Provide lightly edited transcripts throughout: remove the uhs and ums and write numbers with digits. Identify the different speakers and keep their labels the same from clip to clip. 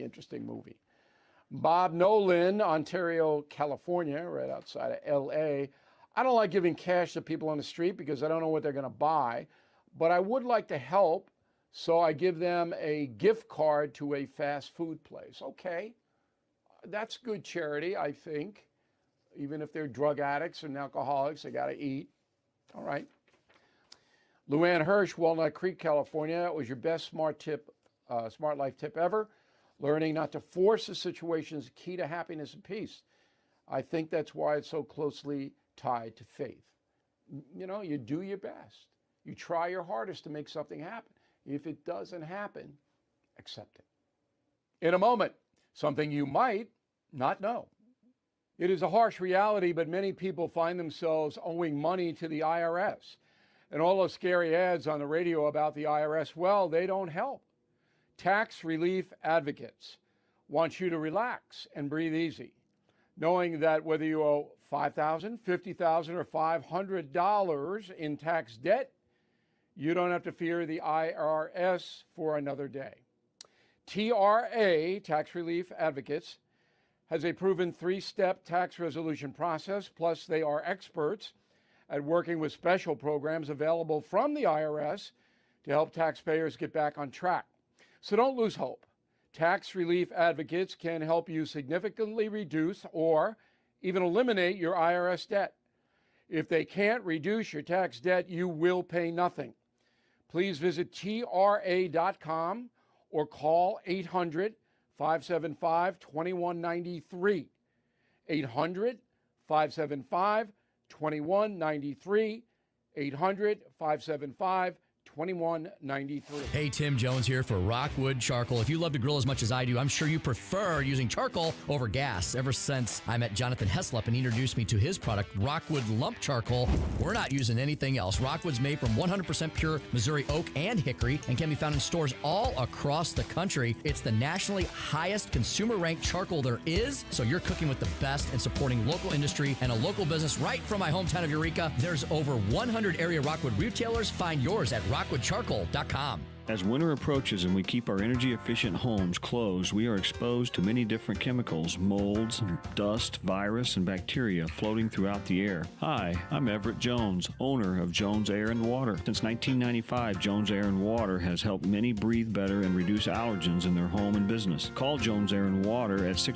Speaker 1: interesting movie. Bob Nolan, Ontario, California, right outside of L.A. I don't like giving cash to people on the street because I don't know what they're going to buy, but I would like to help, so I give them a gift card to a fast food place. Okay, that's good charity, I think. Even if they're drug addicts and alcoholics, they got to eat. All right. Luann Hirsch, Walnut Creek, California. That was your best smart life tip ever. Learning not to force a situation is key to happiness and peace. I think that's why it's so closely tied to faith. You know, you do your best. You try your hardest to make something happen. If it doesn't happen, accept it. In a moment, something you might not know. It is a harsh reality, but many people find themselves owing money to the IRS. And all those scary ads on the radio about the IRS, well, they don't help. Tax relief advocates want you to relax and breathe easy, knowing that whether you owe $5,000, $50,000, or $500 in tax debt, you don't have to fear the IRS for another day. TRA, Tax Relief Advocates, has a proven 3-step tax resolution process, plus they are experts at working with special programs available from the IRS to help taxpayers get back on track. So don't lose hope. Tax Relief Advocates can help you significantly reduce or even eliminate your IRS debt. If they can't reduce your tax debt, you will pay nothing. Please visit TRA.com or call 800-575-2193. 800-575-2193. 800-575-2193.
Speaker 2: Hey, Tim Jones here for Rockwood Charcoal. If you love to grill as much as I do, I'm sure you prefer using charcoal over gas. Ever since I met Jonathan Heslop and he introduced me to his product, Rockwood Lump Charcoal, we're not using anything else. Rockwood's made from 100% pure Missouri oak and hickory and can be found in stores all across the country. It's the nationally highest consumer-ranked charcoal there is, so you're cooking with the best and supporting local industry and a local business right from my hometown of Eureka. There's over 100 area Rockwood retailers. Find yours at rockwoodcharcoal.com.
Speaker 3: As winter approaches and we keep our energy-efficient homes closed, we are exposed to many different chemicals, molds, dust, virus, and bacteria floating throughout the air. Hi, I'm Everett Jones, owner of Jones Air and Water. Since 1995, Jones Air and Water has helped many breathe better and reduce allergens in their home and business. Call Jones Air and Water at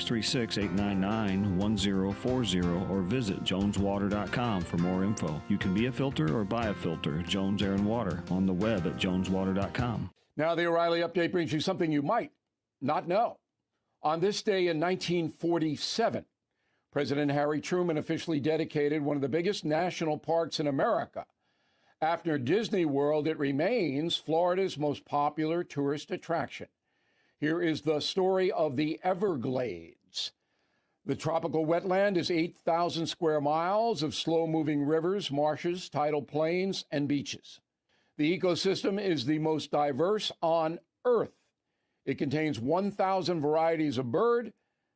Speaker 3: 636-899-1040 or visit joneswater.com for more info. You can be a filter or buy a filter, Jones Air and Water, on the web at joneswater.com.
Speaker 1: Now, the O'Reilly Update brings you something you might not know. On this day in 1947, President Harry Truman officially dedicated one of the biggest national parks in America. After Disney World, it remains Florida's most popular tourist attraction. Here is the story of the Everglades. The tropical wetland is 8,000 square miles of slow-moving rivers, marshes, tidal plains, and beaches. The ecosystem is the most diverse on Earth. It contains 1,000 varieties of bird,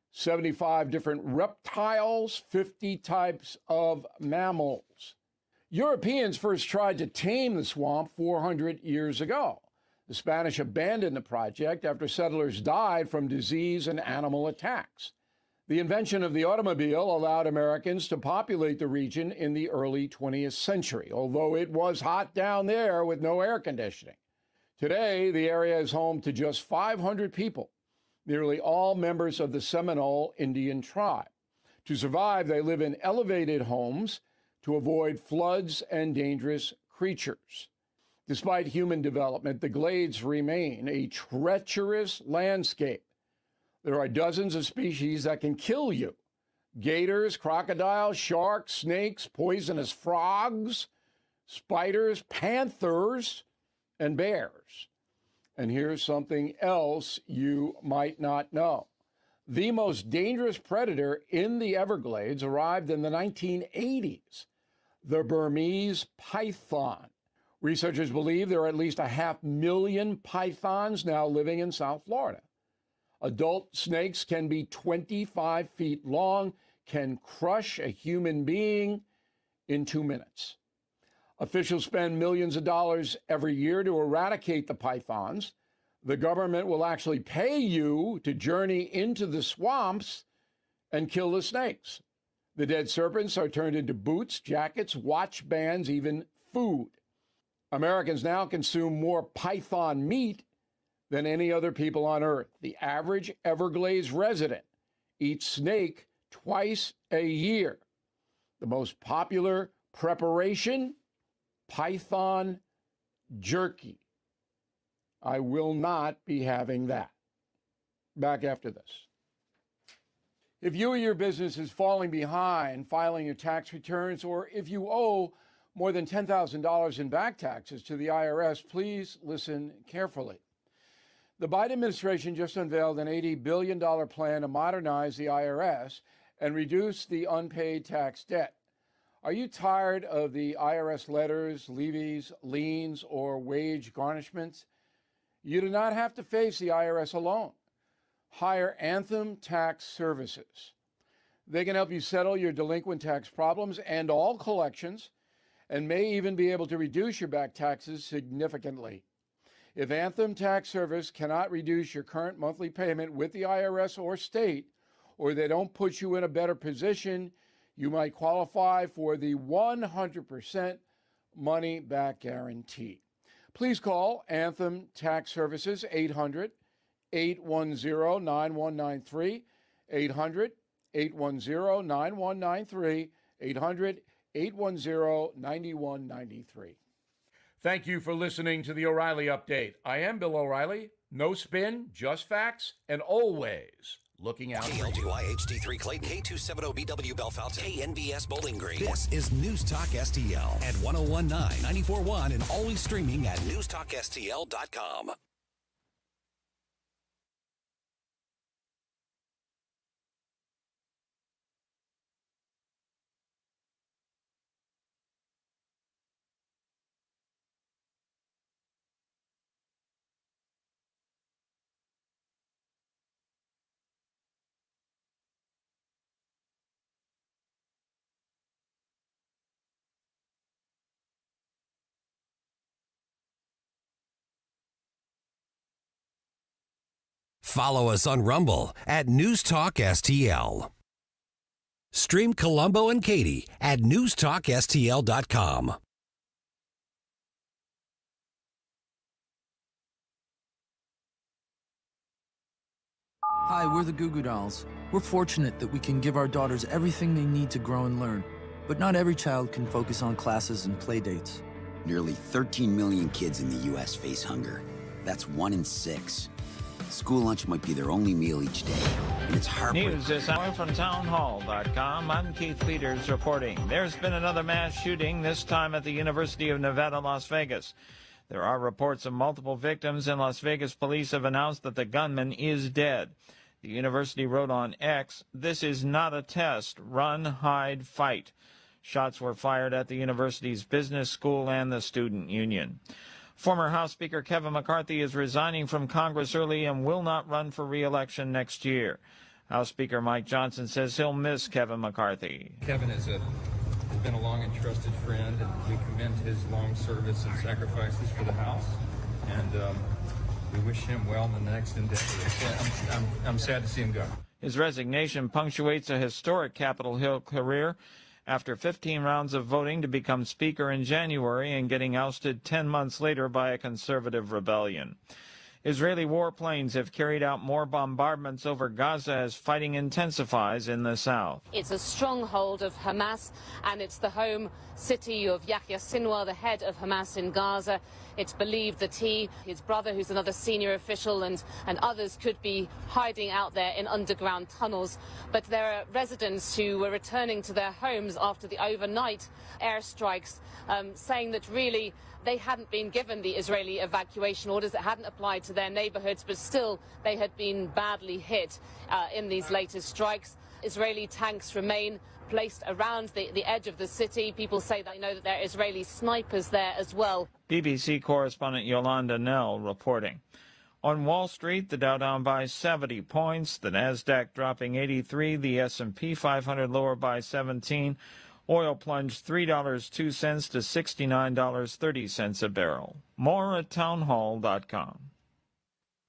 Speaker 1: 75 different reptiles, 50 types of mammals. Europeans first tried to tame the swamp 400 years ago. The Spanish abandoned the project after settlers died from disease and animal attacks. The invention of the automobile allowed Americans to populate the region in the early 20th century, although it was hot down there with no air conditioning. Today, the area is home to just 500 people, nearly all members of the Seminole Indian tribe. To survive, they live in elevated homes to avoid floods and dangerous creatures. Despite human development, the glades remain a treacherous landscape. There are dozens of species that can kill you. Gators, crocodiles, sharks, snakes, poisonous frogs, spiders, panthers, and bears. And here's something else you might not know. The most dangerous predator in the Everglades arrived in the 1980s, the Burmese python. Researchers believe there are at least 500,000 pythons now living in South Florida. Adult snakes can be 25 feet long, can crush a human being in 2 minutes. Officials spend millions of dollars every year to eradicate the pythons. The government will actually pay you to journey into the swamps and kill the snakes. The dead serpents are turned into boots, jackets, watch bands, even food. Americans now consume more python meat than any other people on Earth. The average Everglades resident eats snake twice a year. The most popular preparation, python jerky. I will not be having that. Back after this. If you or your business is falling behind filing your tax returns, or if you owe more than $10,000 in back taxes to the IRS, please listen carefully. The Biden administration just unveiled an $80 billion plan to modernize the IRS and reduce the unpaid tax debt. Are you tired of the IRS letters, levies, liens, or wage garnishments? You do not have to face the IRS alone. Hire Anthem Tax Services. They can help you settle your delinquent tax problems and all collections, and may even be able to reduce your back taxes significantly. If Anthem Tax Service cannot reduce your current monthly payment with the IRS or state, or they don't put you in a better position, you might qualify for the 100% money back guarantee. Please call Anthem Tax Services 800-810-9193, 800-810-9193, 800-810-9193. Thank you for listening to the O'Reilly Update. I am Bill O'Reilly. No spin, just facts, and always looking out.
Speaker 4: KLGY HD3 Clayton, K270BW Bellefonte, KNBS Bowling Green.
Speaker 5: This is News Talk STL at 1019, 94.1, and always streaming at
Speaker 4: newstalkstl.com.
Speaker 5: Follow us on Rumble at News Talk STL. Stream Columbo and Katie at newstalkstl.com.
Speaker 6: Hi, we're the Goo Goo Dolls. We're fortunate that we can give our daughters everything they need to grow and learn. But not every child can focus on classes and play dates.
Speaker 7: Nearly 13 million kids in the U.S. face hunger. That's 1 in 6. School lunch might be their only meal each day, and it's heartbreaking.
Speaker 8: News this hour from townhall.com. I'm Keith Peters reporting. There's been another mass shooting, this time at the University of Nevada, Las Vegas. There are reports of multiple victims, and Las Vegas police have announced that the gunman is dead. The university wrote on X, "This is not a test. Run, hide, fight." Shots were fired at the university's business school and the student union. Former House Speaker Kevin McCarthy is resigning from Congress early and will not run for re-election next year. House Speaker Mike Johnson says he'll miss Kevin McCarthy.
Speaker 9: Kevin has been a long and trusted friend, and we commend his long service and sacrifices for the House. And we wish him well in the next endeavor. I'm sad to see him go.
Speaker 8: His resignation punctuates a historic Capitol Hill career. After 15 rounds of voting to become Speaker in January and getting ousted 10 months later by a conservative rebellion. Israeli warplanes have carried out more bombardments over Gaza as fighting intensifies in the south.
Speaker 10: It's a stronghold of Hamas, and it's the home city of Yahya Sinwar, the head of Hamas in Gaza. It's believed that he, his brother, who's another senior official, and others could be hiding out there in underground tunnels. But there are residents who were returning to their homes after the overnight airstrikes, saying that really they hadn't been given the Israeli evacuation orders, that hadn't applied to their neighborhoods, but still they had been badly hit in these latest strikes. Israeli tanks remain placed around the edge of the city. People say that that there are Israeli snipers there as well.
Speaker 8: BBC correspondent Yolanda Nell reporting. On Wall Street, the Dow down by 70 points, the Nasdaq dropping 83, the S&P 500 lower by 17. Oil plunged $3.02 to $69.30 a barrel. More at townhall.com.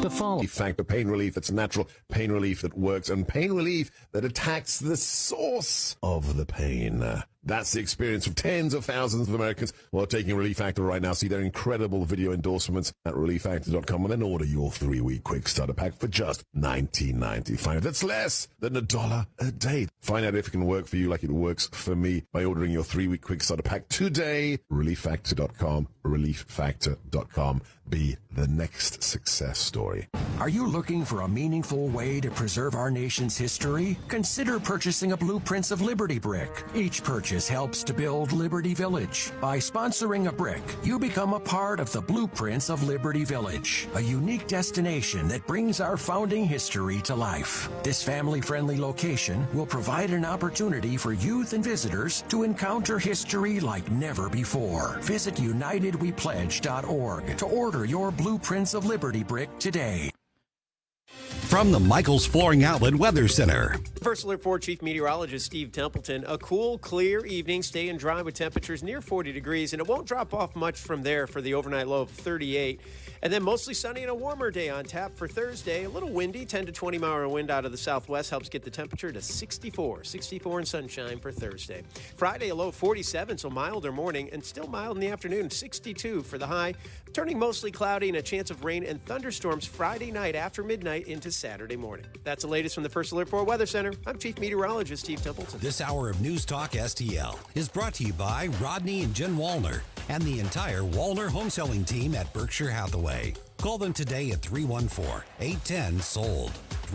Speaker 11: the following.
Speaker 12: Factor pain relief that's natural, pain relief that works, and pain relief that attacks the source of the pain. That's the experience of tens of thousands of Americans who are taking Relief Factor right now. See their incredible video endorsements at relieffactor.com and then order your 3-week quick starter pack for just $19.95. That's less than $1 a day. Find out if it can work for you like it works for me by ordering your 3-week quick starter pack today. Relieffactor.com, relieffactor.com. Be the next success story.
Speaker 11: Are you looking for a meaningful way to preserve our nation's history? Consider purchasing a Blueprints of Liberty brick. Each purchase helps to build Liberty Village. By sponsoring a brick, you become a part of the Blueprints of Liberty Village, a unique destination that brings our founding history to life. This family-friendly location will provide an opportunity for youth and visitors to encounter history like never before. Visit UnitedWePledge.org to order your Blueprints of Liberty brick today.
Speaker 5: From the Michaels Flooring Outlet Weather Center.
Speaker 13: First Alert 4 Chief Meteorologist Steve Templeton. A cool, clear evening, staying dry with temperatures near 40 degrees, and it won't drop off much from there for the overnight low of 38. And then mostly sunny and a warmer day on tap for Thursday. A little windy, 10 to 20 mile wind out of the southwest helps get the temperature to 64. 64 and sunshine for Thursday. Friday, a low of 47, so milder morning, and still mild in the afternoon, 62 for the high. Turning mostly cloudy and a chance of rain and thunderstorms Friday night after midnight into Saturday morning. That's the latest from the First Alert 4 Weather Center. I'm Chief Meteorologist Steve Templeton.
Speaker 5: This hour of News Talk STL is brought to you by Rodney and Jen Wallner and the entire Wallner home selling team at Berkshire Hathaway. Call them today at 314-810-SOLD.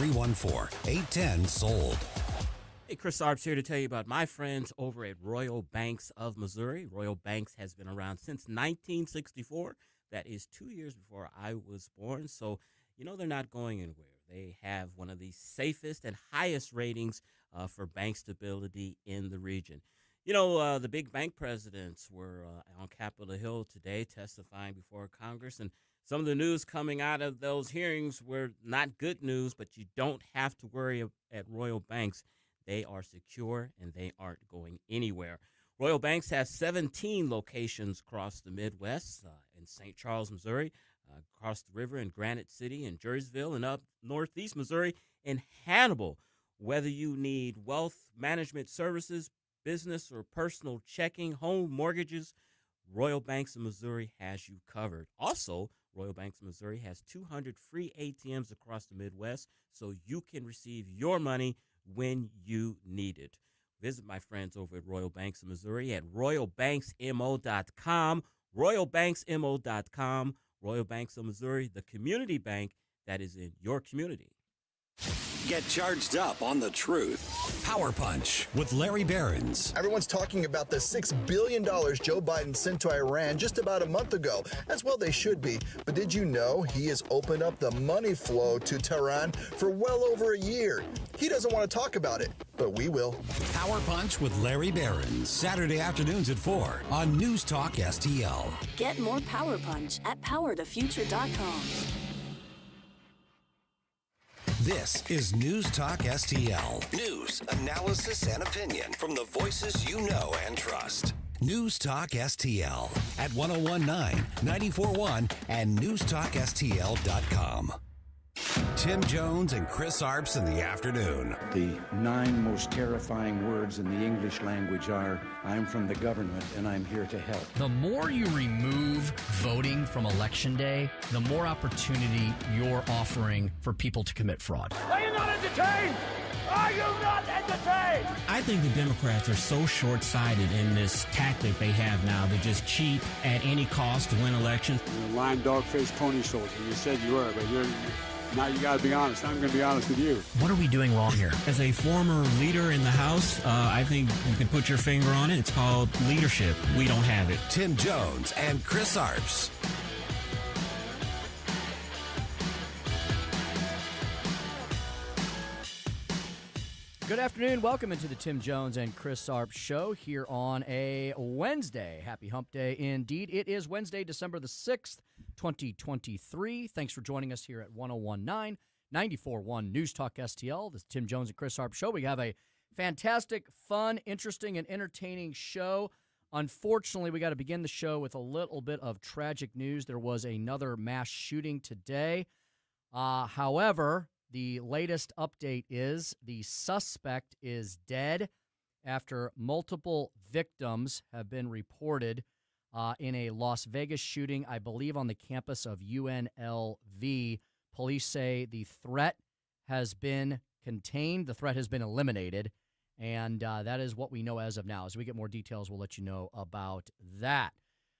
Speaker 5: 314-810-SOLD.
Speaker 14: Hey, Chris Arps here to tell you about my friends over at Royal Banks of Missouri. Royal Banks has been around since 1964. That is 2 years before I was born. So, you know, they're not going anywhere. They have one of the safest and highest ratings for bank stability in the region. You know, the big bank presidents were on Capitol Hill today testifying before Congress, and some of the news coming out of those hearings were not good news, but you don't have to worry at Royal Banks. They are secure, and they aren't going anywhere. Royal Banks has 17 locations across the Midwest, in St. Charles, Missouri, across the river in Granite City and Jerseyville, and up northeast Missouri in Hannibal. Whether you need wealth management services, business or personal checking, home mortgages, Royal Banks of Missouri has you covered. Also, Royal Banks of Missouri has 200 free ATMs across the Midwest, so you can receive your money when you need it. Visit my friends over at Royal Banks of Missouri at royalbanksmo.com, royalbanksmo.com. Royal Banks of Missouri, the community bank that is in your community.
Speaker 4: Get charged up on the truth.
Speaker 5: Power Punch with Larry Behrens.
Speaker 15: Everyone's talking about the $6 billion Joe Biden sent to Iran just about a month ago. As well they should be. But did you know he has opened up the money flow to Tehran for well over a year? He doesn't want to talk about it, but we will.
Speaker 5: Power Punch with Larry Behrens. Saturday afternoons at 4 on News Talk STL.
Speaker 16: Get more Power Punch at powertofuture.com.
Speaker 5: This is News Talk STL.
Speaker 4: News, analysis, and opinion from the voices you know and trust.
Speaker 5: News Talk STL at 1019, 94.1, and newstalkstl.com. Tim Jones and Chris Arps in the afternoon.
Speaker 17: The 9 most terrifying words in the English language are, I'm from the government and I'm here to help.
Speaker 2: The more you remove voting from Election Day, the more opportunity you're offering for people to commit fraud.
Speaker 18: Are you not entertained? Are you not entertained?
Speaker 19: I think the Democrats are so short-sighted in this tactic they have now to just cheat at any cost to win elections.
Speaker 20: You're a lying dog-faced pony soldier. You said you were, but now you got to be honest. I'm going to be honest with you.
Speaker 2: What are we doing wrong here?
Speaker 19: As a former leader in the House, I think you can put your finger on it. It's called leadership. We don't have it.
Speaker 5: Tim Jones and Chris Arps.
Speaker 21: Good afternoon. Welcome into the Tim Jones and Chris Arps show here on a Wednesday. Happy hump day indeed. It is Wednesday, December the 6th, 2023. Thanks for joining us here at 1019, 94.1 News Talk STL, the Tim Jones and Chris Arps show. We have a fantastic, fun, interesting, and entertaining show. Unfortunately, we got to begin the show with a little bit of tragic news. There was another mass shooting today However, the latest update is the suspect is dead after multiple victims have been reported in a Las Vegas shooting, I believe on the campus of UNLV. Police say the threat has been contained. The threat has been eliminated. And that is what we know as of now. As we get more details, we'll let you know about that.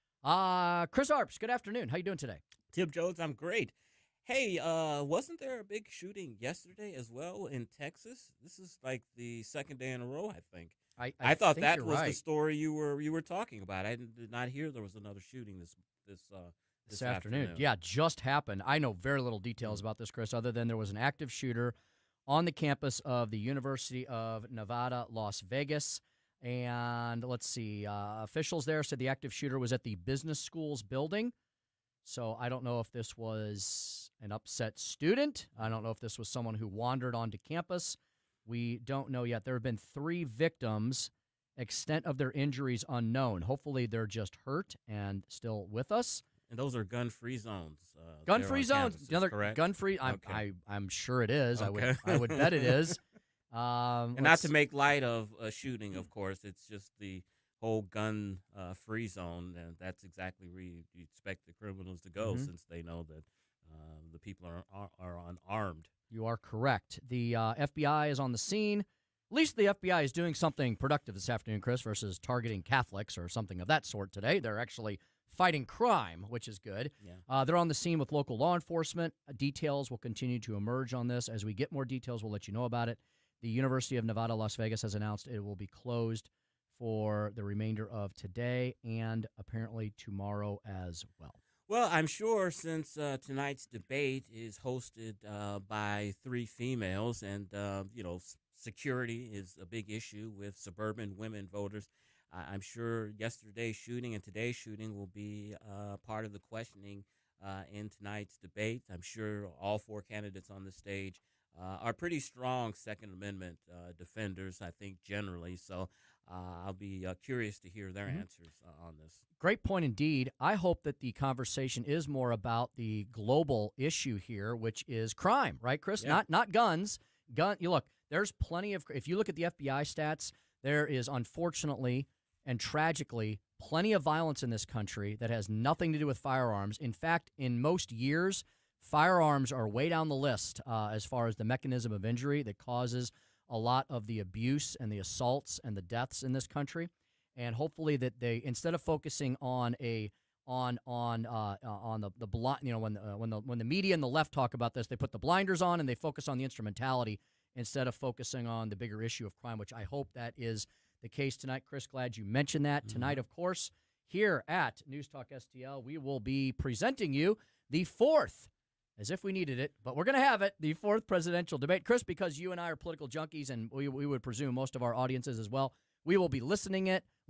Speaker 21: Chris Arps, good afternoon. How you doing today?
Speaker 14: Tim Jones, I'm great. Hey, wasn't there a big shooting yesterday as well in Texas? This is like the second day in a row, I think. I thought
Speaker 21: think
Speaker 14: that
Speaker 21: you're
Speaker 14: was the
Speaker 21: right.
Speaker 14: story you were talking about. I did not hear there was another shooting this afternoon.
Speaker 21: Yeah, just happened. I know very little details about this, Chris, other than there was an active shooter on the campus of the University of Nevada, Las Vegas. And let's see, officials there said the active shooter was at the business school's building. So I don't know if this was an upset student. I don't know if this was someone who wandered onto campus. We don't know yet. There have been 3 victims. Extent of their injuries unknown. Hopefully they're just hurt and still with us.
Speaker 14: And those are gun-free zones.
Speaker 21: Gun-free zones.
Speaker 14: Another correct.
Speaker 21: Gun-free.
Speaker 14: Okay.
Speaker 21: I'm sure it is.
Speaker 14: Okay.
Speaker 21: I would bet it is.
Speaker 14: And not to make light of a shooting, of course. It's just the whole gun-free zone, and that's exactly where you expect the criminals to go, since they know that the people are unarmed.
Speaker 21: You are correct. The FBI is on the scene. At least the FBI is doing something productive this afternoon, Chris, versus targeting Catholics or something of that sort today. They're actually fighting crime, which is good.
Speaker 14: Yeah.
Speaker 21: They're on the scene with local law enforcement. Details will continue to emerge on this. As we get more details, we'll let you know about it. The University of Nevada, Las Vegas has announced it will be closed for the remainder of today and apparently tomorrow as well.
Speaker 14: Well, I'm sure since tonight's debate is hosted by 3 females and, security is a big issue with suburban women voters, I'm sure yesterday's shooting and today's shooting will be part of the questioning in tonight's debate. I'm sure all 4 candidates on the stage are pretty strong Second Amendment defenders, I think, generally. So I'll be curious to hear their answers on this.
Speaker 21: Great point indeed. I hope that the conversation is more about the global issue here, which is crime, right, Chris?
Speaker 14: Yeah.
Speaker 21: Not guns. You look, there's plenty of, if you look at the FBI stats, there is unfortunately and tragically plenty of violence in this country that has nothing to do with firearms. In fact, in most years, firearms are way down the list as far as the mechanism of injury that causes a lot of the abuse and the assaults and the deaths in this country. And hopefully that they, instead of focusing on the blind, when the media and the left talk about this, they put the blinders on and they focus on the instrumentality instead of focusing on the bigger issue of crime, which I hope that is the case tonight. Chris, glad you mentioned that. Tonight, of course, here at News Talk STL, we will be presenting you the 4th, as if we needed it, but we're going to have it, the 4th presidential debate. Chris, because you and I are political junkies, and we would presume most of our audiences as well, we will be listening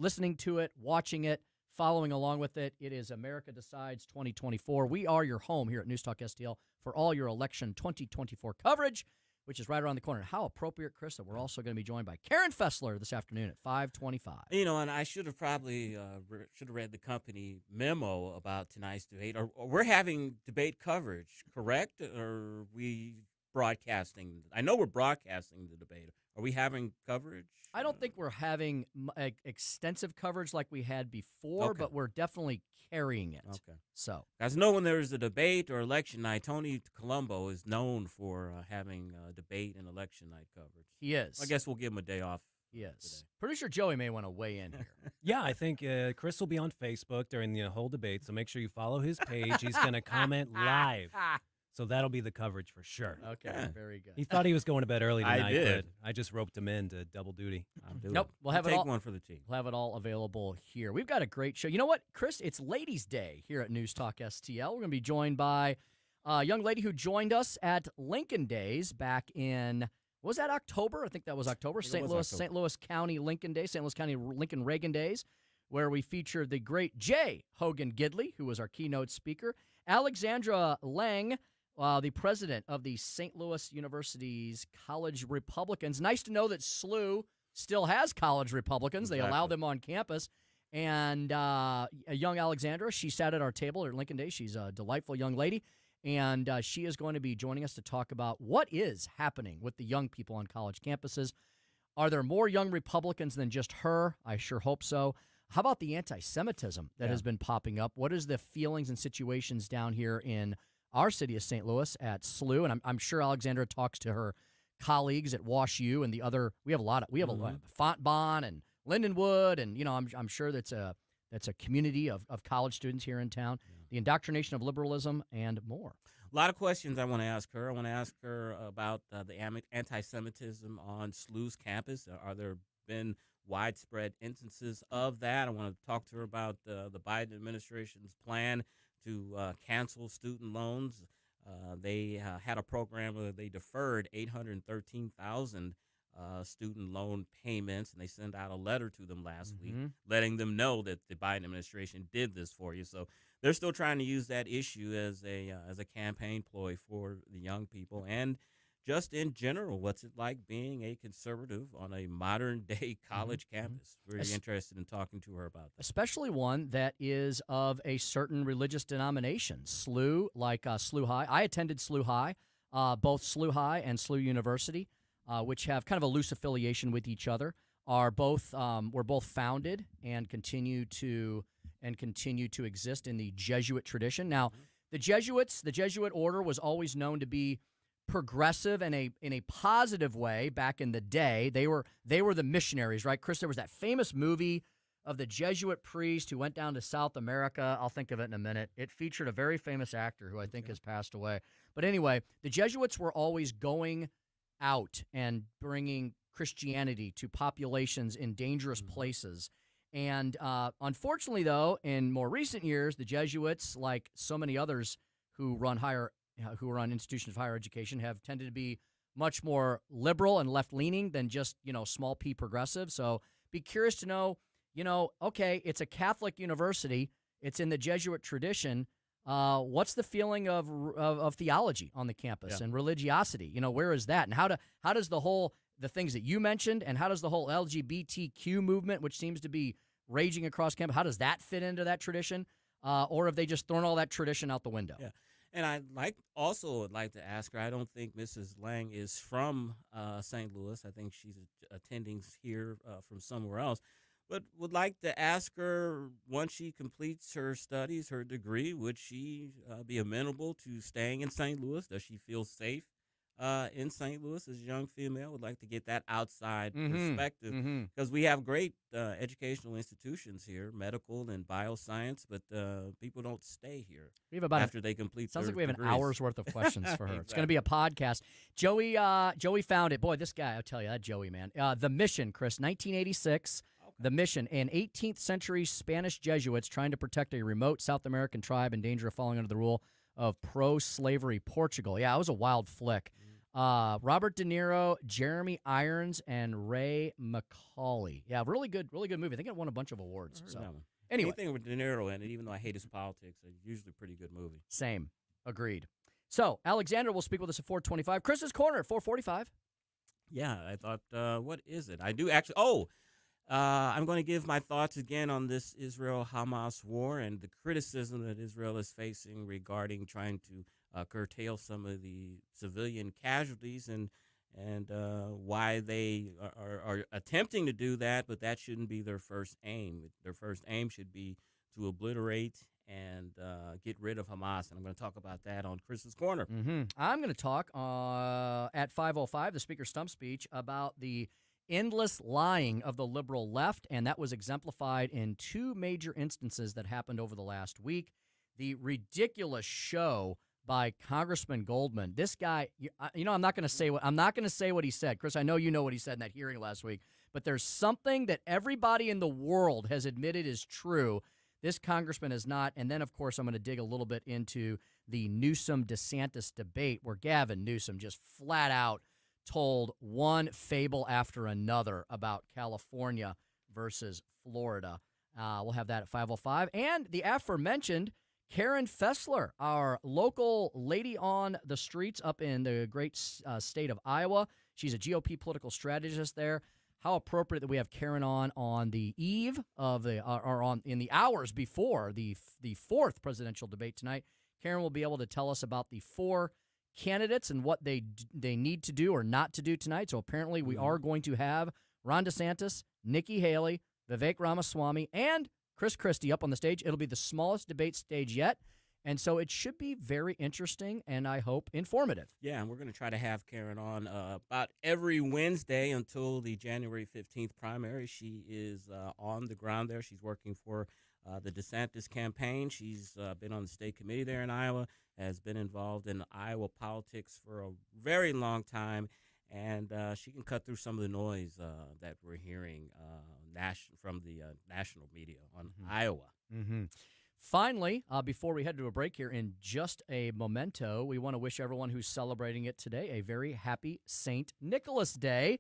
Speaker 21: to it, watching it, following along with it. It is America Decides 2024. We are your home here at News Talk STL for all your election 2024 coverage, which is right around the corner. How appropriate, Chris, that we're also going to be joined by Karen Fessler this afternoon at 5:25.
Speaker 14: And I should have probably read the company memo about tonight's debate. We're having debate coverage, correct? Or are we broadcasting? I know we're broadcasting the debate. Are we having coverage?
Speaker 21: I don't think we're having extensive coverage like we had before, but we're definitely carrying it.
Speaker 14: Okay.
Speaker 21: So,
Speaker 14: guys, know when there's a debate or election night, Tony Colombo is known for having debate and election night coverage.
Speaker 21: He is.
Speaker 14: I guess we'll give him a day off.
Speaker 21: He is. Producer Joey may want to weigh in here.
Speaker 3: Yeah, I think Chris will be on Facebook during the whole debate, so make sure you follow his page. He's going to comment live. So that'll be the coverage for sure.
Speaker 21: Okay, very good.
Speaker 3: He thought he was going to bed early tonight,
Speaker 14: I did.
Speaker 3: but I just roped him in to double duty.
Speaker 21: Nope, we'll have
Speaker 14: take
Speaker 21: it all.
Speaker 14: one for the team.
Speaker 21: We'll have it all available here. We've got a great show. You know what, Chris? It's Ladies' Day here at News Talk STL. We're going to be joined by a young lady who joined us at Lincoln Days back in, was that October? I think that was October. St. Louis County Lincoln Days, St. Louis County Lincoln Reagan Days, where we featured the great Jay Hogan Gidley, who was our keynote speaker. Alexandra Lang, the president of the St. Louis University's College Republicans. Nice to know that SLU still has College Republicans. They allow them on campus. And a young Alexandra, she sat at our table at Lincoln Day. She's a delightful young lady. And she is going to be joining us to talk about what is happening with the young people on college campuses. Are there more young Republicans than just her? I sure hope so. How about the anti-Semitism that has been popping up? What is the feelings and situations down here in our city of St. Louis at SLU? And I'm sure Alexandra talks to her colleagues at Wash U and the other. We have a lot. We have a Fontbonne and Lindenwood, and I'm sure that's a community of college students here in town. The indoctrination of liberalism and more.
Speaker 14: A lot of questions I want to ask her. I want to ask her about the anti-Semitism on SLU's campus. Are there been widespread instances of that? I want to talk to her about the Biden administration's plan to cancel student loans. They had a program where they deferred 813,000 student loan payments, and they sent out a letter to them last week letting them know that the Biden administration did this for you. So they're still trying to use that issue as a campaign ploy for the young people. And just in general, what's it like being a conservative on a modern-day college campus? Very interested in talking to her about that.
Speaker 21: Especially one that is of a certain religious denomination. SLU, like SLU High. I attended SLU High, both SLU High and SLU University, which have kind of a loose affiliation with each other, were both founded and continue to exist in the Jesuit tradition. Now, the Jesuit order was always known to be progressive in a positive way back in the day. They were the missionaries, right? Chris, there was that famous movie of the Jesuit priest who went down to South America. I'll think of it in a minute. It featured a very famous actor who I think has passed away. But anyway, the Jesuits were always going out and bringing Christianity to populations in dangerous places. And unfortunately, though, in more recent years, the Jesuits, like so many others who run institutions of higher education, have tended to be much more liberal and left-leaning than just, small p progressive. So be curious to know, okay, it's a Catholic university. It's in the Jesuit tradition. What's the feeling of theology on the campus and religiosity? Where is that? And how does the things that you mentioned, and how does the whole LGBTQ movement, which seems to be raging across campus, how does that fit into that tradition? Or have they just thrown all that tradition out the window?
Speaker 14: Yeah. And I'd like to ask her, I don't think Mrs. Lang is from St. Louis. I think she's attending here from somewhere else. But would like to ask her, once she completes her studies, her degree, would she be amenable to staying in St. Louis? Does she feel safe in St. Louis as a young female? Would like to get that outside perspective, because we have great educational institutions here, medical and bioscience, but people don't stay here after they complete
Speaker 21: sounds
Speaker 14: their
Speaker 21: like we have
Speaker 14: degrees.
Speaker 21: an hour's worth of questions for her.
Speaker 14: Exactly.
Speaker 21: It's going to be a podcast. Joey found it. Boy, this guy, I'll tell you, that Joey, man. The Mission, Chris, 1986. The Mission, an 18th century Spanish Jesuits trying to protect a remote South American tribe in danger of falling under the rule of pro-slavery Portugal. Yeah, it was a wild flick. Robert De Niro, Jeremy Irons, and Ray McCauley. Yeah, really good movie. I think it won a bunch of awards. So anyway,
Speaker 14: anything with De Niro in it, even though I hate his politics, it's usually a pretty good movie.
Speaker 21: Same, agreed. So Alexandra will speak with us at 4:25. Chris's Corner at 4:45.
Speaker 14: Yeah, I thought, what is it? I do actually. I'm going to give my thoughts again on this Israel-Hamas war and the criticism that Israel is facing regarding trying to curtail some of the civilian casualties and why they are attempting to do that, but that shouldn't be their first aim. Their first aim should be to obliterate and get rid of Hamas, and I'm going to talk about that on Chris's Corner.
Speaker 21: I'm going to talk at 5:05, the Speaker's stump speech, about the endless lying of the liberal left, and that was exemplified in two major instances that happened over the last week. The ridiculous show by Congressman Goldman. This guy, I'm not going to say what he said. Chris, I know you know what he said in that hearing last week, but there's something that everybody in the world has admitted is true. This congressman is not. And then, of course, I'm going to dig a little bit into the Newsom-DeSantis debate, where Gavin Newsom just flat out told one fable after another about California versus Florida. We'll have that at 5:05. And the aforementioned Karen Fessler, our local lady on the streets up in the great state of Iowa. She's a GOP political strategist there. How appropriate that we have Karen on the eve of in the hours before the fourth presidential debate tonight. Karen will be able to tell us about the 4 candidates and what they need to do or not to do tonight. So apparently we are going to have Ron DeSantis, Nikki Haley, Vivek Ramaswamy, and Chris Christie up on the stage. It'll be the smallest debate stage yet. And so it should be very interesting and, I hope, informative.
Speaker 14: Yeah, and we're going to try to have Karen on about every Wednesday until the January 15th primary. She is on the ground there. She's working for the DeSantis campaign. She's been on the state committee there in Iowa, has been involved in Iowa politics for a very long time, and she can cut through some of the noise that we're hearing from the national media on Iowa.
Speaker 21: Mm-hmm. Finally, before we head to a break here in just a memento, we want to wish everyone who's celebrating it today a very happy St. Nicholas Day.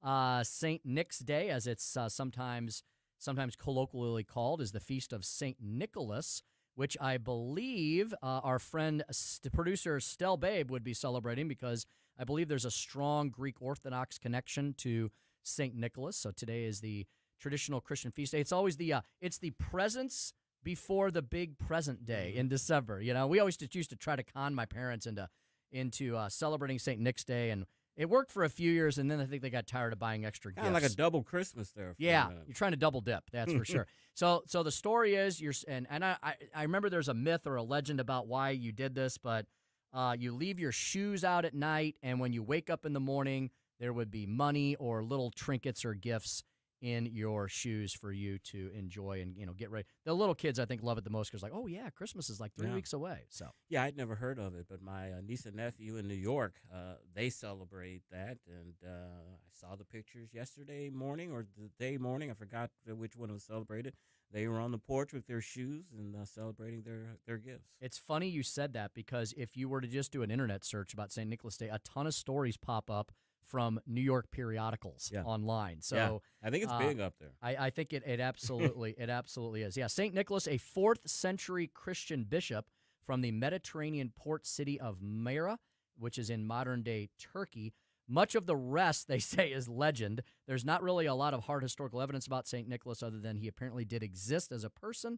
Speaker 21: St. Nick's Day, as it's sometimes colloquially called, is the feast of St. Nicholas, which I believe our friend, producer Stel Babe, would be celebrating because I believe there's a strong Greek Orthodox connection to St. Nicholas. So today is the traditional Christian feast day. It's always it's the presents before the big present day in December. You know, we always used to try to con my parents into celebrating St. Nick's Day, and it worked for a few years, and then I think they got tired of buying extra gifts.
Speaker 14: Kind of like a double Christmas there.
Speaker 21: Yeah, you're trying to double dip, that's for sure. So the story is, I remember there's a myth or a legend about why you did this, but you leave your shoes out at night, and when you wake up in the morning, there would be money or little trinkets or gifts in your shoes for you to enjoy and, get ready. The little kids, I think, love it the most because, like, oh, yeah, Christmas is like 3 weeks away. So
Speaker 14: yeah, I'd never heard of it, but my niece and nephew in New York, they celebrate that, and I saw the pictures yesterday morning or the day morning. I forgot which one was celebrated. They were on the porch with their shoes and celebrating their gifts.
Speaker 21: It's funny you said that because if you were to just do an internet search about St. Nicholas Day, a ton of stories pop up from New York periodicals online. So
Speaker 14: I think it's big up there.
Speaker 21: I think it absolutely it absolutely is. Yeah, St. Nicholas, a 4th century Christian bishop from the Mediterranean port city of Myra, which is in modern-day Turkey. Much of the rest, they say, is legend. There's not really a lot of hard historical evidence about St. Nicholas other than he apparently did exist as a person.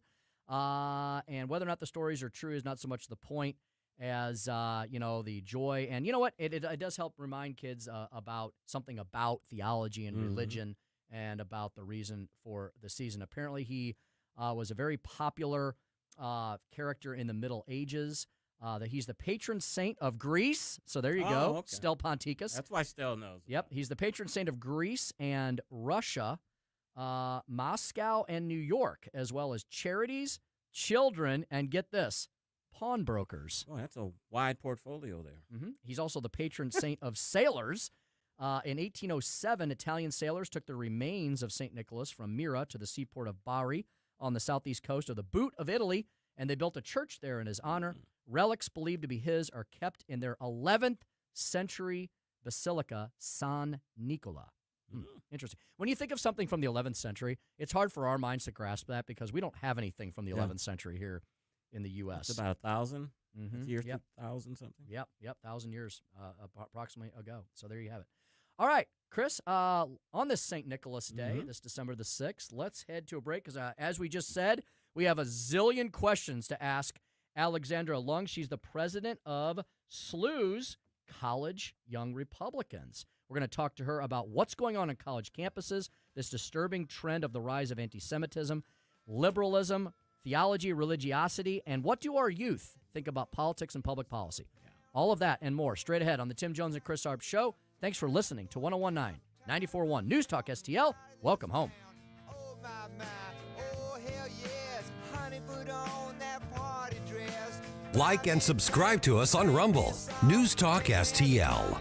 Speaker 21: And whether or not the stories are true is not so much the point as, the joy. And you know what? It does help remind kids about something about theology and religion and about the reason for the season. Apparently, he was a very popular character in the Middle Ages. That he's the patron saint of Greece. So there you go,
Speaker 14: okay.
Speaker 21: Stel Ponticus.
Speaker 14: That's why Stel knows.
Speaker 21: Yep, he's the patron saint of Greece and Russia, Moscow and New York, as well as charities, children, and get this, pawnbrokers.
Speaker 14: Oh, that's a wide portfolio there.
Speaker 21: Mm-hmm. He's also the patron saint of sailors. In 1807, Italian sailors took the remains of St. Nicholas from Myra to the seaport of Bari on the southeast coast of the Boot of Italy, and they built a church there in his honor. Relics believed to be his are kept in their 11th century Basilica San Nicola. Interesting. When you think of something from the 11th century, it's hard for our minds to grasp that because we don't have anything from the 11th century here in the U.S.
Speaker 14: It's about 1,000 years,
Speaker 21: 1,000
Speaker 14: something.
Speaker 21: Yep, 1,000 years approximately ago. So there you have it. All right, Chris, on this St. Nicholas Day, this December the 6th, let's head to a break because as we just said, we have a zillion questions to ask Alexandra Lung. She's the president of SLU's College Young Republicans. We're going to talk to her about what's going on college campuses, this disturbing trend of the rise of anti-Semitism, liberalism, theology, religiosity, and what do our youth think about politics and public policy? All of that and more straight ahead on the Tim Jones and Chris Arp Show. Thanks for listening to 101.9, 94.1 News Talk STL. Welcome home.
Speaker 5: Like and subscribe to us on Rumble. News Talk STL.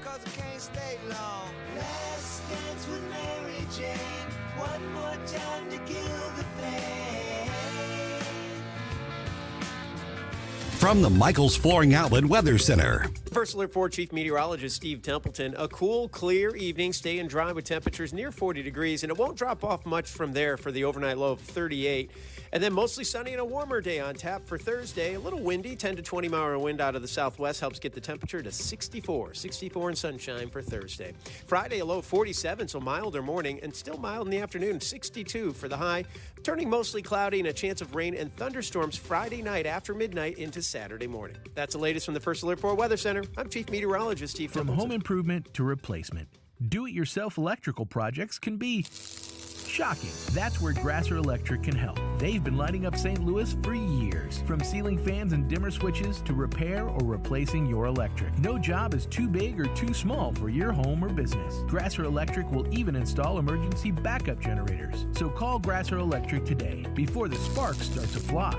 Speaker 5: From the Michaels Flooring Outlet Weather Center.
Speaker 13: First Alert 4 Chief Meteorologist Steve Templeton. A cool, clear evening, staying dry with temperatures near 40 degrees, and it won't drop off much from there for the overnight low of 38. And then mostly sunny and a warmer day on tap for Thursday. A little windy, 10 to 20 mile wind out of the southwest helps get the temperature to 64. 64 and sunshine for Thursday. Friday, a low of 47, so milder morning, and still mild in the afternoon, 62 for the high. turning mostly cloudy and a chance of rain and thunderstorms Friday night after midnight into Saturday morning. That's the latest from the First Alert 4 Weather Center. I'm Chief Meteorologist Steve
Speaker 1: From
Speaker 13: Templeton.
Speaker 1: home improvement to replacement, do-it-yourself electrical projects can be shocking. That's where Grasser Electric can help. They've been lighting up St. Louis for years. From ceiling fans and dimmer switches to repair or replacing your electric. No job is too big or too small for your home or business. Grasser Electric will even install emergency backup generators. So call Grasser Electric today before the sparks start to fly.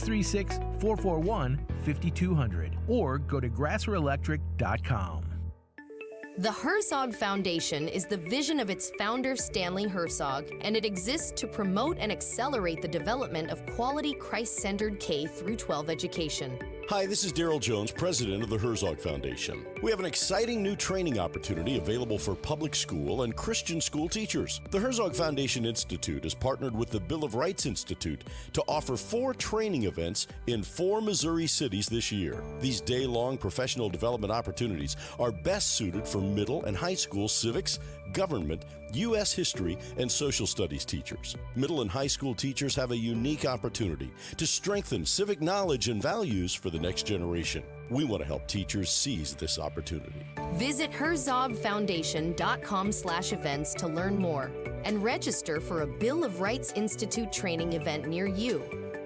Speaker 1: 636-441-5200 or go to grasserelectric.com.
Speaker 22: The Herzog Foundation is the vision of its founder, Stanley Herzog, and it exists to promote and accelerate the development of quality Christ-centered K-12 education.
Speaker 23: Hi, this is Daryl Jones, president of the Herzog Foundation. We have an exciting new training opportunity available for public school and Christian school teachers. The Herzog Foundation Institute has partnered with the Bill of Rights Institute to offer 4 training events in 4 Missouri cities this year. These day-long professional development opportunities are best suited for middle and high school civics, government, U.S. history, and social studies teachers. Middle and high school teachers have a unique opportunity to strengthen civic knowledge and values for the next generation. We want to help teachers seize this opportunity.
Speaker 22: Visit herzogfoundation.com/events to learn more and register for a Bill of Rights Institute training event near you.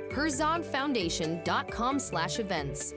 Speaker 22: herzogfoundation.com/events.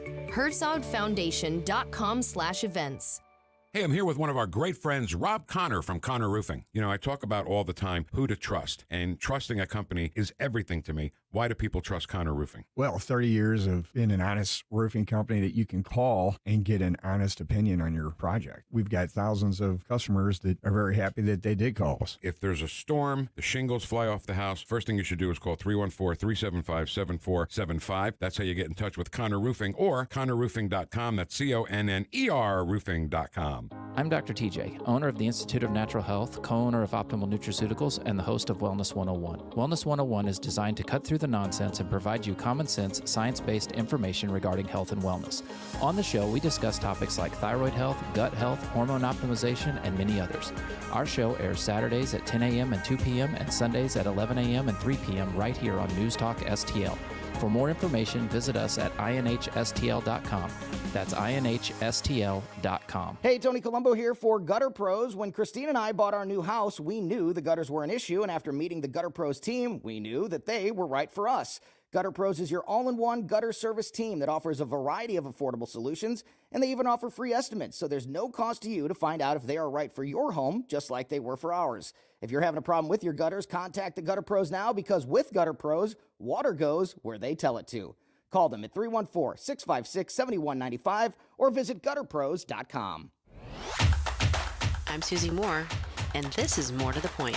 Speaker 22: herzogfoundation.com/events.
Speaker 24: Hey, I'm here with one of our great friends, Rob Connor from Connor Roofing. You know, I talk about all the time who to trust, and trusting a company is everything to me. Why do people trust Connor Roofing?
Speaker 25: Well, 30 years of being an honest roofing company that you can call and get an honest opinion on your project. We've got thousands of customers that are very happy that they did call us.
Speaker 24: If there's a storm, the shingles fly off the house, first thing you should do is call 314-375-7475. That's how you get in touch with Connor Roofing or ConnorRoofing.com. That's CONNER roofing.com.
Speaker 26: I'm Dr. TJ, owner of the Institute of Natural Health, co-owner of Optimal Nutraceuticals, and the host of Wellness 101. Wellness 101 is designed to cut through the nonsense and provide you common sense, science-based information regarding health and wellness. On the show, we discuss topics like thyroid health, gut health, hormone optimization, and many others. Our show airs Saturdays at 10 a.m. and 2 p.m. and Sundays at 11 a.m. and 3 p.m. right here on News Talk STL. For more information, visit us at inhstl.com. That's inhstl.com.
Speaker 27: Hey, Tony Colombo here for Gutter Pros. When Christine and I bought our new house, we knew the gutters were an issue, and after meeting the Gutter Pros team, we knew that they were right for us. Gutter Pros is your all-in-one gutter service team that offers a variety of affordable solutions, and they even offer free estimates, so there's no cost to you to find out if they are right for your home, just like they were for ours. If you're having a problem with your gutters, contact the Gutter Pros now, because with Gutter Pros, water goes where they tell it to. Call them at 314-656-7195 or visit gutterpros.com.
Speaker 28: I'm Susie Moore, and this is More to the Point.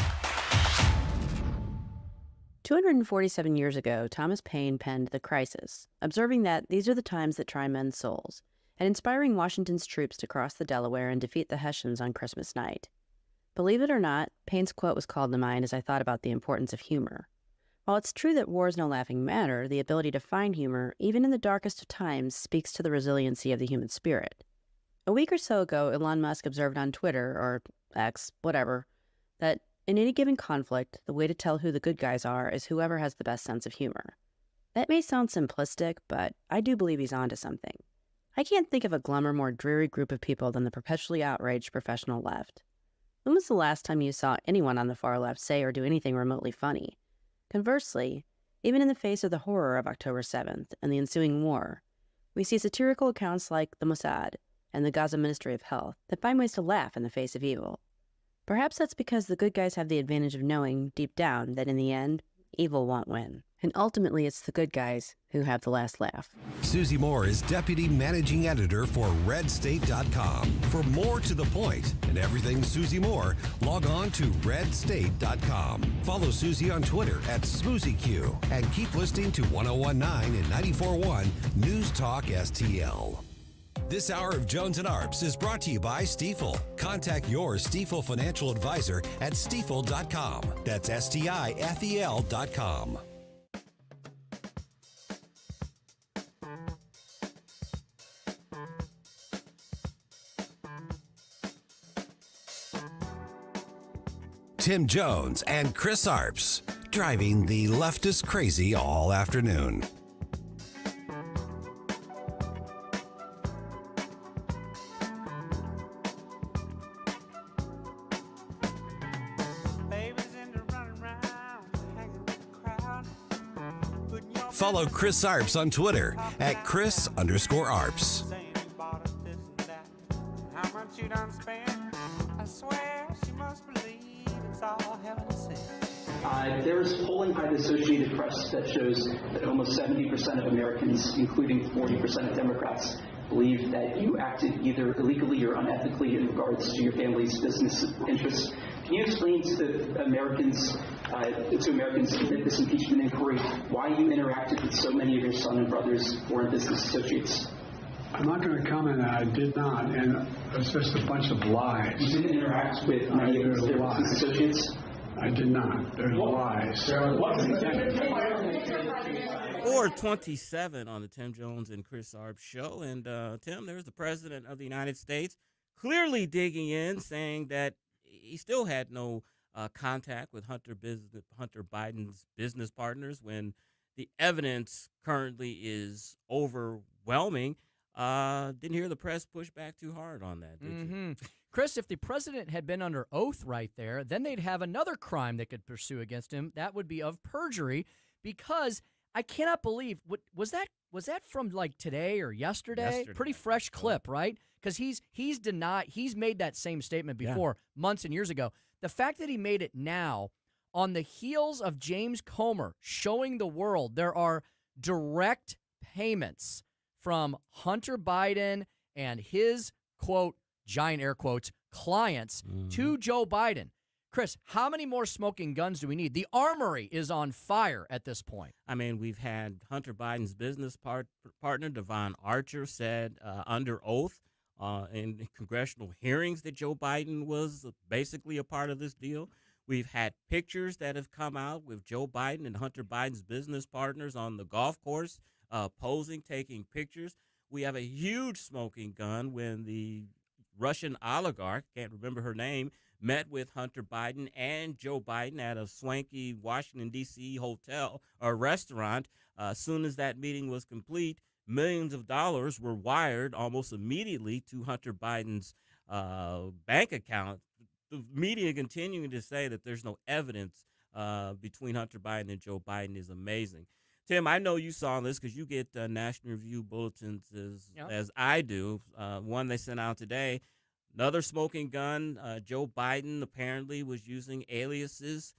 Speaker 28: 247 years ago, Thomas Paine penned The Crisis, observing that these are the times that try men's souls, and inspiring Washington's troops to cross the Delaware and defeat the Hessians on Christmas night. Believe it or not, Paine's quote was called to mind as I thought about the importance of humor. While it's true that war is no laughing matter, the ability to find humor, even in the darkest of times, speaks to the resiliency of the human spirit. A week or so ago, Elon Musk observed on Twitter, or X, whatever, that in any given conflict, the way to tell who the good guys are is whoever has the best sense of humor. That may sound simplistic, but I do believe he's onto something. I can't think of a glummer, more dreary group of people than the perpetually outraged professional left. When was the last time you saw anyone on the far left say or do anything remotely funny? Conversely, even in the face of the horror of October 7th and the ensuing war, we see satirical accounts like the Mossad and the Gaza Ministry of Health that find ways to laugh in the face of evil. Perhaps that's because the good guys have the advantage of knowing, deep down, that in the end, evil won't win. And ultimately, it's the good guys who have the last laugh.
Speaker 5: Susie Moore is Deputy Managing Editor for RedState.com. For more to the point and everything Susie Moore, log on to RedState.com. Follow Susie on Twitter at SmoozyQ and keep listening to 1019 and 94.1 News Talk STL. This hour of Jones and Arps is brought to you by Stifel. Contact your Stifel financial advisor at Stifel.com. That's STIFEL.com. Tim Jones and Chris Arps. driving the leftist crazy all afternoon. Follow Chris Arps on Twitter at Chris_Arps.
Speaker 6: There's polling by the Associated Press that shows that almost 70% of Americans, including 40% of Democrats, believe that you acted either illegally or unethically in regards to your family's business interests. Can you explain to Americans in this impeachment inquiry why you interacted with so many of your son and brother's foreign business associates?
Speaker 20: I'm not going to comment on I did not, and it's just a bunch of lies.
Speaker 6: You didn't interact with many of their business associates?
Speaker 20: I did not. There's lies.
Speaker 14: 427 on the Tim Jones and Chris Arps show. And, Tim, there's the President of the United States clearly digging in, saying that he still had no contact with Hunter Biden's business partners when the evidence currently is overwhelming. Didn't hear the press push back too hard on that, did you?
Speaker 21: Chris, if the president had been under oath right there, then they'd have another crime they could pursue against him. That would be of perjury, because I cannot believe was that from like today or yesterday? Pretty fresh clip, right? Because he's made that same statement before, months and years ago. The fact that he made it now on the heels of James Comer showing the world there are direct payments from Hunter Biden and his, quote, giant air quotes, clients to Joe Biden. Chris, how many more smoking guns do we need? The armory is on fire at this point.
Speaker 14: I mean, we've had Hunter Biden's business partner, Devon Archer, said under oath in congressional hearings that Joe Biden was basically a part of this deal. We've had pictures that have come out with Joe Biden and Hunter Biden's business partners on the golf course posing, taking pictures. We have a huge smoking gun when the Russian oligarch, can't remember her name, met with Hunter Biden and Joe Biden at a swanky Washington, D.C. hotel or restaurant. As soon as that meeting was complete, millions of dollars were wired almost immediately to Hunter Biden's bank account. The media continuing to say that there's no evidence between Hunter Biden and Joe Biden is amazing. Tim, I know you saw this because you get National Review bulletins as I do. One they sent out today, another smoking gun. Joe Biden apparently was using aliases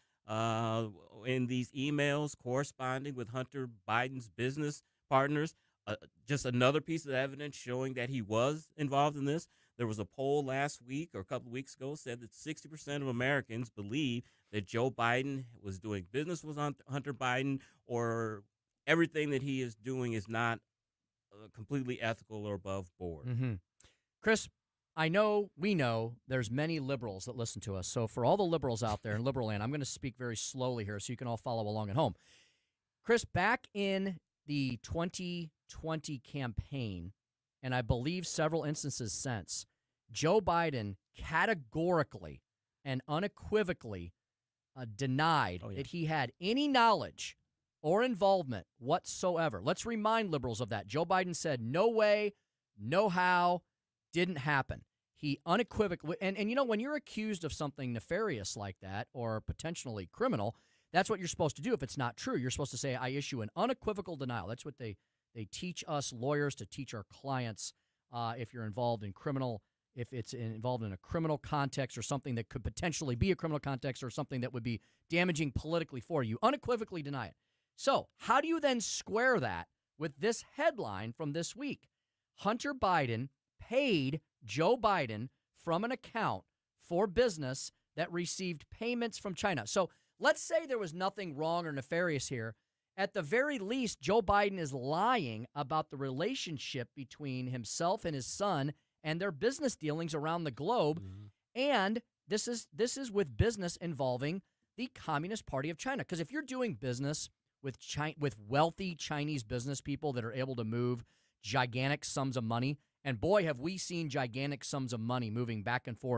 Speaker 14: in these emails corresponding with Hunter Biden's business partners. Just another piece of evidence showing that he was involved in this. There was a poll last week or a couple of weeks ago said that 60% of Americans believe that Joe Biden was doing business with Hunter Biden, or everything that he is doing is not completely ethical or above board.
Speaker 21: Chris, we know there's many liberals that listen to us. So for all the liberals out there in liberal land, I'm going to speak very slowly here so you can all follow along at home. Chris, back in the 2020 campaign, and I believe several instances since, Joe Biden categorically and unequivocally denied that he had any knowledge or involvement whatsoever. Let's remind liberals of that. Joe Biden said, no way, no how, didn't happen. He unequivocally, and you know, when you're accused of something nefarious like that or potentially criminal, that's what you're supposed to do. If it's not true, you're supposed to say, I issue an unequivocal denial. That's what they teach us lawyers to teach our clients if you're involved in criminal, if it's involved in a criminal context or something that could potentially be a criminal context or something that would be damaging politically for you. Unequivocally deny it. So how do you then square that with this headline from this week? Hunter Biden paid Joe Biden from an account for business that received payments from China. So let's say there was nothing wrong or nefarious here. At the very least, Joe Biden is lying about the relationship between himself and his son and their business dealings around the globe. And this is with business involving the Communist Party of China. Because if you're doing business with wealthy Chinese business people that are able to move gigantic sums of money, and boy, have we seen gigantic sums of money moving back and forth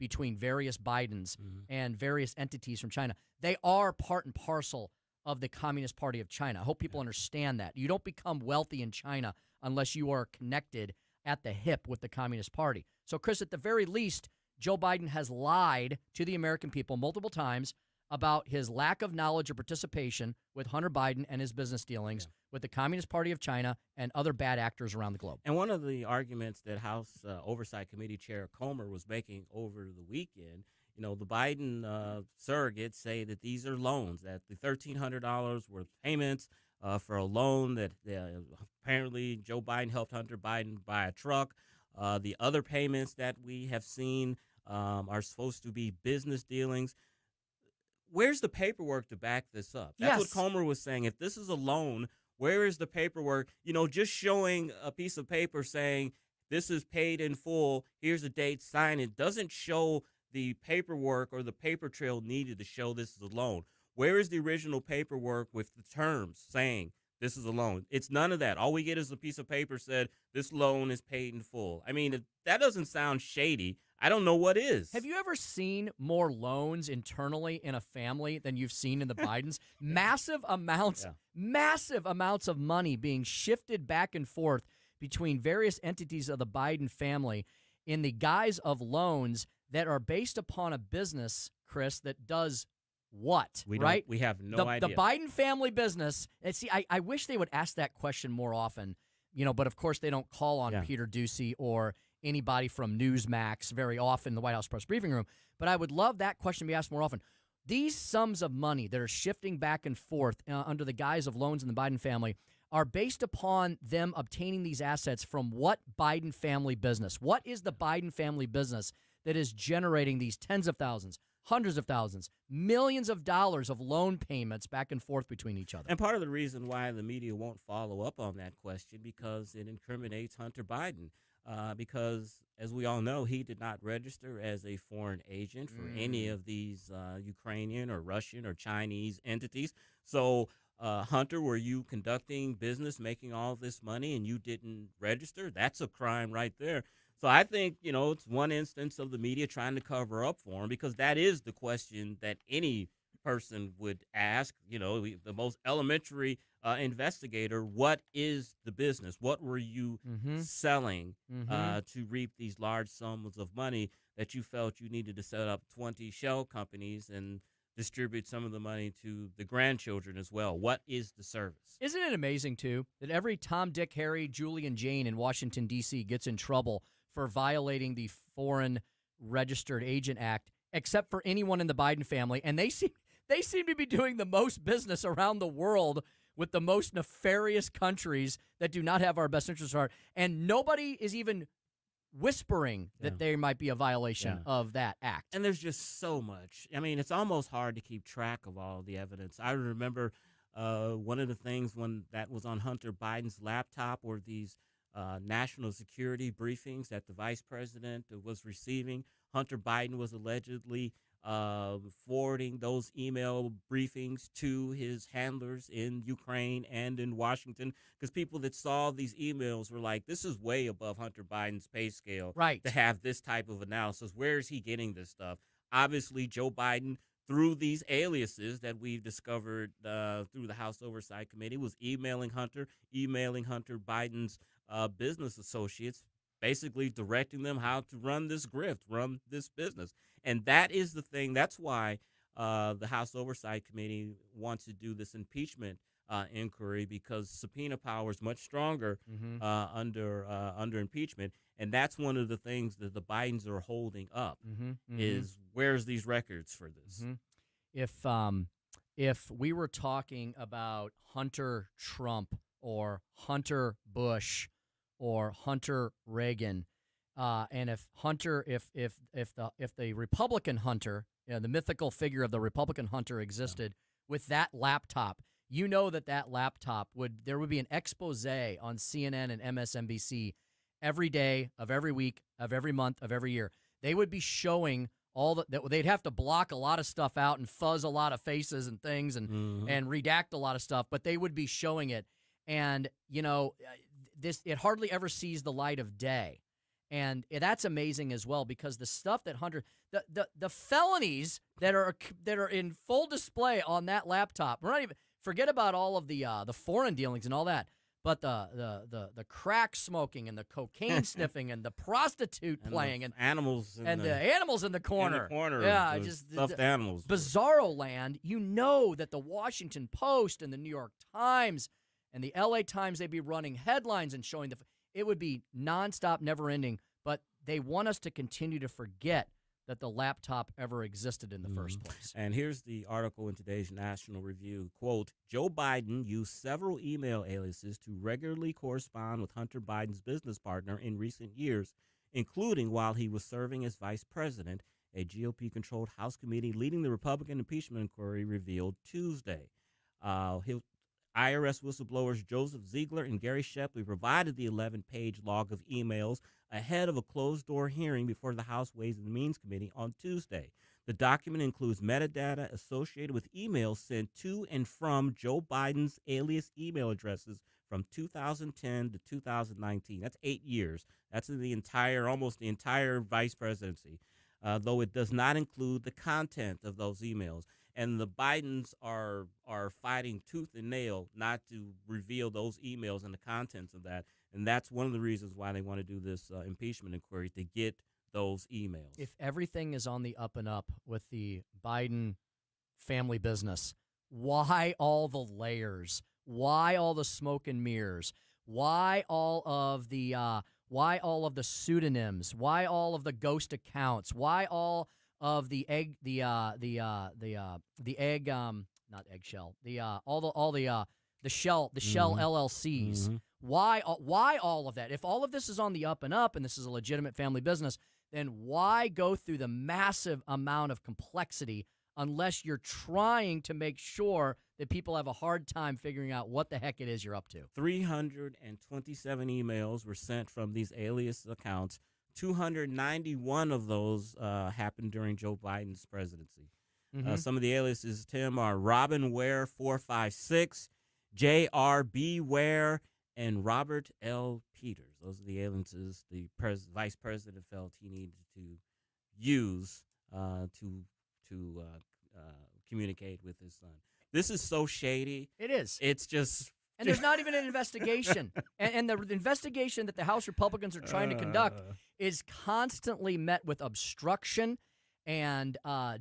Speaker 21: between various Bidens and various entities from China. They are part and parcel of the Communist Party of China. I hope people understand that. You don't become wealthy in China unless you are connected at the hip with the Communist Party. So, Chris, at the very least, Joe Biden has lied to the American people multiple times about his lack of knowledge or participation with Hunter Biden and his business dealings with the Communist Party of China and other bad actors around the globe.
Speaker 14: And one of the arguments that House Oversight Committee Chair Comer was making over the weekend, you know, the Biden surrogates say that these are loans, that the $1,300 worth payments for a loan that apparently Joe Biden helped Hunter Biden buy a truck. The other payments that we have seen are supposed to be business dealings. Where's the paperwork to back this up? That's what Comer was saying. If this is a loan, where is the paperwork? You know, just showing a piece of paper saying this is paid in full, here's the date, sign it, doesn't show the paperwork or the paper trail needed to show this is a loan. Where is the original paperwork with the terms saying this is a loan? It's none of that. All we get is a piece of paper said this loan is paid in full. I mean, if that doesn't sound shady, I don't know what is.
Speaker 21: Have you ever seen more loans internally in a family than you've seen in the Bidens? Massive amounts of money being shifted back and forth between various entities of the Biden family in the guise of loans that are based upon a business, Chris, that does what?
Speaker 14: We have no idea.
Speaker 21: The Biden family business, and see, I wish they would ask that question more often, you know, but of course they don't call on Peter Doocy or anybody from Newsmax very often in the White House press briefing room, but I would love that question to be asked more often. These sums of money that are shifting back and forth under the guise of loans in the Biden family are based upon them obtaining these assets from what Biden family business? What is the Biden family business that is generating these tens of thousands, hundreds of thousands, millions of dollars of loan payments back and forth between each other?
Speaker 14: And part of the reason why the media won't follow up on that question because it incriminates Hunter Biden. Because, as we all know, he did not register as a foreign agent for any of these Ukrainian or Russian or Chinese entities. So, Hunter, were you conducting business, making all this money, and you didn't register? That's a crime right there. So I think, you know, it's one instance of the media trying to cover up for him because that is the question that any person would ask, you know, the most elementary investigator, what is the business? What were you selling to reap these large sums of money that you felt you needed to set up 20 shell companies and distribute some of the money to the grandchildren as well? What is the service?
Speaker 21: Isn't it amazing, too, that every Tom, Dick, Harry, Julie, and Jane in Washington, D.C. gets in trouble for violating the Foreign Registered Agent Act, except for anyone in the Biden family, and they seem to be doing the most business around the world with the most nefarious countries that do not have our best interests at heart, and nobody is even whispering that there might be a violation of that act.
Speaker 14: And there's just so much. I mean, it's almost hard to keep track of all the evidence. I remember one of the things when that was on Hunter Biden's laptop were these national security briefings that the vice president was receiving. Hunter Biden was allegedly forwarding those email briefings to his handlers in Ukraine and in Washington because people that saw these emails were like, this is way above Hunter Biden's pay scale to have this type of analysis. Where is he getting this stuff? Obviously, Joe Biden, through these aliases that we've discovered through the House Oversight Committee, was emailing Hunter Biden's business associates, basically directing them how to run this grift, run this business. And that is the thing. That's why the House Oversight Committee wants to do this impeachment inquiry, because subpoena power is much stronger under impeachment. And that's one of the things that the Bidens are holding up is where's these records for this?
Speaker 21: If we were talking about Hunter Trump or Hunter Bush or Hunter Reagan, and if the Republican Hunter, the mythical figure of the Republican Hunter existed with that laptop, you know that laptop there would be an expose on CNN and MSNBC every day of every week of every month of every year. They would be showing they'd have to block a lot of stuff out and fuzz a lot of faces and things and redact a lot of stuff, but they would be showing it. And, you know, it hardly ever sees the light of day. And that's amazing as well, because the stuff that Hunter, the felonies that are in full display on that laptop, we're not even, forget about all of the foreign dealings and all that, but the crack smoking and the cocaine sniffing and the prostitute playing and
Speaker 14: animals
Speaker 21: and the animals in the corner.
Speaker 14: Yeah, just stuffed animals.
Speaker 21: Bizarro land. You know that the Washington Post and the New York Times and the LA Times, they'd be running headlines and showing it would be nonstop, never ending, but they want us to continue to forget that the laptop ever existed in the first place.
Speaker 14: And here's the article in today's National Review. Quote, Joe Biden used several email aliases to regularly correspond with Hunter Biden's business partner in recent years, including while he was serving as vice president, a GOP-controlled House committee leading the Republican impeachment inquiry revealed Tuesday. IRS whistleblowers Joseph Ziegler and Gary Shepley provided the 11-page log of emails ahead of a closed-door hearing before the House Ways and Means Committee on Tuesday. The document includes metadata associated with emails sent to and from Joe Biden's alias email addresses from 2010 to 2019. That's 8 years. That's almost the entire vice presidency, though it does not include the content of those emails. And the Bidens are fighting tooth and nail not to reveal those emails and the contents of that. And that's one of the reasons why they want to do this impeachment inquiry, to get those emails.
Speaker 21: If everything is on the up and up with the Biden family business, why all the layers? Why all the smoke and mirrors? Why all of the pseudonyms? Why all of the ghost accounts? Why all of the egg, not eggshell, the shell LLCs.
Speaker 14: Mm-hmm.
Speaker 21: Why all of that? If all of this is on the up and up and this is a legitimate family business, then why go through the massive amount of complexity unless you're trying to make sure that people have a hard time figuring out what the heck it is you're up to?
Speaker 14: 327 emails were sent from these alias accounts. 291 of those happened during Joe Biden's presidency.
Speaker 21: Mm-hmm.
Speaker 14: Some of the aliases, Tim, are Robin Ware 456, J.R.B. Ware, and Robert L. Peters. Those are the aliases the vice president felt he needed to use to communicate with his son. This is so shady.
Speaker 21: It is.
Speaker 14: It's just...
Speaker 21: And there's not even an investigation. and the investigation that the House Republicans are trying to conduct is constantly met with obstruction and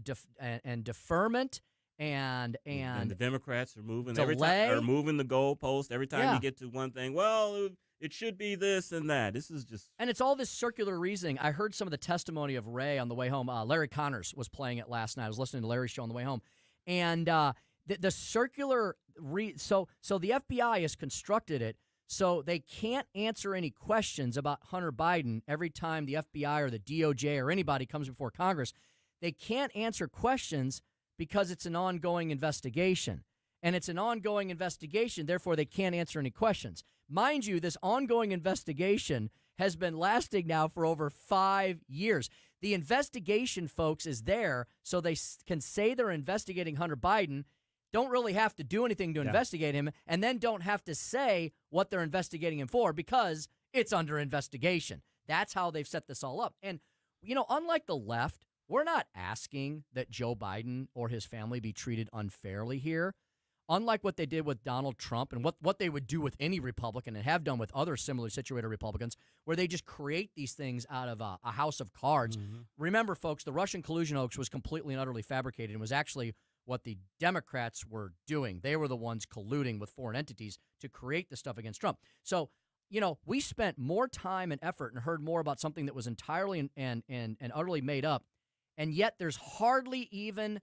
Speaker 21: deferment and
Speaker 14: the Democrats are moving
Speaker 21: delay.
Speaker 14: Are moving the goalpost every time you get to one thing. Well, it should be this and that. This is just...
Speaker 21: And it's all this circular reasoning. I heard some of the testimony of Ray on the way home. Larry Connors was playing it last night. I was listening to Larry's show on the way home. And the circular... So the FBI has constructed it so they can't answer any questions about Hunter Biden every time the FBI or the DOJ or anybody comes before Congress. They can't answer questions because it's an ongoing investigation. And it's an ongoing investigation, therefore they can't answer any questions. Mind you, this ongoing investigation has been lasting now for over 5 years. The investigation, folks, is there so they can say they're investigating Hunter Biden, don't really have to do anything to investigate him, and then don't have to say what they're investigating him for because it's under investigation. That's how they've set this all up. And, unlike the left, we're not asking that Joe Biden or his family be treated unfairly here. Unlike what they did with Donald Trump and what they would do with any Republican and have done with other similarly situated Republicans, where they just create these things out of a house of cards. Mm-hmm. Remember, folks, the Russian collusion hoax was completely and utterly fabricated and was actually what the Democrats were doing. They were the ones colluding with foreign entities to create the stuff against Trump. So, we spent more time and effort and heard more about something that was entirely and utterly made up, and yet there's hardly even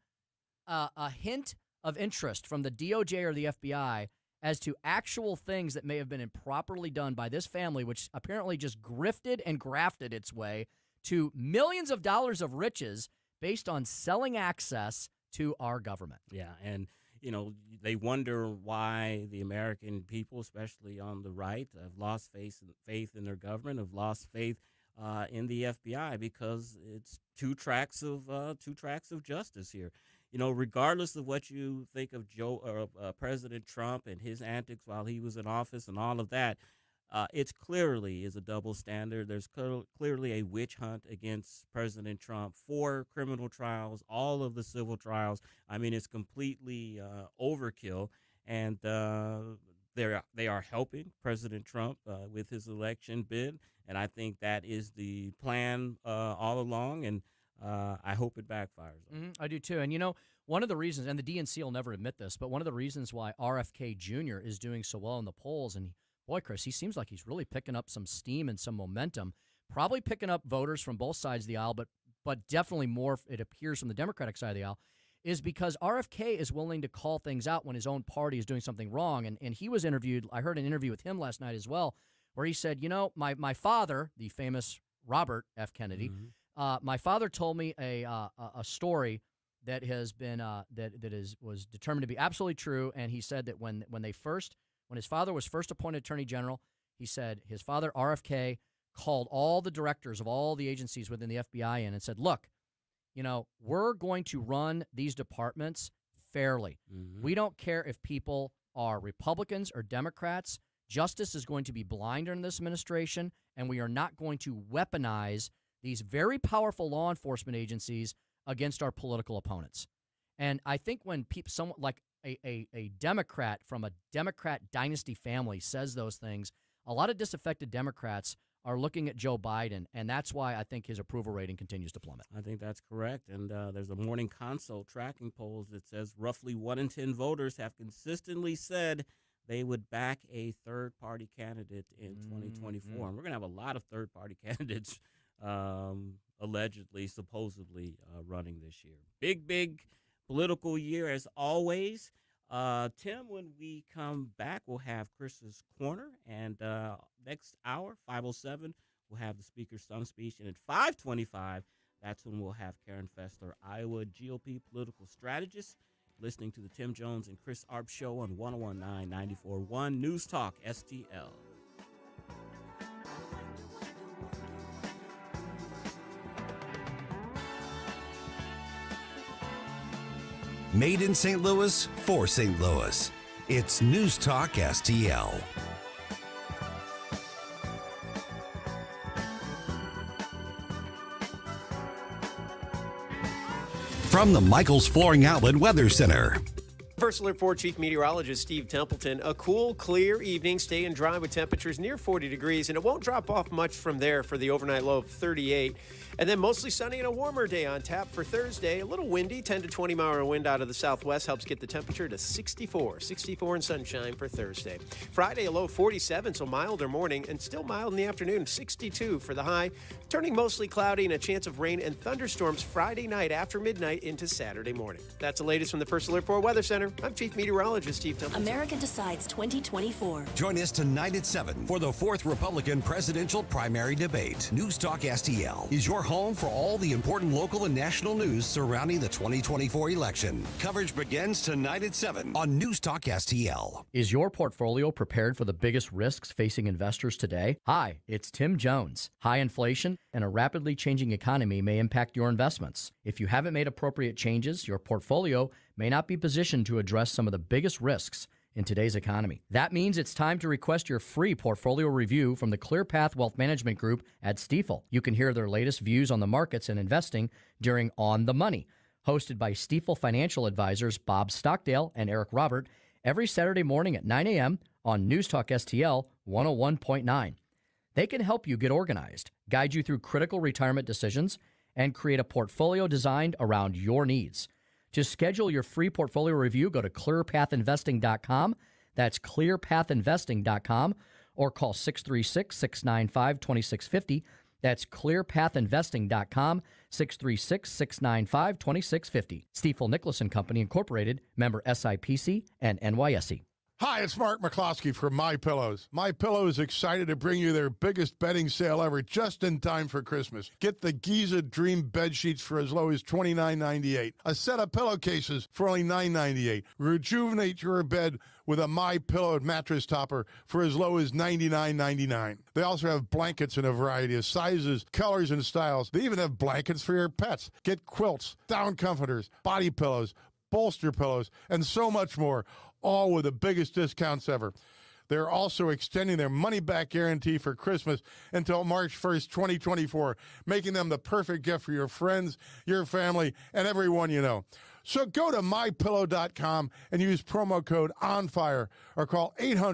Speaker 21: a hint of interest from the DOJ or the FBI as to actual things that may have been improperly done by this family, which apparently just grifted and grafted its way to millions of dollars of riches based on selling access to our government.
Speaker 14: Yeah, and, they wonder why the American people, especially on the right, have lost faith in their government, have lost faith in the FBI, because it's two tracks of justice here. Regardless of what you think of President Trump and his antics while he was in office and all of that, It's clearly is a double standard. There's clearly a witch hunt against President Trump. 4 criminal trials, all of the civil trials. I mean, it's completely overkill. And they are helping President Trump with his election bid. And I think that is the plan all along. And I hope it backfires.
Speaker 21: I do too. And, you know, one of the reasons, and the DNC will never admit this, but one of the reasons why RFK Jr. is doing so well in the polls, and boy, Chris, he seems like he's really picking up some steam and some momentum, probably picking up voters from both sides of the aisle, but definitely more, it appears, from the Democratic side of the aisle, is because RFK is willing to call things out when his own party is doing something wrong. And he was interviewed, I heard an interview with him last night as well, where he said, you know, my father, the famous Robert F. Kennedy, my father told me a story that has been was determined to be absolutely true. And he said that when his father was first appointed Attorney General, he said his father, RFK, called all the directors of all the agencies within the FBI in and said, look, you know, we're going to run these departments fairly. We don't care if people are Republicans or Democrats. Justice is going to be blind in this administration, and we are not going to weaponize these very powerful law enforcement agencies against our political opponents. And I think when someone like a Democrat from a Democrat dynasty family says those things, a lot of disaffected Democrats are looking at Joe Biden, and that's why I think his approval rating continues to plummet.
Speaker 14: I think that's correct. And there's a Morning Consult tracking polls that says roughly 1 in 10 voters have consistently said they would back a third-party candidate in 2024. And we're going to have a lot of third-party candidates allegedly, supposedly running this year. Big political year as always. Tim, when we come back, we'll have Chris's Corner. And next hour, 5:07, we'll have the Speaker's stump speech. And at 5:25, that's when we'll have Karen Fessler, Iowa GOP political strategist, listening to the Tim Jones and Chris Arp Show on 101.9, 94.1 News Talk STL.
Speaker 5: Made in St. Louis for St. Louis. It's News Talk STL. From the Michaels Flooring Outlet Weather Center.
Speaker 13: First Alert 4 Chief Meteorologist Steve Templeton. A cool, clear evening, staying dry with temperatures near 40 degrees, and it won't drop off much from there for the overnight low of 38. And then mostly sunny and a warmer day on tap for Thursday. A little windy, 10 to 20 mile wind out of the southwest helps get the temperature to 64. 64 and sunshine for Thursday. Friday, a low 47, so milder morning, and still mild in the afternoon, 62 for the high. Turning mostly cloudy and a chance of rain and thunderstorms Friday night after midnight into Saturday morning. That's the latest from the First Alert 4 Weather Center. I'm Chief Meteorologist Steve Templeton.
Speaker 7: America Decides 2024.
Speaker 5: Join us tonight at 7 for the 4th Republican presidential primary debate. News Talk STL is your home for all the important local and national news surrounding the 2024 election. Coverage begins tonight at 7 on News Talk STL.
Speaker 21: Is your portfolio prepared for the biggest risks facing investors today? Hi, it's Tim Jones. High inflation and a rapidly changing economy may impact your investments. If you haven't made appropriate changes, your portfolio may not be positioned to address some of the biggest risks in today's economy. That means it's time to request your free portfolio review from the ClearPath Wealth Management Group at Stifel. You can hear their latest views on the markets and investing during On the Money, hosted by Stifel financial advisors Bob Stockdale and Eric Robert, every Saturday morning at 9 a.m. on News Talk STL 101.9. They can help you get organized, guide you through critical retirement decisions, and create a portfolio designed around your needs. To schedule your free portfolio review, go to clearpathinvesting.com. That's clearpathinvesting.com, or call 636-695-2650. That's clearpathinvesting.com, 636-695-2650. Stifel Nicholas & Company Incorporated, member SIPC and NYSE.
Speaker 8: Hi, it's Mark McCloskey from MyPillows. MyPillow is excited to bring you their biggest bedding sale ever just in time for Christmas. Get the Giza Dream bed sheets for as low as $29.98. A set of pillowcases for only $9.98. Rejuvenate your bed with a MyPillow mattress topper for as low as $99.99. They also have blankets in a variety of sizes, colors, and styles. They even have blankets for your pets. Get quilts, down comforters, body pillows, bolster pillows, and so much more, all with the biggest discounts ever. They're also extending their money-back guarantee for Christmas until March 1st, 2024, making them the perfect gift for your friends, your family, and everyone you know. So go to MyPillow.com and use promo code ONFIRE or call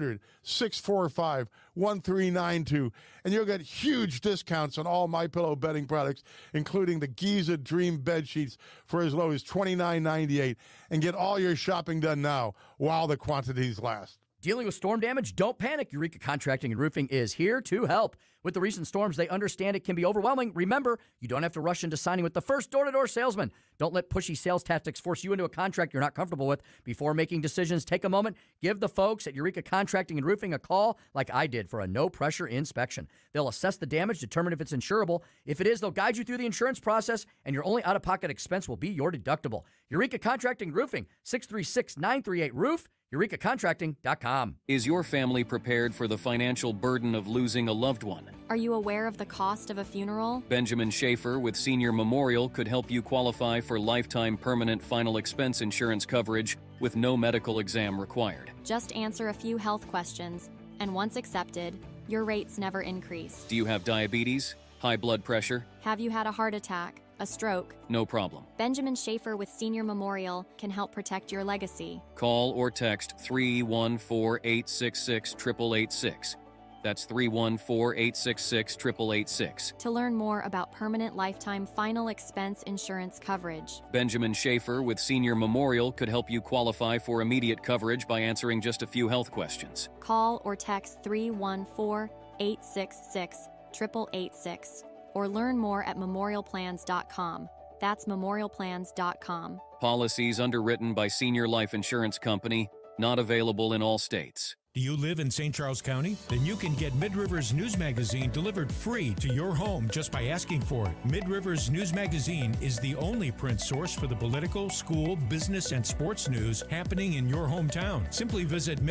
Speaker 8: 800-645-1392, and you'll get huge discounts on all MyPillow bedding products, including the Giza Dream bed sheets for as low as $29.98, and get all your shopping done now while the quantities last.
Speaker 21: Dealing with storm damage? Don't panic. Eureka Contracting and Roofing is here to help. With the recent storms, they understand it can be overwhelming. Remember, you don't have to rush into signing with the first door-to-door salesman. Don't let pushy sales tactics force you into a contract you're not comfortable with. Before making decisions, take a moment. Give the folks at Eureka Contracting and Roofing a call like I did for a no-pressure inspection. They'll assess the damage, determine if it's insurable. If it is, they'll guide you through the insurance process, and your only out-of-pocket expense will be your deductible. Eureka Contracting and Roofing, 636-938-ROOF. EurekaContracting.com.
Speaker 4: Is your family prepared for the financial burden of losing a loved one?
Speaker 9: Are you aware of the cost of a funeral?
Speaker 4: Benjamin Schaefer with Senior Memorial could help you qualify for lifetime permanent final expense insurance coverage with no medical exam required.
Speaker 9: Just answer a few health questions, and once accepted, your rates never increase.
Speaker 4: Do you have diabetes? High blood pressure?
Speaker 9: Have you had a heart attack? A stroke?
Speaker 4: No problem.
Speaker 9: Benjamin Schaefer with Senior Memorial can help protect your legacy.
Speaker 4: Call or text 314-866-8886. That's 314-866-8886.
Speaker 9: To learn more about permanent lifetime final expense insurance coverage.
Speaker 4: Benjamin Schaefer with Senior Memorial could help you qualify for immediate coverage by answering just a few health questions.
Speaker 9: Call or text 314-866-8886. Or learn more at memorialplans.com. That's memorialplans.com.
Speaker 4: Policies underwritten by Senior Life Insurance Company, not available in all states.
Speaker 10: Do you live in St. Charles County? Then you can get Mid-Rivers News Magazine delivered free to your home just by asking for it. Mid-Rivers News Magazine is the only print source for the political, school, business, and sports news happening in your hometown. Simply visit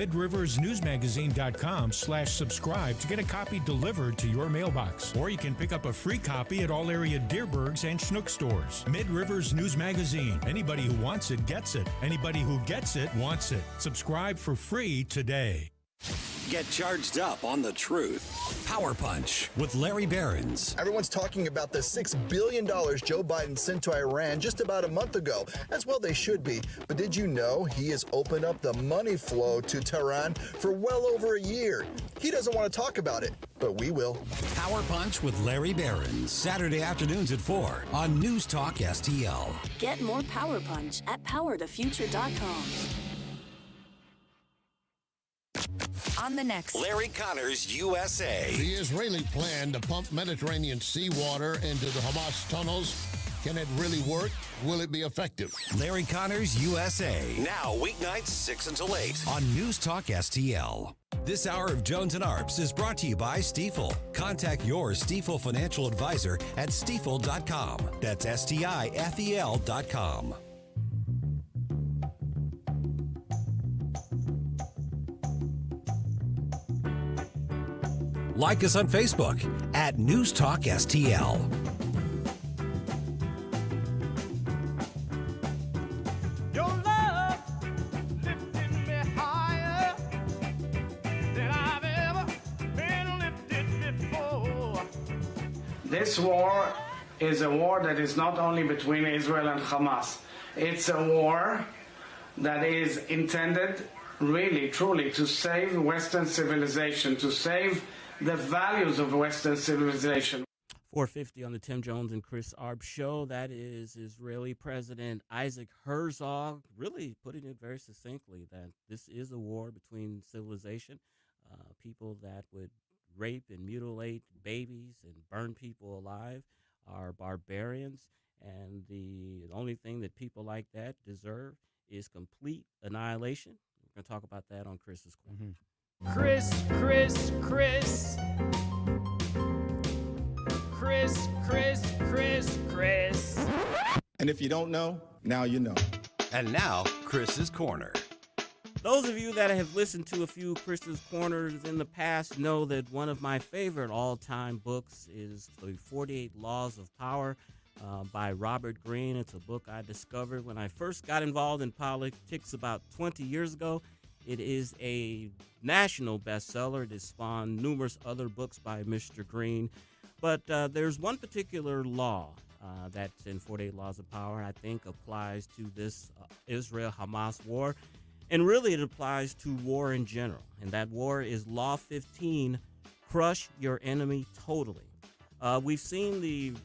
Speaker 10: midriversnewsmagazine.com/subscribe to get a copy delivered to your mailbox. Or you can pick up a free copy at all area Deerbergs and Schnuck stores. Mid-Rivers News Magazine. Anybody who wants it gets it. Anybody who gets it wants it. Subscribe for free today.
Speaker 5: Get charged up on the truth. Power Punch with Larry Behrens.
Speaker 11: Everyone's talking about the $6 billion Joe Biden sent to Iran just about a month ago. As well they should be. But did you know he has opened up the money flow to Tehran for well over a year? He doesn't want to talk about it, but we will.
Speaker 5: Power Punch with Larry Behrens. Saturday afternoons at 4 on News Talk STL.
Speaker 7: Get more Power Punch at powertofuture.com.
Speaker 12: On the next
Speaker 5: Larry Connors USA.
Speaker 15: The Israeli plan to pump Mediterranean seawater into the Hamas tunnels, can it really work? Will it be effective?
Speaker 5: Larry Connors USA. Now weeknights 6 until 8 on News Talk STL. This hour of Jones and Arps is brought to you by Stifel. Contact your Stifel financial advisor at stifel.com. That's STIFEL.com. Like us on Facebook at News Talk STL.
Speaker 18: Your love lifted me higher than I've ever been lifted before.
Speaker 16: This war is a war that is not only between Israel and Hamas. It's a war that is intended really, truly, to save Western civilization, to save the values of Western civilization.
Speaker 14: 450 on the Tim Jones and Chris Arp show. That is Israeli President Isaac Herzog really putting it very succinctly that this is a war between civilization. People that would rape and mutilate babies and burn people alive are barbarians, and the only thing that people like that deserve is complete annihilation. We're going to talk about that on Chris's Corner.
Speaker 18: Mm-hmm. Chris.
Speaker 17: And if you don't know, now you know.
Speaker 5: And now, Chris's Corner.
Speaker 14: Those of you that have listened to a few Chris's Corners in the past know that one of my favorite all-time books is The 48 Laws of Power by Robert Greene. It's a book I discovered when I first got involved in politics about 20 years ago. It is a national bestseller. It has spawned numerous other books by Mr. Green. But there's one particular law that's in 48 Laws of Power I think applies to this Israel-Hamas war. And really it applies to war in general. And that war is Law 15, crush your enemy totally. We've seen the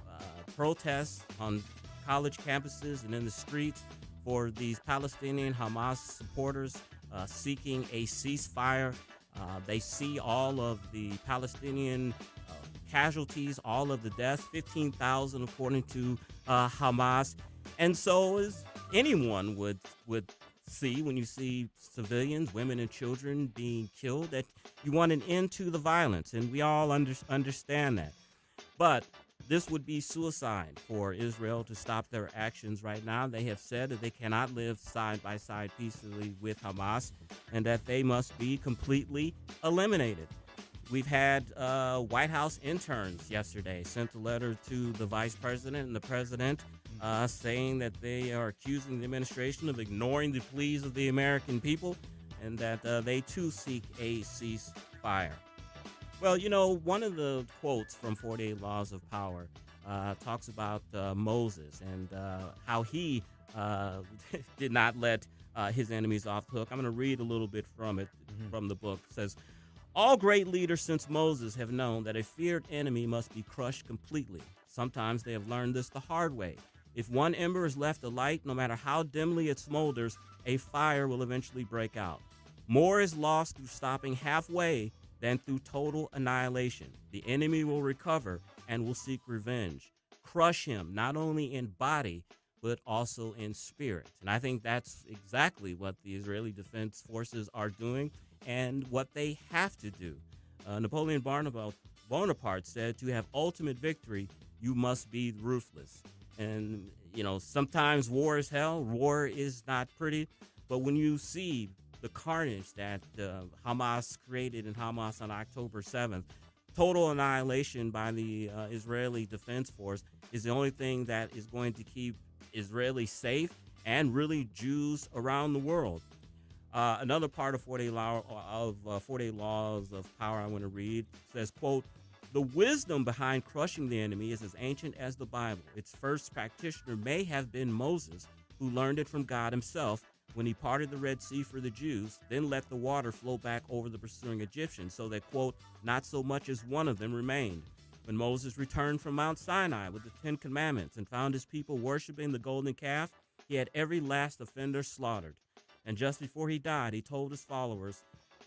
Speaker 14: protests on college campuses and in the streets for these Palestinian Hamas supporters seeking a ceasefire. They see all of the Palestinian casualties, all of the deaths, 15,000 according to Hamas. And so as anyone would see when you see civilians, women and children being killed, that you want an end to the violence, and we all understand that. But this would be suicide for Israel to stop their actions right now. They have said that they cannot live side by side peacefully with Hamas and that they must be completely eliminated. We've had White House interns yesterday sent a letter to the vice president and the president saying that they are accusing the administration of ignoring the pleas of the American people and that they too seek a ceasefire. Well, you know, one of the quotes from 48 Laws of Power talks about Moses and how he did not let his enemies off the hook. I'm going to read a little bit from it, from the book. It says, all great leaders since Moses have known that a feared enemy must be crushed completely. Sometimes they have learned this the hard way. If one ember is left alight, no matter how dimly it smolders, a fire will eventually break out. More is lost through stopping halfway than through total annihilation. The enemy will recover and will seek revenge. Crush him, not only in body, but also in spirit. And I think that's exactly what the Israeli Defense Forces are doing and what they have to do. Napoleon Bonaparte said, to have ultimate victory, you must be ruthless. And, you know, sometimes war is hell. War is not pretty. But when you see the carnage that Hamas created in Hamas on October 7th, total annihilation by the Israeli Defense Force is the only thing that is going to keep Israelis safe and really Jews around the world. Another part of 48 Laws of Power I want to read says, quote, the wisdom behind crushing the enemy is as ancient as the Bible. Its first practitioner may have been Moses, who learned it from God himself when he parted the Red Sea for the Jews, then let the water flow back over the pursuing Egyptians, so that, quote, not so much as one of them remained. When Moses returned from Mount Sinai with the 10 Commandments and found his people worshiping the golden calf, he had every last offender slaughtered. And just before he died, he told his followers,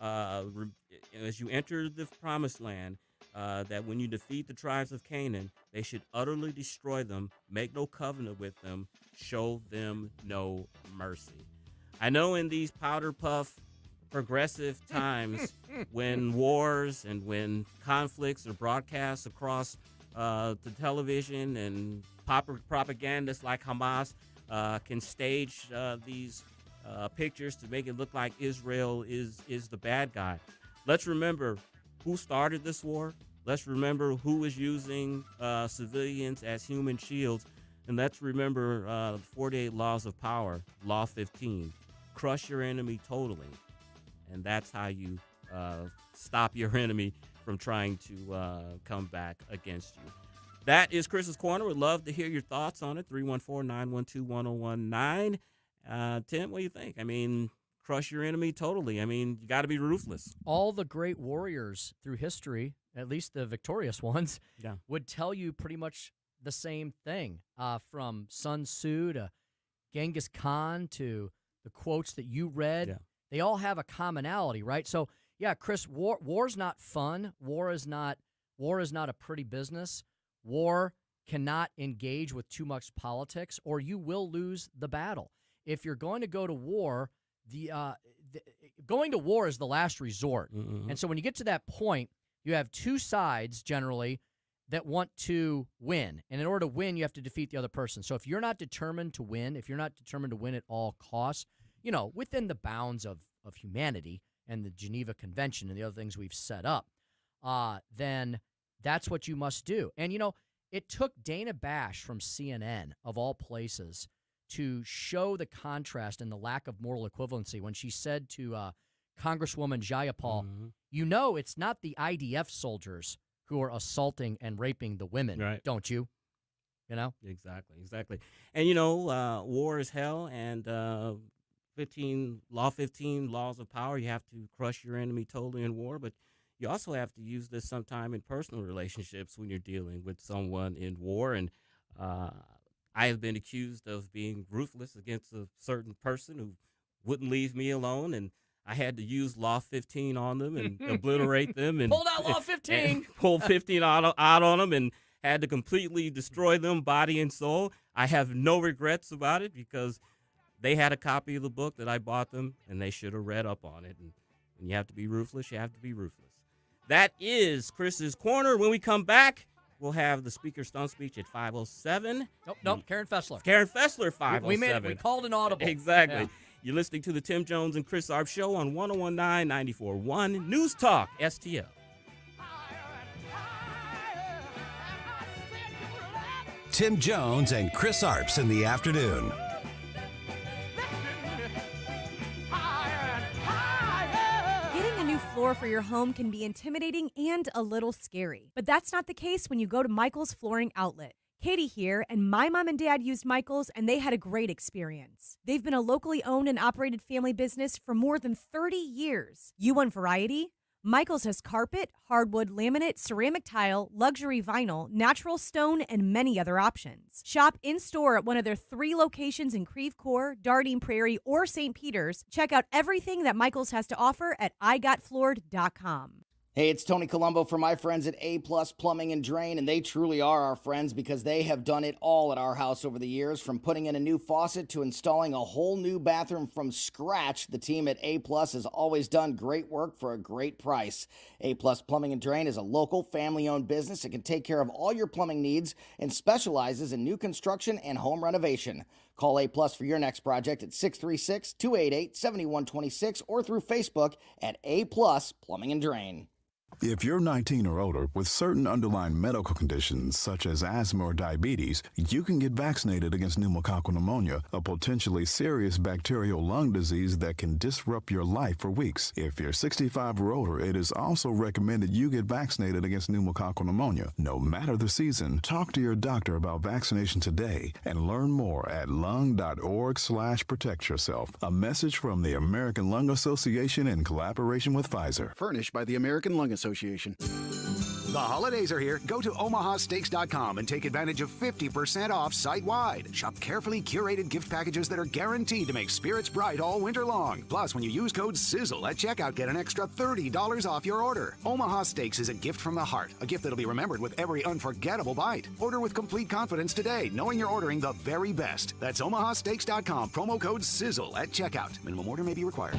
Speaker 14: as you enter the promised land, that when you defeat the tribes of Canaan, they should utterly destroy them, make no covenant with them, show them no mercy. I know in these powder puff progressive times when wars and when conflicts are broadcast across the television and propagandists like Hamas can stage these pictures to make it look like Israel is the bad guy. Let's remember who started this war. Let's remember who is using civilians as human shields. And let's remember 48 Laws of Power, Law 15. Crush your enemy totally. And that's how you stop your enemy from trying to come back against you. That is Chris's Corner. We'd love to hear your thoughts on it. 314-912-1019. Tim, what do you think? I mean, crush your enemy totally. I mean, you got to be ruthless.
Speaker 21: All the great warriors through history, at least the victorious ones, would tell you pretty much the same thing. From Sun Tzu to Genghis Khan to the quotes that you read, they all have a commonality, right? So, yeah, Chris, war's not fun. War is not a pretty business. War cannot engage with too much politics, or you will lose the battle. If you're going to go to war, going to war is the last resort. Mm-hmm. And so when you get to that point, you have two sides generally that want to win. And in order to win, you have to defeat the other person. So if you're not determined to win, if you're not determined to win at all costs, you know, within the bounds of humanity and the Geneva Convention and the other things we've set up, then that's what you must do. And, you know, it took Dana Bash from CNN, of all places, to show the contrast and the lack of moral equivalency when she said to Congresswoman Jayapal, you know it's not the IDF soldiers who are assaulting and raping the women,
Speaker 14: right.
Speaker 21: Don't you? You know?
Speaker 14: Exactly. And, war is hell, and 15 laws of power, you have to crush your enemy totally in war, but you also have to use this sometime in personal relationships when you're dealing with someone in war. And I have been accused of being ruthless against a certain person who wouldn't leave me alone, and I had to use Law 15 on them and obliterate them. And
Speaker 21: pulled out Law 15.
Speaker 14: Pulled 15 out on them and had to completely destroy them, body and soul. I have no regrets about it because they had a copy of the book that I bought them, and they should have read up on it. And when you have to be ruthless, you have to be ruthless. That is Chris's Corner. When we come back, we'll have the Speaker Stump Speech at 5:07.
Speaker 21: Nope, Karen Fessler.
Speaker 14: 5:07.
Speaker 21: We called an audible.
Speaker 14: Exactly.
Speaker 21: Yeah.
Speaker 14: You're listening to the Tim Jones and Chris Arp Show on 101.9, 94.1 News Talk, STL.
Speaker 5: Tim Jones and Chris Arps in the afternoon.
Speaker 1: Getting a new floor for your home can be intimidating and a little scary. But that's not the case when you go to Michael's Flooring Outlet. Katie here, and my mom and dad used Michael's, and they had a great experience. They've been a locally owned and operated family business for more than 30 years. You want variety? Michael's has carpet, hardwood, laminate, ceramic tile, luxury vinyl, natural stone, and many other options. Shop in-store at one of their 3 locations in Creve Coeur, Dardine Prairie, or St. Peter's. Check out everything that Michael's has to offer at igotfloored.com.
Speaker 27: Hey, it's Tony Colombo for my friends at A+ Plumbing and Drain, and they truly are our friends because they have done it all at our house over the years, from putting in a new faucet to installing a whole new bathroom from scratch. The team at A+ has always done great work for a great price. A+ Plumbing and Drain is a local, family-owned business that can take care of all your plumbing needs and specializes in new construction and home renovation. Call A+ for your next project at 636-288-7126 or through Facebook at A+ Plumbing and Drain.
Speaker 2: If you're 19 or older with certain underlying medical conditions such as asthma or diabetes, you can get vaccinated against pneumococcal pneumonia, a potentially serious bacterial lung disease that can disrupt your life for weeks. If you're 65 or older, it is also recommended you get vaccinated against pneumococcal pneumonia. No matter the season, talk to your doctor about vaccination today and learn more at lung.org/protect yourself. A message from the American Lung Association in collaboration with Pfizer.
Speaker 3: Furnished by the American Lung Association. The holidays are here. Go to omahasteaks.com and take advantage of 50% off site-wide. Shop carefully curated gift packages that are guaranteed to make spirits bright all winter long. Plus, when you use code SIZZLE at checkout, get an extra $30 off your order. Omaha Steaks is a gift from the heart, a gift that'll be remembered with every unforgettable bite. Order with complete confidence today, knowing you're ordering the very best. That's omahasteaks.com, promo code SIZZLE at checkout. Minimum order may be required.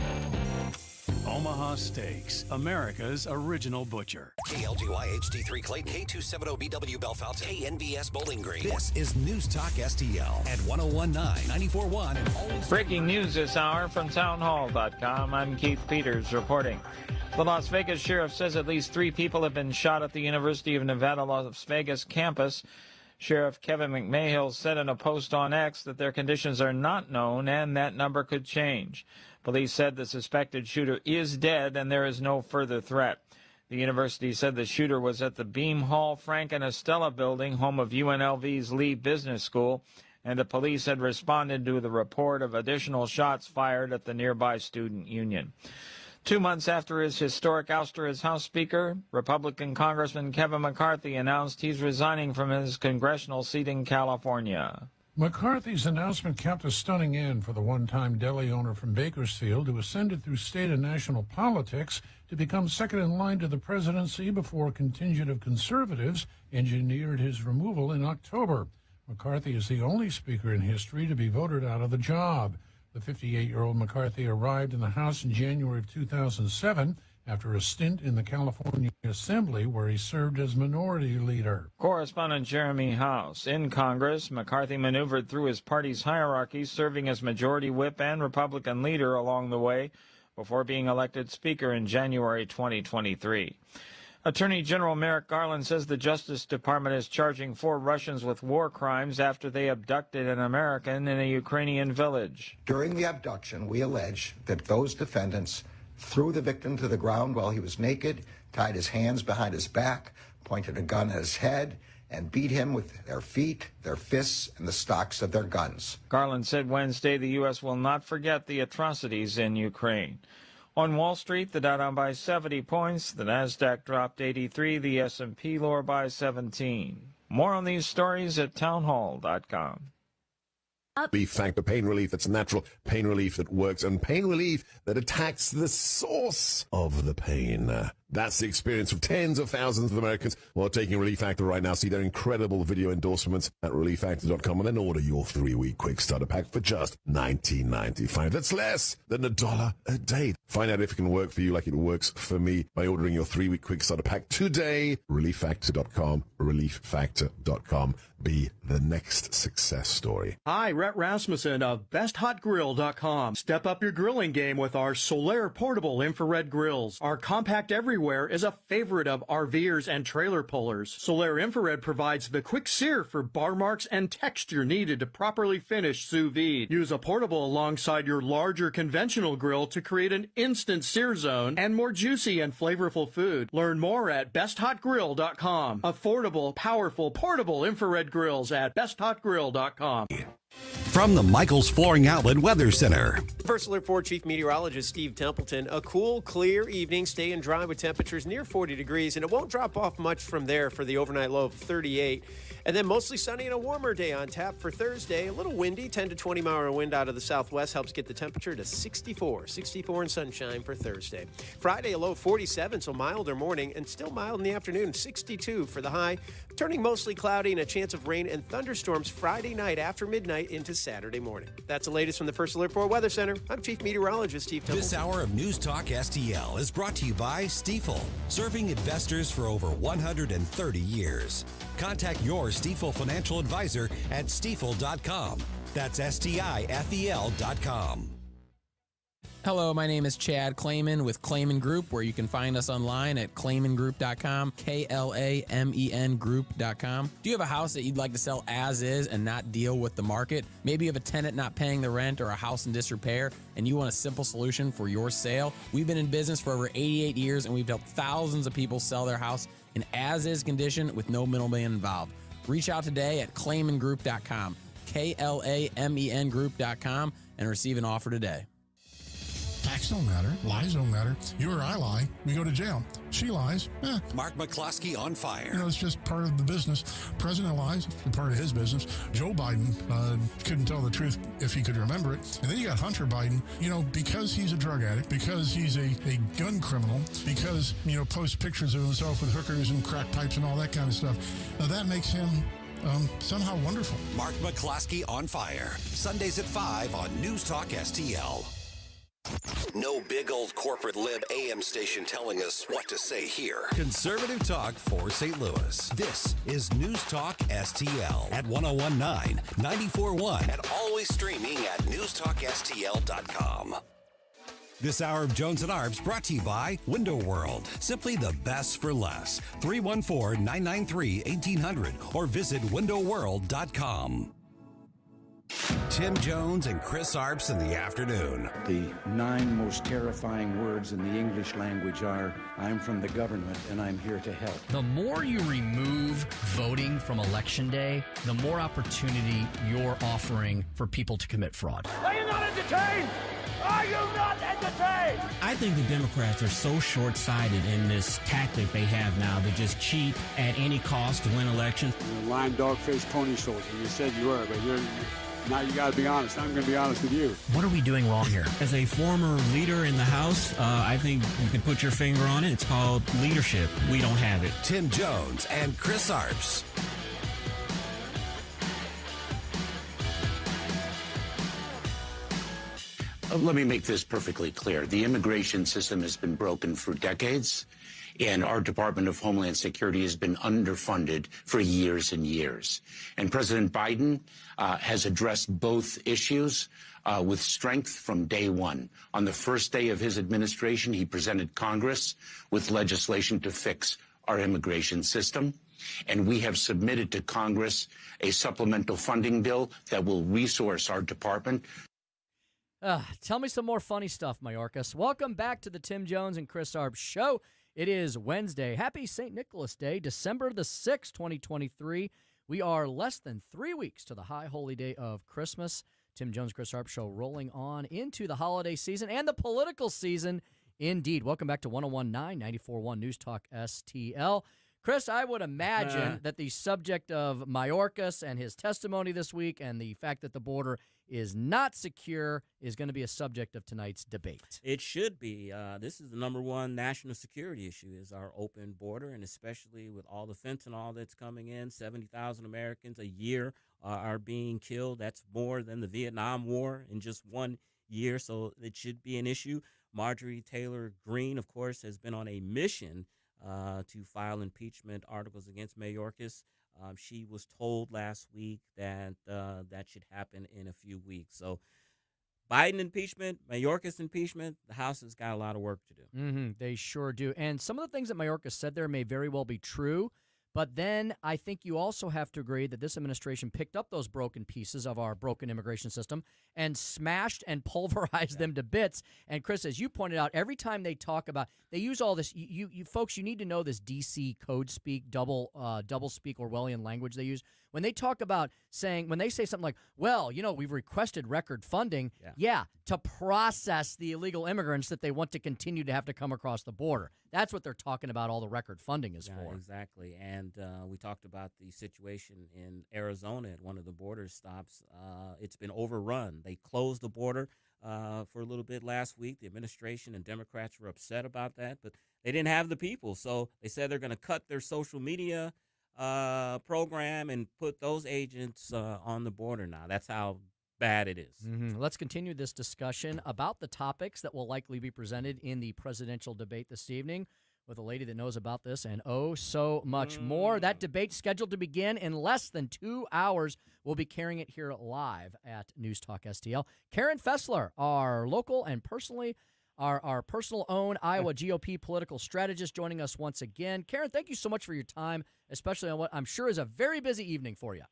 Speaker 19: Omaha Steaks, America's original butcher.
Speaker 5: KLGY HD3 Clayton, K270BW Bellefonte, KNBS Bowling Green. This is News Talk STL at 101.9, 94.1, and always.
Speaker 22: Breaking news this hour from townhall.com. I'm Keith Peters reporting. The Las Vegas sheriff says at least 3 people have been shot at the University of Nevada, Las Vegas campus. Sheriff Kevin McMahill said in a post on X that their conditions are not known and that number could change. Police said the suspected shooter is dead and there is no further threat. The university said the shooter was at the Beam Hall Frank and Estella building, home of UNLV's Lee Business School, and the police had responded to the report of additional shots fired at the nearby student union. 2 months after his historic ouster as House Speaker, Republican Congressman Kevin McCarthy announced he's resigning from his congressional seat in California.
Speaker 23: McCarthy's announcement kept a stunning end for the one-time deli owner from Bakersfield who ascended through state and national politics to become second in line to the presidency before a contingent of conservatives engineered his removal in October. McCarthy is the only speaker in history to be voted out of the job. The 58-year-old McCarthy arrived in the House in January of 2007 after a stint in the California Assembly where he served as minority leader.
Speaker 22: Correspondent Jeremy House. In Congress, McCarthy maneuvered through his party's hierarchy, serving as majority whip and Republican leader along the way before being elected Speaker in January 2023. Attorney General Merrick Garland says the Justice Department is charging 4 Russians with war crimes after they abducted an American in a Ukrainian village.
Speaker 6: During the abduction, we allege that those defendants threw the victim to the ground while he was naked, tied his hands behind his back, pointed a gun at his head, and beat him with their feet, their fists, and the stocks of their guns.
Speaker 22: Garland said Wednesday the U.S. will not forget the atrocities in Ukraine. On Wall Street, the Dow down by 70 points, the Nasdaq dropped 83, the S&P lower by 17. More on these stories at townhall.com.
Speaker 8: Relief Factor, pain relief that's natural, pain relief that works, and pain relief that attacks the source of the pain. That's the experience of tens of thousands of Americans who are taking Relief Factor right now. See their incredible video endorsements at relieffactor.com and then order your 3-week quick starter pack for just $19.95. That's less than $1 a day. Find out if it can work for you like it works for me by ordering your 3-week quick starter pack today. Relieffactor.com, relieffactor.com. Be the next success story.
Speaker 13: Hi, Rhett Rasmussen of BestHotGrill.com. Step up your grilling game with our Solaire portable infrared grills. Our compact everywhere is a favorite of RVers and trailer pullers. Solaire Infrared provides the quick sear for bar marks and texture needed to properly finish sous vide. Use a portable alongside your larger conventional grill to create an instant sear zone and more juicy and flavorful food. Learn more at BestHotGrill.com. Affordable, powerful, portable infrared grills at BestHotGrill.com.
Speaker 5: From the Michaels Flooring Outlet Weather Center.
Speaker 20: First Alert 4 Chief Meteorologist Steve Templeton. A cool, clear evening, staying dry with temperatures near 40 degrees, and it won't drop off much from there for the overnight low of 38. And then mostly sunny and a warmer day on tap for Thursday. A little windy, 10 to 20 mile wind out of the southwest helps get the temperature to 64. 64 and sunshine for Thursday. Friday, a low of 47, so milder morning, and still mild in the afternoon, 62 for the high. Turning mostly cloudy and a chance of rain and thunderstorms Friday night after midnight into Saturday morning. That's the latest from the First Alert 4 Weather Center. I'm Chief Meteorologist Steve Templeton.
Speaker 5: This hour of News Talk STL is brought to you by Stifel, serving investors for over 130 years. Contact your Stifel financial advisor at stifel.com. That's STIFEL.com.
Speaker 24: Hello, my name is Chad Clayman with Clayman Group, where you can find us online at claymangroup.com, KLAMEN group.com. Do you have a house that you'd like to sell as is and not deal with the market? Maybe you have a tenant not paying the rent or a house in disrepair and you want a simple solution for your sale? We've been in business for over 88 years and we've helped thousands of people sell their house in as-is condition with no middleman involved. Reach out today at claymangroup.com, KLAMEN group.com, and receive an offer today.
Speaker 15: Facts don't matter. Lies don't matter. You or I lie, we go to jail. She lies.
Speaker 5: Mark McCloskey on fire.
Speaker 15: You know, it's just part of the business. President lies, it's part of his business. Joe Biden couldn't tell the truth if he could remember it. And then you got Hunter Biden, you know, because he's a drug addict, because he's a gun criminal, because, you know, posts pictures of himself with hookers and crack pipes and all that kind of stuff. Now that makes him somehow wonderful.
Speaker 5: Mark McCloskey on fire. Sundays at 5 on News Talk STL. No big old corporate lib AM station telling us what to say here. Conservative talk for St. Louis. This is News Talk STL at 1019, 94.1, and always streaming at newstalkstl.com. This hour of Jones and Arbs brought to you by Window World. Simply the best for less. 314-993-1800 or visit windowworld.com. Tim Jones and Chris Arps in the afternoon.
Speaker 25: The 9 most terrifying words in the English language are, I'm from the government and I'm here to help.
Speaker 21: The more you remove voting from Election Day, the more opportunity you're offering for people to commit fraud.
Speaker 18: Are you not entertained? Are you not entertained?
Speaker 26: I think the Democrats are so short-sighted in this tactic they have now to just cheat at any cost to win elections.
Speaker 28: You're a lying dog-faced pony soldier. You said you were, but now you got to be honest. I'm going to be honest with you.
Speaker 21: What are we doing wrong here?
Speaker 26: As a former leader in the House, I think you can put your finger on it. It's called leadership. We don't have it.
Speaker 5: Tim Jones and Chris Arps.
Speaker 29: Let me make this perfectly clear. The immigration system has been broken for decades, and our Department of Homeland Security has been underfunded for years and years. And President Biden has addressed both issues with strength from day one. On the first day of his administration, he presented Congress with legislation to fix our immigration system. And we have submitted to Congress a supplemental funding bill that will resource our department.
Speaker 21: Tell me some more funny stuff, Mayorkas. Welcome back to the Tim Jones and Chris Arp Show. It is Wednesday. Happy St. Nicholas Day, December the 6th, 2023. We are less than 3 weeks to the high holy day of Christmas. Tim Jones, Chris Arp Show rolling on into the holiday season and the political season. Indeed. Welcome back to 101.9, 94.1 News Talk STL. Chris, I would imagine that the subject of Mayorkas and his testimony this week and the fact that the border is not secure is going to be a subject of tonight's debate.
Speaker 4: It should be. This is the number one national security issue is our open border, and especially with all the fentanyl that's coming in, 70,000 Americans a year are being killed. That's more than the Vietnam War in just 1 year, so it should be an issue. Marjorie Taylor Greene, of course, has been on a mission to file impeachment articles against Mayorkas. She was told last week that that should happen in a few weeks. So Biden impeachment, Mayorkas impeachment, the House has got a lot of work to do.
Speaker 21: They sure do. And some of the things that Mayorkas said there may very well be true. But then I think you also have to agree that this administration picked up those broken pieces of our broken immigration system and smashed and pulverized them to bits. And, Chris, as you pointed out, every time they talk about – they use all this – you folks, you need to know this D.C. code speak, double speak Orwellian language they use. When they talk about saying – when they say something like, well, you know, we've requested record funding, to process the illegal immigrants that they want to continue to have to come across the border. That's what they're talking about all the record funding is for.
Speaker 4: Exactly. And we talked about the situation in Arizona at one of the border stops. It's been overrun. They closed the border for a little bit last week. The administration and Democrats were upset about that, but they didn't have the people. So they said they're going to cut their social media program and put those agents on the border now. That's how bad it is.
Speaker 21: Let's continue this discussion about the topics that will likely be presented in the presidential debate this evening with a lady that knows about this and so much more. That debate's scheduled to begin in less than 2 hours. We'll be carrying it here live at News Talk STL. Karen Fessler, our local and our personal own Iowa GOP political strategist, joining us once again. Karen, thank you so much for your time, especially on what I'm sure is a very busy evening for you.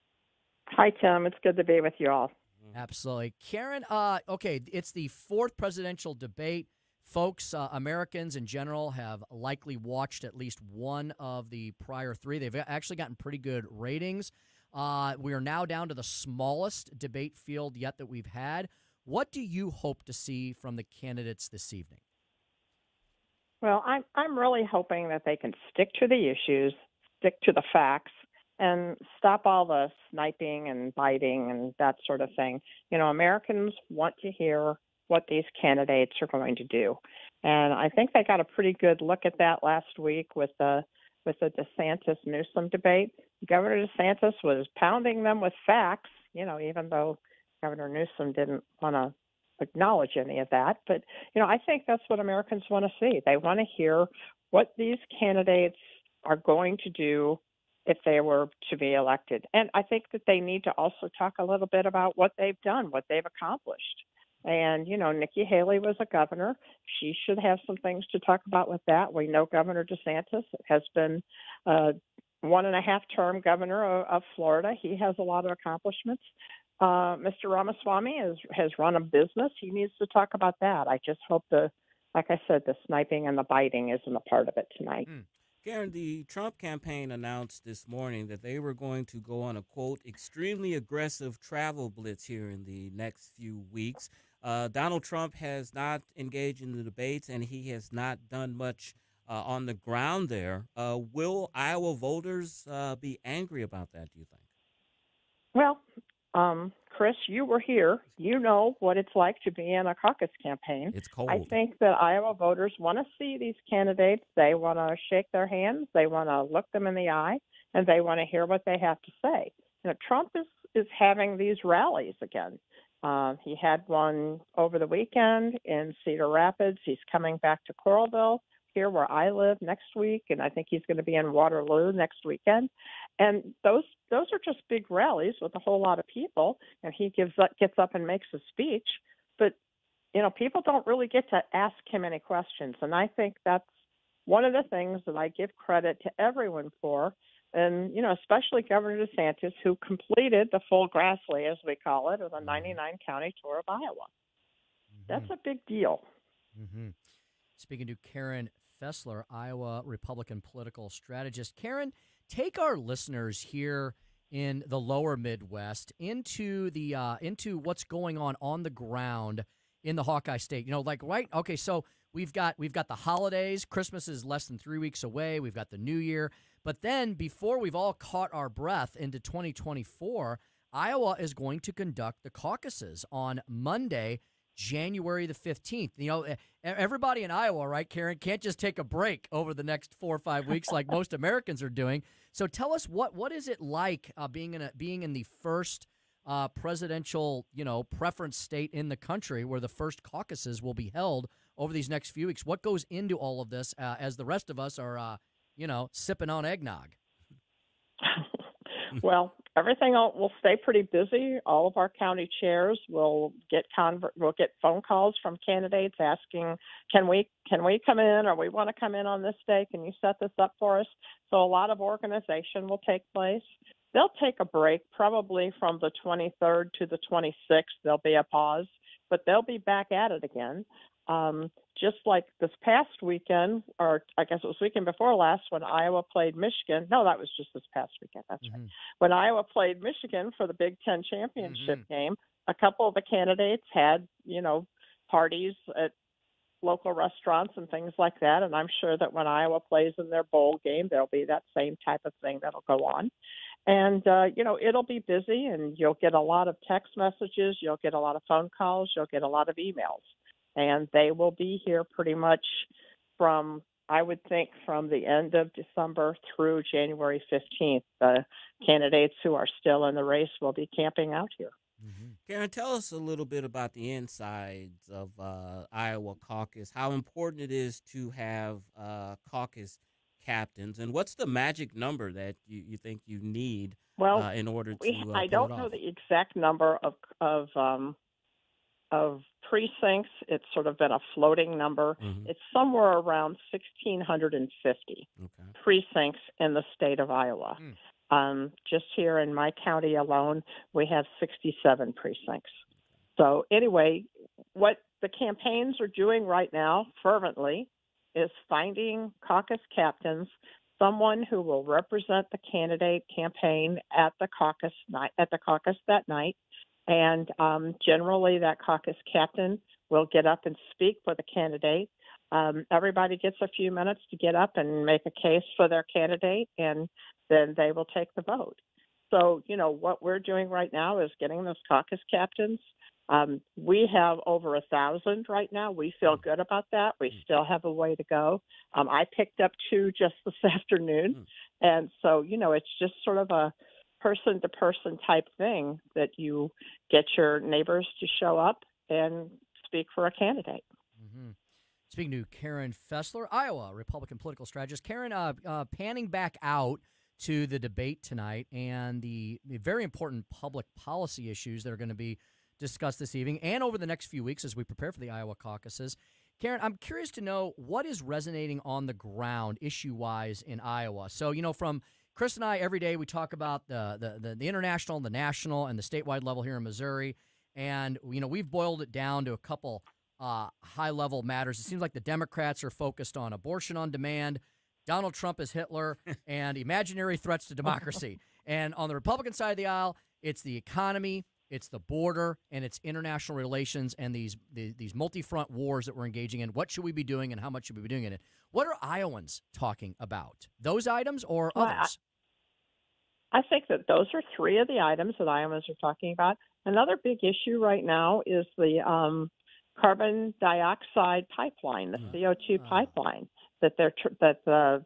Speaker 7: Hi, Tim. It's good to be with you all.
Speaker 21: Absolutely. Karen, okay, it's the fourth presidential debate. Folks, Americans in general have likely watched at least one of the prior three. They've actually gotten pretty good ratings. We are now down to the smallest debate field yet that we've had. What do you hope to see from the candidates this evening?
Speaker 7: Well, I'm really hoping that they can stick to the issues, stick to the facts, and stop all the sniping and biting and that sort of thing. You know, Americans want to hear what these candidates are going to do. And I think they got a pretty good look at that last week with the DeSantis-Newsom debate. Governor DeSantis was pounding them with facts, you know, even though Governor Newsom didn't want to acknowledge any of that. But, you know, I think that's what Americans want to see. They want to hear what these candidates are going to do if they were to be elected. And I think that they need to also talk a little bit about what they've done, what they've accomplished. And, you know, Nikki Haley was a governor. She should have some things to talk about with that. We know Governor DeSantis has been 1.5-term governor of Florida. He has a lot of accomplishments. Mr. Ramaswamy has run a business. He needs to talk about that. I just hope like I said, the sniping and the biting isn't a part of it tonight.
Speaker 4: Karen, the Trump campaign announced this morning that they were going to go on a, quote, extremely aggressive travel blitz here in the next few weeks. Donald Trump has not engaged in the debates, and he has not done much on the ground there. Will Iowa voters be angry about that, do you think?
Speaker 7: Well, Chris, you were here. You know what it's like to be in a caucus campaign.
Speaker 4: It's cold.
Speaker 7: I think that Iowa voters want to see these candidates. They want to shake their hands. They want to look them in the eye, and they want to hear what they have to say. You know, Trump is having these rallies again. He had one over the weekend in Cedar Rapids. He's coming back to Coralville, here where I live, next week, and I think he's going to be in Waterloo next weekend. And those are just big rallies with a whole lot of people, and he gets up and makes a speech. But, you know, people don't really get to ask him any questions, and I think that's one of the things that I give credit to everyone for, and, especially Governor DeSantis, who completed the full Grassley, as we call it, or the 99-county tour of Iowa. That's a big deal.
Speaker 21: Mm-hmm. Speaking to Karen Fessler, Iowa Republican political strategist. Karen, take our listeners here in the lower Midwest into what's going on the ground in the Hawkeye State. Okay, so we've got the holidays. Christmas is less than 3 weeks away. We've got the New Year. But then before we've all caught our breath into 2024, Iowa is going to conduct the caucuses on Monday, January the 15th. Everybody in Iowa, right, Karen, can't just take a break over the next 4 or 5 weeks like most Americans are doing. So tell us, what is it like being in the first presidential, preference state in the country where the first caucuses will be held over these next few weeks? What goes into all of this as the rest of us are, sipping on eggnog?
Speaker 7: Well, everything will stay pretty busy. All of our county chairs will get phone calls from candidates asking, can we come in, or we want to come in on this day? Can you set this up for us? So a lot of organization will take place. They'll take a break probably from the 23rd to the 26th. There'll be a pause, but they'll be back at it again. Just like this past weekend, or I guess it was weekend before last, when Iowa played Michigan. No, that was just this past weekend. That's right. When Iowa played Michigan for the Big Ten championship game, a couple of the candidates had, parties at local restaurants and things like that. And I'm sure that when Iowa plays in their bowl game, there'll be that same type of thing that'll go on. And, it'll be busy, and you'll get a lot of text messages. You'll get a lot of phone calls. You'll get a lot of emails. And they will be here pretty much from the end of December through January 15th. The candidates who are still in the race will be camping out here.
Speaker 4: Karen, tell us a little bit about the insides of Iowa caucus, how important it is to have caucus captains, and what's the magic number that you think you need in order to
Speaker 7: I don't know the exact number of precincts. It's sort of been a floating number. It's somewhere around 1,650 precincts in the state of Iowa. Just here in my county alone, we have 67 precincts. So anyway, what the campaigns are doing right now fervently is finding caucus captains, someone who will represent the candidate campaign at the caucus that night. And generally, that caucus captain will get up and speak for the candidate. Everybody gets a few minutes to get up and make a case for their candidate, and then they will take the vote. So, what we're doing right now is getting those caucus captains. We have over 1,000 right now. We feel good about that. We still have a way to go. I picked up 2 just this afternoon. And so, it's just sort of a person-to-person type thing that you get your neighbors to show up and speak for a candidate.
Speaker 21: Speaking to Karen Fessler, Iowa Republican political strategist. Karen, panning back out to the debate tonight and the very important public policy issues that are going to be discussed this evening and over the next few weeks as we prepare for the Iowa caucuses. Karen, I'm curious to know what is resonating on the ground issue-wise in Iowa. So, from Chris and I, every day we talk about the international, the national, and the statewide level here in Missouri. And, we've boiled it down to a couple high-level matters. It seems like the Democrats are focused on abortion on demand, Donald Trump is Hitler, and imaginary threats to democracy. And on the Republican side of the aisle, it's the economy, it's the border, and it's international relations and these multi-front wars that we're engaging in. What should we be doing, and how much should we be doing in it? What are Iowans talking about? Those items or others?
Speaker 7: I think that those are 3 of the items that Iowans are talking about. Another big issue right now is the carbon dioxide pipeline, the CO2 pipeline that the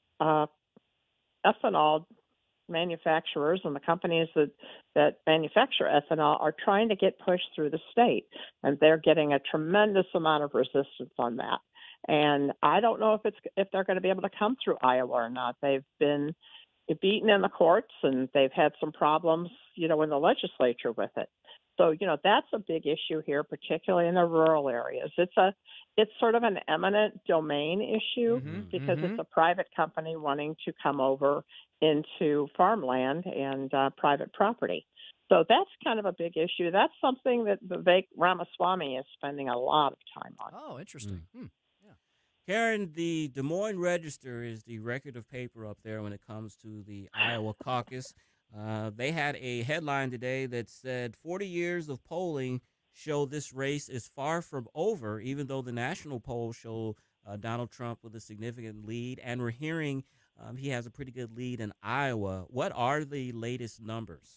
Speaker 7: ethanol manufacturers and the companies that manufacture ethanol are trying to get pushed through the state, and they're getting a tremendous amount of resistance on that. And I don't know if they're going to be able to come through Iowa or not. They've been beaten in the courts, and they've had some problems, in the legislature with it. So, that's a big issue here, particularly in the rural areas. It's sort of an eminent domain issue because it's a private company wanting to come over into farmland and private property. So that's kind of a big issue. That's something that Vivek Ramaswamy is spending a lot of time on.
Speaker 21: Oh, interesting.
Speaker 4: Karen, the Des Moines Register is the record of paper up there when it comes to the Iowa caucus. They had a headline today that said 40 years of polling show this race is far from over, even though the national polls show Donald Trump with a significant lead. And we're hearing he has a pretty good lead in Iowa. What are the latest numbers?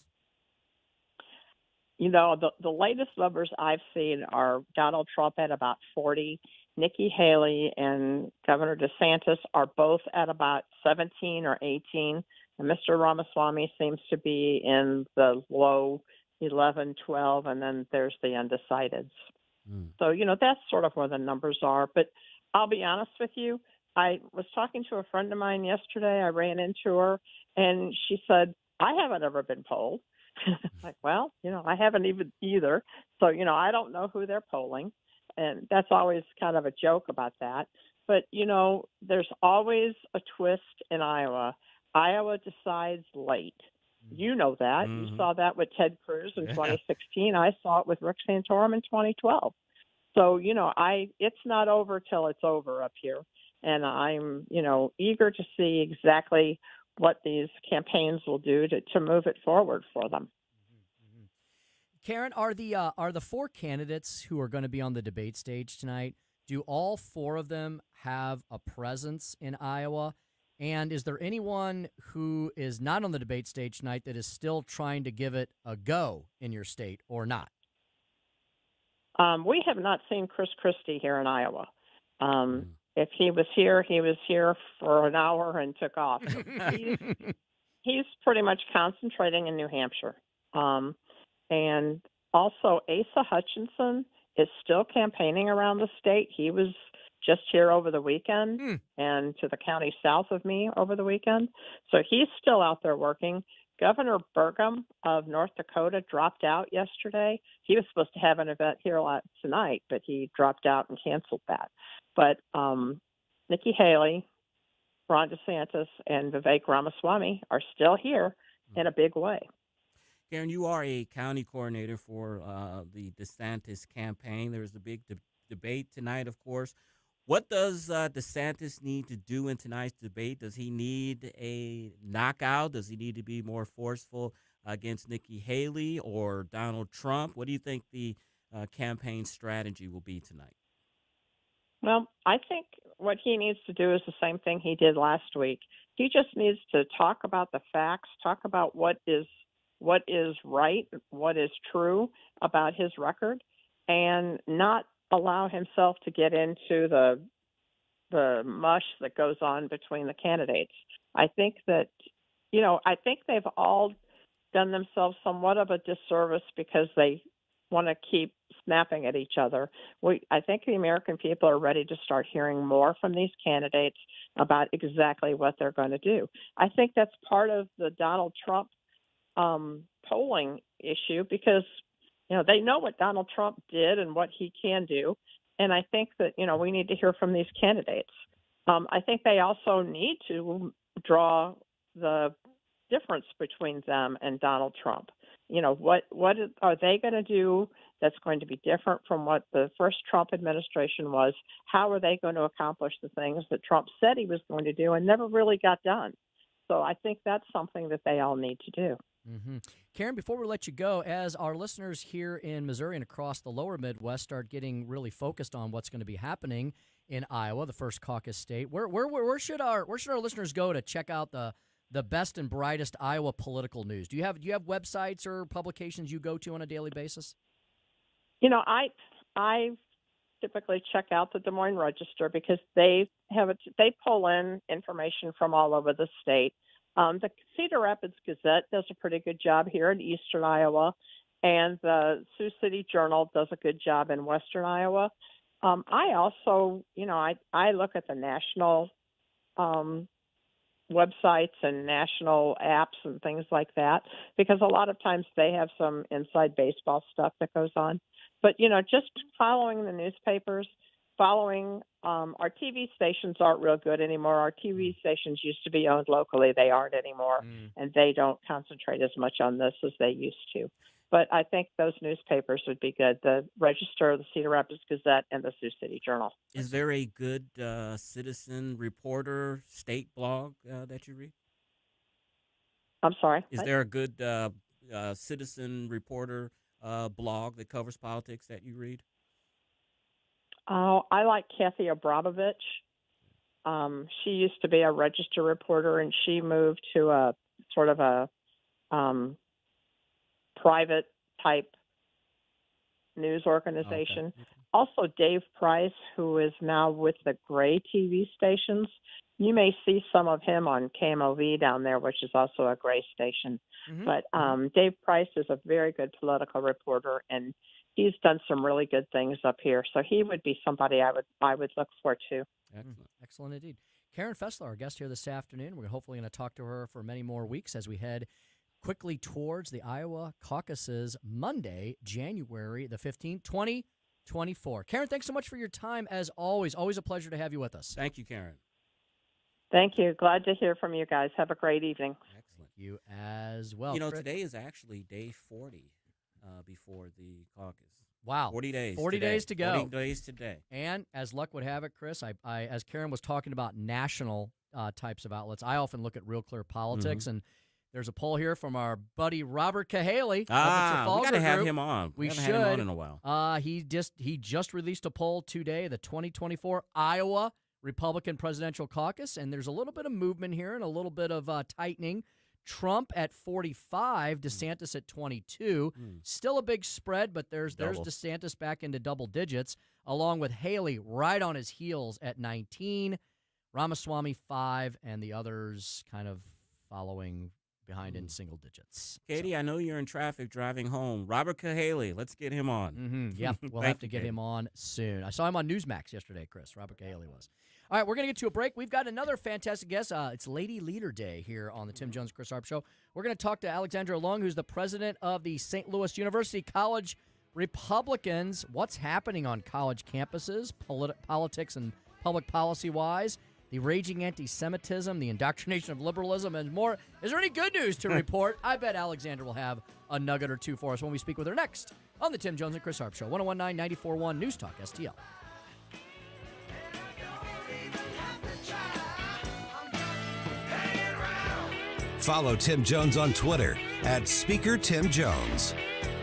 Speaker 7: The latest numbers I've seen are Donald Trump at about 40. Nikki Haley and Governor DeSantis are both at about 17 or 18. And Mr. Ramaswamy seems to be in the low 11, 12, and then there's the undecideds. So, that's sort of where the numbers are. But I'll be honest with you, I was talking to a friend of mine yesterday. I ran into her, and she said, I haven't ever been polled. Like, well, I haven't even either. So, I don't know who they're polling. And that's always kind of a joke about that. But, there's always a twist in Iowa. Iowa decides late. You know that. You saw that with Ted Cruz in 2016. I saw it with Rick Santorum in 2012. So, it's not over till it's over up here. And I'm, eager to see exactly what these campaigns will do to move it forward for them.
Speaker 21: Karen, are the four candidates who are going to be on the debate stage tonight, do all four of them have a presence in Iowa? And is there anyone who is not on the debate stage tonight that is still trying to give it a go in your state or not?
Speaker 7: We have not seen Chris Christie here in Iowa. If he was here for an hour and took off. He's pretty much concentrating in New Hampshire. And also Asa Hutchinson is still campaigning around the state. He was just here over the weekend and to the county south of me over the weekend. So he's still out there working. Governor Burgum of North Dakota dropped out yesterday. He was supposed to have an event here tonight, but he dropped out and canceled that. But Nikki Haley, Ron DeSantis, and Vivek Ramaswamy are still here in a big way.
Speaker 4: Karen, you are a county coordinator for the DeSantis campaign. There's a big debate tonight, of course. What does DeSantis need to do in tonight's debate? Does he need a knockout? Does he need to be more forceful against Nikki Haley or Donald Trump? What do you think the campaign strategy will be tonight?
Speaker 7: Well, I think what he needs to do is the same thing he did last week. He just needs to talk about the facts, talk about what is right, what is true about his record, and not allow himself to get into the mush that goes on between the candidates. I think that, I think they've all done themselves somewhat of a disservice because they want to keep snapping at each other. I think the American people are ready to start hearing more from these candidates about exactly what they're going to do. I think that's part of the Donald Trump polling issue because, they know what Donald Trump did and what he can do. And I think that, we need to hear from these candidates. I think they also need to draw the difference between them and Donald Trump. What are they going to do that's going to be different from what the first Trump administration was? How are they going to accomplish the things that Trump said he was going to do and never really got done? So I think that's something that they all need to do.
Speaker 21: Karen, before we let you go, as our listeners here in Missouri and across the lower Midwest start getting really focused on what's going to be happening in Iowa, the first caucus state, where should our listeners go to check out the best and brightest Iowa political news? Do you have websites or publications you go to on a daily basis?
Speaker 7: I typically check out the Des Moines Register because they pull in information from all over the state. The Cedar Rapids Gazette does a pretty good job here in eastern Iowa, and the Sioux City Journal does a good job in western Iowa. I also, I look at the national websites and national apps and things like that, because a lot of times they have some inside baseball stuff that goes on. But, just following the newspapers, following our TV stations aren't real good anymore. Our TV stations used to be owned locally. They aren't anymore, and they don't concentrate as much on this as they used to. But I think those newspapers would be good, the Register, the Cedar Rapids Gazette, and the Sioux City Journal.
Speaker 4: Is there a good citizen reporter state blog that you read?
Speaker 7: I'm sorry?
Speaker 4: Is there a good citizen reporter blog that covers politics that you read?
Speaker 7: Oh, I like Kathy Abramovich. She used to be a Register reporter, and she moved to a sort of a private type news organization. Okay. Also, Dave Price, who is now with the Gray TV stations. You may see some of him on KMOV down there, which is also a Gray station. Mm-hmm. But Dave Price is a very good political reporter, and he's done some really good things up here. So he would be somebody I would look for too.
Speaker 21: Excellent indeed. Karen Fessler, our guest here this afternoon. We're hopefully going to talk to her for many more weeks as we head quickly towards the Iowa caucuses Monday, January the 15th, 2024. Karen, thanks so much for your time as always. Always a pleasure to have you with us.
Speaker 4: Thank you, Karen.
Speaker 7: Thank you. Glad to hear from you guys. Have a great evening.
Speaker 21: Excellent. You as well.
Speaker 4: Today is actually day 40 before the caucus.
Speaker 21: Wow.
Speaker 4: 40 days.
Speaker 21: 40
Speaker 4: today.
Speaker 21: days to go.
Speaker 4: 40 days today.
Speaker 21: And as luck would have it, Chris, I as Karen was talking about national types of outlets, I often look at Real Clear Politics, and there's a poll here from our buddy Robert Cahaly.
Speaker 4: We got to have him on.
Speaker 21: We should.
Speaker 4: Had him on in a while.
Speaker 21: He just released a poll today, the 2024 Iowa Republican Presidential Caucus, and there's a little bit of movement here and a little bit of tightening. Trump at 45, DeSantis at 22. Still a big spread, but there's DeSantis back into double digits, along with Haley right on his heels at 19, Ramaswamy 5, and the others kind of following behind in single digits.
Speaker 4: Katie, I know you're in traffic driving home. Robert Cahaly, let's get him on.
Speaker 21: Yeah, we'll have to get him on soon. I saw him on Newsmax yesterday, Chris. Robert Cahaly was. All right, we're going to get to a break. We've got another fantastic guest. It's Lady Leader Day here on the Tim Jones Chris Harp Show. We're going to talk to Alexandra Long, who's the president of the St. Louis University College Republicans. What's happening on college campuses, politics and public policy-wise, the raging anti-Semitism, the indoctrination of liberalism, and more. Is there any good news to report? I bet Alexandra will have a nugget or two for us when we speak with her next on the Tim Jones and Chris Harp Show, 101.9, 94.1 News Talk, STL.
Speaker 5: Follow Tim Jones on Twitter at Speaker Tim Jones.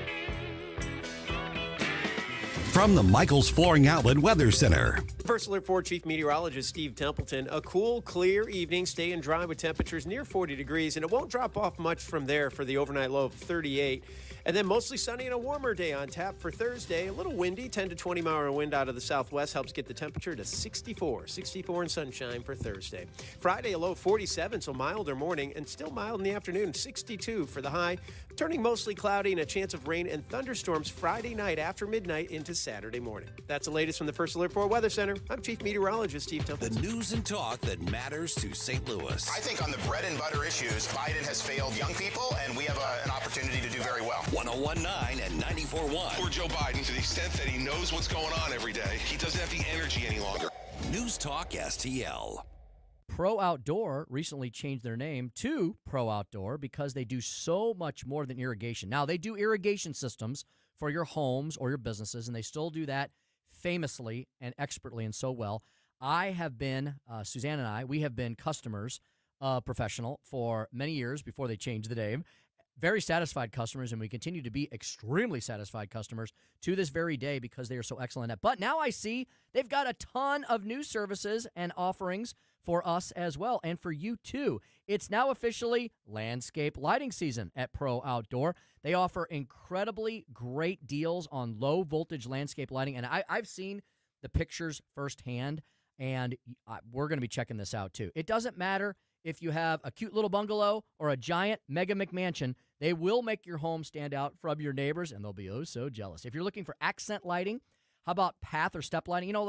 Speaker 5: From the Michaels Flooring Outlet Weather Center.
Speaker 20: First Alert 4 Chief Meteorologist Steve Templeton. A cool, clear evening, staying dry with temperatures near 40 degrees, and it won't drop off much from there for the overnight low of 38. And then mostly sunny and a warmer day on tap for Thursday. A little windy, 10 to 20 mile wind out of the southwest helps get the temperature to 64. 64 and sunshine for Thursday. Friday, a low of 47, so milder morning, and still mild in the afternoon, 62 for the high. Turning mostly cloudy and a chance of rain and thunderstorms Friday night after midnight into Saturday morning. That's the latest from the First Alert 4 Weather Center. I'm Chief Meteorologist Steve Templeton.
Speaker 5: The news and talk that matters to St. Louis.
Speaker 1: I think on the bread and butter issues, Biden has failed young people, and we have an opportunity to do very well.
Speaker 5: 101.9 and 94.1.
Speaker 9: Poor Joe Biden, to the extent that he knows what's going on every day, he doesn't have the energy any longer.
Speaker 5: News Talk STL.
Speaker 21: Pro Outdoor recently changed their name to Pro Outdoor because they do so much more than irrigation. Now, they do irrigation systems for your homes or your businesses, and they still do that famously and expertly and so well. I have been, Suzanne and I, we have been customers of Professional for many years before they changed the name. Very satisfied customers, and we continue to be extremely satisfied customers to this very day because they are so excellent at. But now I see they've got a ton of new services and offerings for us as well, and for you too. It's now officially landscape lighting season at Pro Outdoor. They offer incredibly great deals on low voltage landscape lighting, and I've seen the pictures firsthand, and we're going to be checking this out too. It doesn't matter if you have a cute little bungalow or a giant mega McMansion, they will make your home stand out from your neighbors, and they'll be oh so jealous. If you're looking for accent lighting, how about path or step lighting? You know, like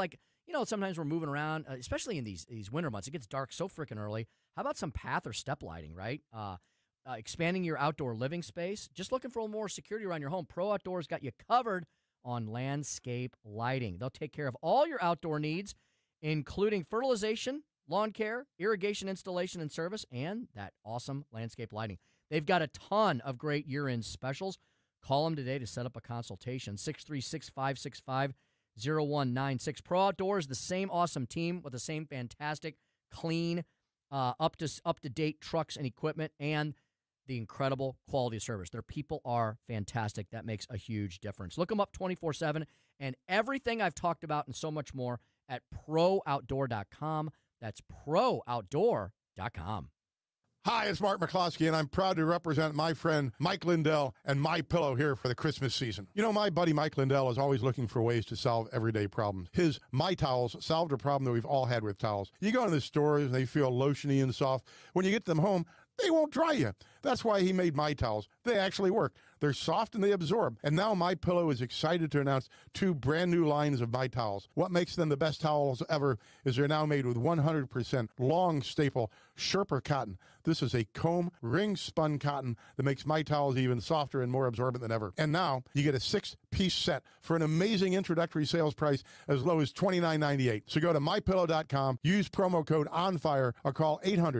Speaker 21: sometimes we're moving around, especially in these winter months. It gets dark so freaking early. How about some path or step lighting, right? Expanding your outdoor living space. Just looking for a little more security around your home. Pro Outdoors got you covered on landscape lighting. They'll take care of all your outdoor needs, including fertilization, lawn care, irrigation installation and service, and that awesome landscape lighting. They've got a ton of great year-end specials. Call them today to set up a consultation. 636-565-0196. Pro Outdoors, the same awesome team with the same fantastic, clean, up-to-date trucks and equipment, and the incredible quality of service. Their people are fantastic. That makes a huge difference. Look them up 24/7, and everything I've talked about and so much more at ProOutdoor.com. That's ProOutdoor.com.
Speaker 15: Hi, it's Mark McCloskey, and I'm proud to represent my friend Mike Lindell and MyPillow here for the Christmas season. My buddy Mike Lindell is always looking for ways to solve everyday problems. His My Towels solved a problem that we've all had with towels. You go into the stores, and they feel lotiony and soft. When you get them home, they won't dry you. That's why he made My Towels. They actually work. They're soft and they absorb. And now MyPillow is excited to announce 2 brand new lines of My Towels. What makes them the best towels ever is they're now made with 100% long staple Sherpa cotton. This is a comb ring spun cotton that makes My Towels even softer and more absorbent than ever. And now you get a 6-piece set for an amazing introductory sales price as low as $29.98. So go to MyPillow.com, use promo code ONFIRE, or call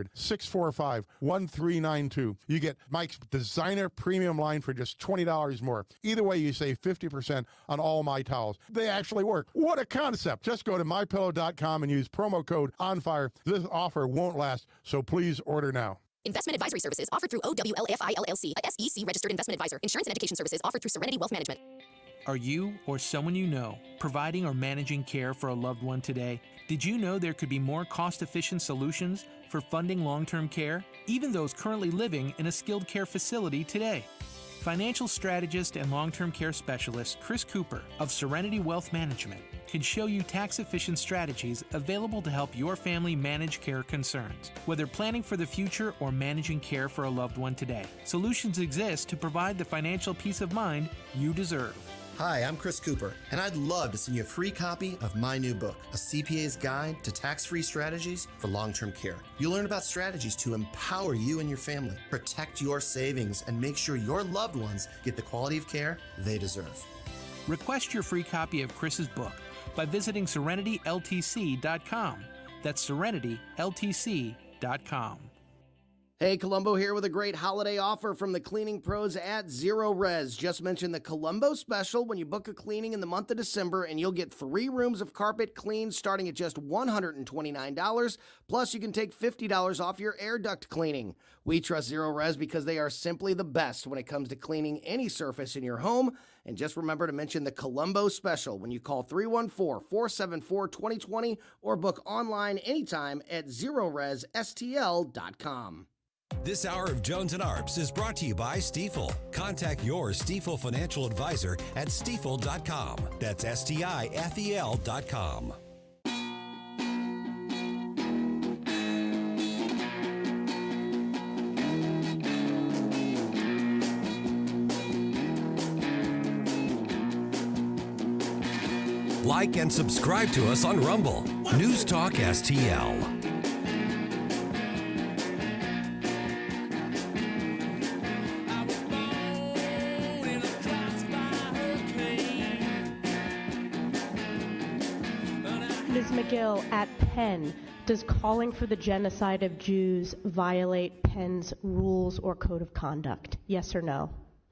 Speaker 15: 800-645-1392. You get Mike's designer premium line for just $20 more. Either way, you save 50% on all My Towels. They actually work. What a concept. Just go to MyPillow.com and use promo code ONFIRE. This offer won't last, so please order now.
Speaker 2: Investment advisory services offered through OWLFI LLC, a SEC registered investment advisor. Insurance and education services offered through Serenity Wealth Management.
Speaker 3: Are you or someone you know providing or managing care for a loved one today? Did you know there could be more cost-efficient solutions for funding long-term care, even those currently living in a skilled care facility today? Financial strategist and long-term care specialist Chris Cooper of Serenity Wealth Management can show you tax-efficient strategies available to help your family manage care concerns. Whether planning for the future or managing care for a loved one today, solutions exist to provide the financial peace of mind you deserve.
Speaker 10: Hi, I'm Chris Cooper, and I'd love to send you a free copy of my new book, A CPA's Guide to Tax-Free Strategies for Long-Term Care. You'll learn about strategies to empower you and your family, protect your savings, and make sure your loved ones get the quality of care they deserve.
Speaker 3: Request your free copy of Chris's book by visiting SerenityLTC.com. That's SerenityLTC.com.
Speaker 11: Hey, Columbo here with a great holiday offer from the cleaning pros at Zero Res. Just mention the Columbo special when you book a cleaning in the month of December, and you'll get 3 rooms of carpet cleaned starting at just $129. Plus, you can take $50 off your air duct cleaning. We trust Zero Res because they are simply the best when it comes to cleaning any surface in your home. And just remember to mention the Columbo special when you call 314-474-2020 or book online anytime at ZeroResSTL.com.
Speaker 5: This hour of Jones and Arps is brought to you by Stifel. Contact your Stifel financial advisor at Stifel.com. That's Stifel.com. Like and subscribe to us on Rumble. News Talk STL.
Speaker 12: Ms. McGill, at Penn, does calling for the genocide of Jews violate Penn's rules or code of conduct? Yes or no?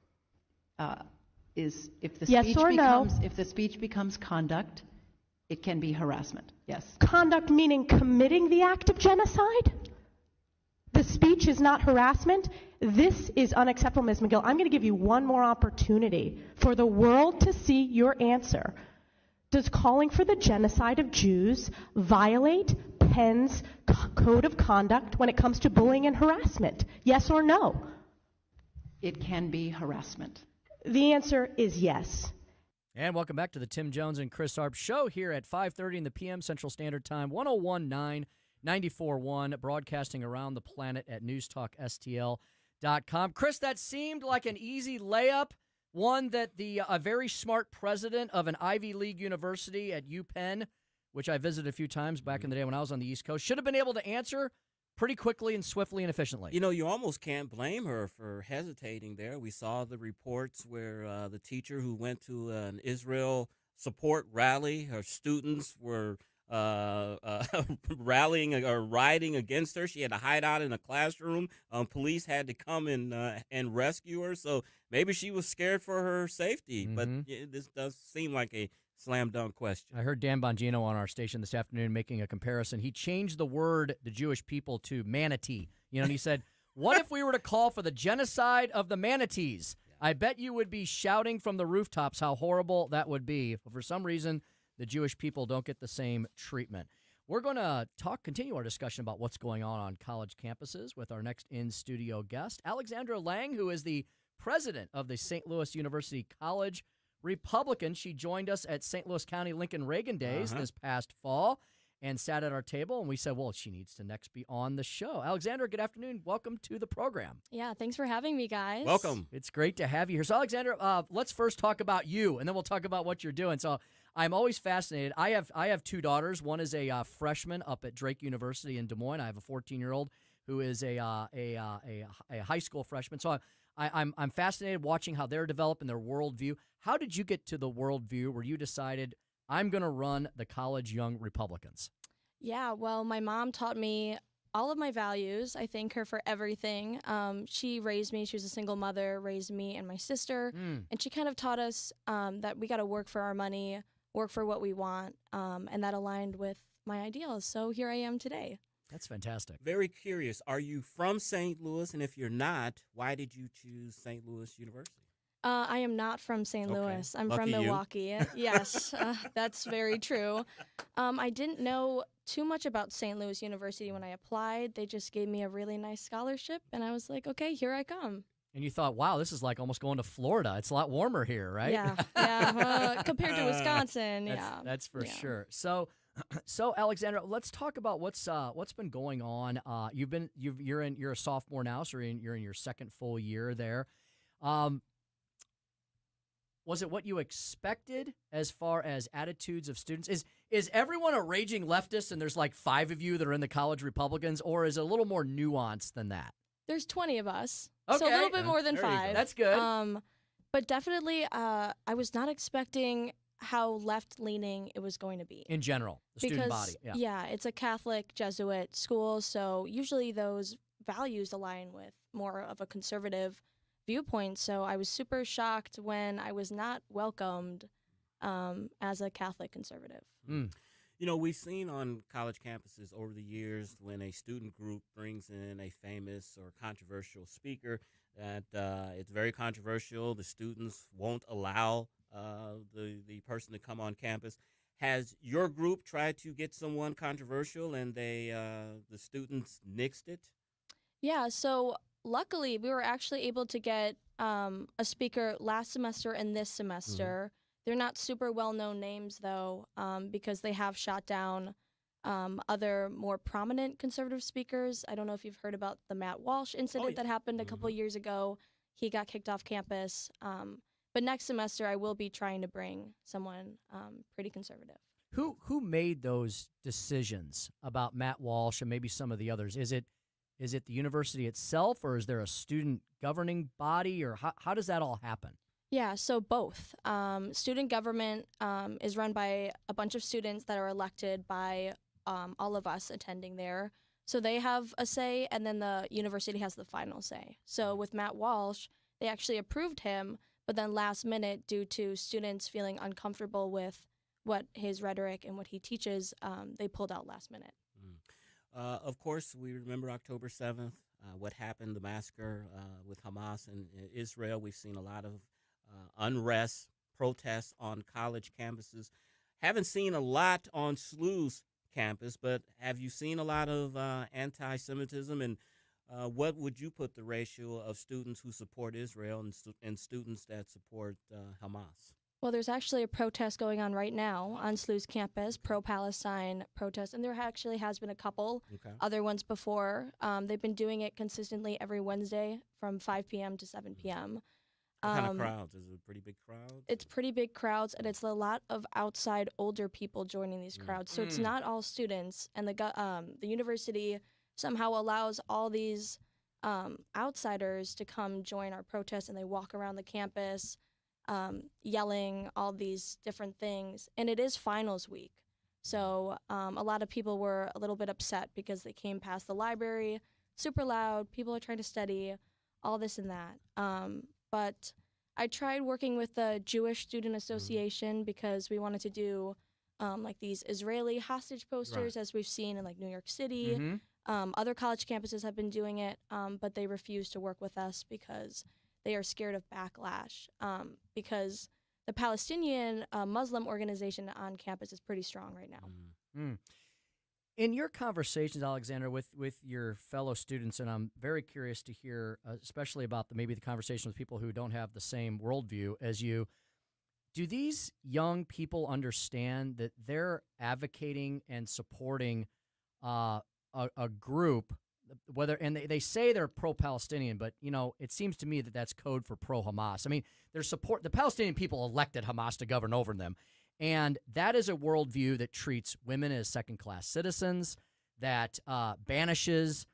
Speaker 14: If the
Speaker 12: yes
Speaker 14: speech
Speaker 12: or
Speaker 14: becomes,
Speaker 12: no?
Speaker 14: if the speech becomes conduct, it can be harassment. Yes.
Speaker 12: Conduct meaning committing the act of genocide? The speech is not harassment? This is unacceptable, Ms. McGill. I'm going to give you one more opportunity for the world to see your answer. Does calling for the genocide of Jews violate Penn's code of conduct when it comes to bullying and harassment? Yes or no?
Speaker 14: It can be harassment.
Speaker 12: The answer is yes.
Speaker 21: And welcome back to the Tim Jones and Chris Arp show here at 5:30 in the p.m. Central Standard Time, 101.9, 94.1, broadcasting around the planet at newstalkstl.com. Chris, that seemed like an easy layup. One that a very smart president of an Ivy League university at UPenn which I visited a few times back in the day when I was on the East Coast, should have been able to answer pretty quickly and swiftly and efficiently.
Speaker 4: You know, you almost can't blame her for hesitating there. We saw the reports where the teacher who went to an Israel support rally, her students were rallying or rioting against her. She had to hide out in a classroom. Police had to come and rescue her. So maybe she was scared for her safety. But this does seem like a slam dunk question.
Speaker 21: I heard Dan Bongino on our station this afternoon making a comparison. He changed the word, the Jewish people, to manatee. And he said, what if we were to call for the genocide of the manatees? I bet you would be shouting from the rooftops how horrible that would be. But for some reason, the Jewish people don't get the same treatment. We're going to continue our discussion about what's going on college campuses with our next in-studio guest, Alexandra Lang, who is the president of the St. Louis University College Republican. She joined us at St. Louis County Lincoln Reagan Days this past fall and sat at our table, and we said, well, she needs to next be on the show. Alexandra, good afternoon. Welcome to the program.
Speaker 6: Yeah, thanks for having me, guys.
Speaker 4: Welcome.
Speaker 21: It's great to have you here. So, Alexandra, let's first talk about you, and then we'll talk about what you're doing. So I'm always fascinated. I have two daughters. One is a freshman up at Drake University in Des Moines. I have a 14-year-old who is a high school freshman. So I'm fascinated watching how they're developing their worldview. How did you get to the worldview where you decided I'm going to run the College Young Republicans?
Speaker 6: Yeah, well, my mom taught me all of my values. I thank her for everything. She raised me. She was a single mother, raised me and my sister. And she kind of taught us that we got to work for our money, work for what we want. And that aligned with my ideals. So here I am today.
Speaker 21: That's fantastic.
Speaker 4: Very curious. Are you from St. Louis? And if you're not, why did you choose St. Louis University?
Speaker 6: I am not from St. Louis. I'm from Milwaukee. Yes, that's very true. I didn't know too much about St. Louis University when I applied. They just gave me a really nice scholarship, and I was like, okay, here I come.
Speaker 21: And you thought, wow, this is like almost going to Florida. It's a lot warmer here, right?
Speaker 6: Yeah. Compared to Wisconsin,
Speaker 21: That's for sure. So Alexandra, let's talk about what's been going on. You're a sophomore now, so you're in your second full year there. Was it what you expected as far as attitudes of students? Is everyone a raging leftist and there's like 5 of you that are in the College Republicans, or is it a little more nuanced than that?
Speaker 6: There's 20 of us,
Speaker 21: okay.
Speaker 6: So a little bit more than 5.
Speaker 21: That's good.
Speaker 6: But definitely, I was not expecting how left-leaning it was going to be.
Speaker 21: In general, the student body.
Speaker 6: Yeah, it's a Catholic Jesuit school, so usually those values align with more of a conservative viewpoint. So I was super shocked when I was not welcomed as a Catholic conservative.
Speaker 4: You know, we've seen on college campuses over the years when a student group brings in a famous or controversial speaker that it's very controversial. The students won't allow the person to come on campus. Has your group tried to get someone controversial and the students nixed it?
Speaker 6: Yeah, so luckily, we were actually able to get a speaker last semester and this semester. They're not super well-known names, though, because they have shot down other more prominent conservative speakers. I don't know if you've heard about the Matt Walsh incident that happened a couple years ago. He got kicked off campus. But next semester, I will be trying to bring someone pretty conservative.
Speaker 21: Who made those decisions about Matt Walsh and maybe some of the others? Is it the university itself, or is there a student governing body, or how does that all happen?
Speaker 6: Yeah, so both. Student government is run by a bunch of students that are elected by all of us attending there. So they have a say, and then the university has the final say. So with Matt Walsh, they actually approved him, but then last minute, due to students feeling uncomfortable with what his rhetoric and what he teaches, they pulled out last minute.
Speaker 4: Of course, we remember October 7th, what happened, the massacre with Hamas in Israel. We've seen a lot of unrest, protests on college campuses. Haven't seen a lot on SLU's campus, but have you seen a lot of anti-Semitism? And what would you put the ratio of students who support Israel and students that support Hamas?
Speaker 6: Well, there's actually a protest going on right now on SLU's campus, pro-Palestine protest, and there actually has been a couple other ones before. They've been doing it consistently every Wednesday from 5 p.m. to 7 p.m.
Speaker 4: What kind of crowds? Is it a pretty big crowd?
Speaker 6: It's pretty big crowds, and it's a lot of outside older people joining these crowds. So it's not all students, and the university somehow allows all these outsiders to come join our protests, and they walk around the campus yelling all these different things. And it is finals week, so a lot of people were a little bit upset because they came past the library, super loud, people are trying to study, all this and that. But I tried working with the Jewish Student Association because we wanted to do like these Israeli hostage posters, as we've seen in like New York City. Other college campuses have been doing it, but they refuse to work with us because they are scared of backlash. Because the Palestinian Muslim organization on campus is pretty strong right now.
Speaker 21: In your conversations, Alexander, with your fellow students, and I'm very curious to hear, especially about maybe the conversation with people who don't have the same worldview as you, do these young people understand that they're advocating and supporting a group, and they say they're pro-Palestinian, but, you know, it seems to me that that's code for pro-Hamas. I mean, the Palestinian people elected Hamas to govern over them. And that is a worldview that treats women as second-class citizens, that banishes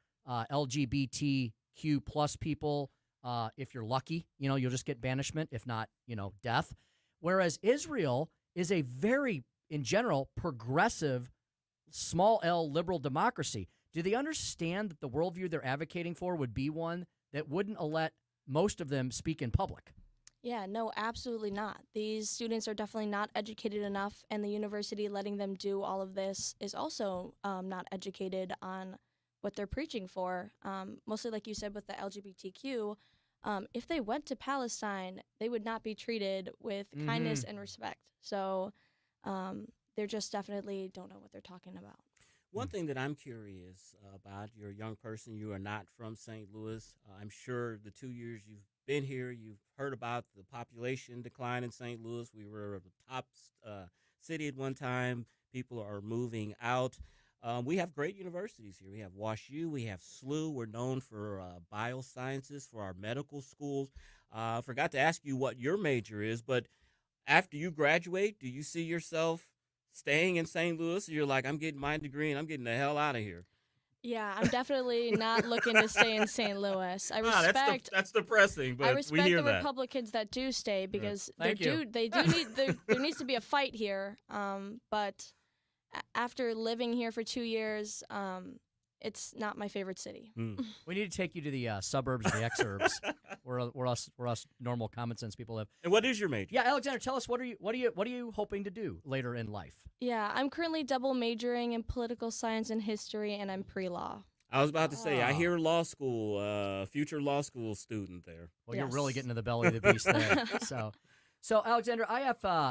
Speaker 21: LGBTQ plus people. If you're lucky, you know, you'll just get banishment, if not, you know, death. Whereas Israel is a very, in general, progressive, small L liberal democracy. Do they understand that the worldview they're advocating for would be one that wouldn't let most of them speak in public?
Speaker 6: Yeah, no, absolutely not. These students are definitely not educated enough, and the university letting them do all of this is also not educated on what they're preaching for. Mostly, like you said, with the LGBTQ, if they went to Palestine, they would not be treated with kindness and respect. So they just definitely don't know what they're talking about.
Speaker 4: One thing that I'm curious about, you're a young person, you are not from St. Louis. I'm sure the 2 years you've been here, you've heard about the population decline in St. Louis. We were the top city at one time. People are moving out. We have great universities here. We have WashU, we have SLU. We're known for biosciences, for our medical schools. Forgot to ask you what your major is, but after you graduate, do you see yourself staying in St. Louis? Or you're like, I'm getting my degree and I'm getting the hell out of here?
Speaker 6: Yeah, I'm definitely not looking to stay in St. Louis. I respect
Speaker 4: that's depressing, but
Speaker 6: I respect
Speaker 4: we hear
Speaker 6: the
Speaker 4: that.
Speaker 6: Republicans that do stay because
Speaker 21: they do
Speaker 6: need there needs to be a fight here. But after living here for 2 years, it's not my favorite city.
Speaker 21: We need to take you to the suburbs or the exurbs, where us normal common sense people live.
Speaker 4: And what is your major?
Speaker 21: Yeah, Alexander, tell us what are you hoping to do later in life?
Speaker 6: Yeah, I'm currently double majoring in political science and history, and I'm pre-law.
Speaker 4: I was about to say, I hear law school, future law school student there.
Speaker 21: Well, you're really getting to the belly of the beast there. So Alexander, I have.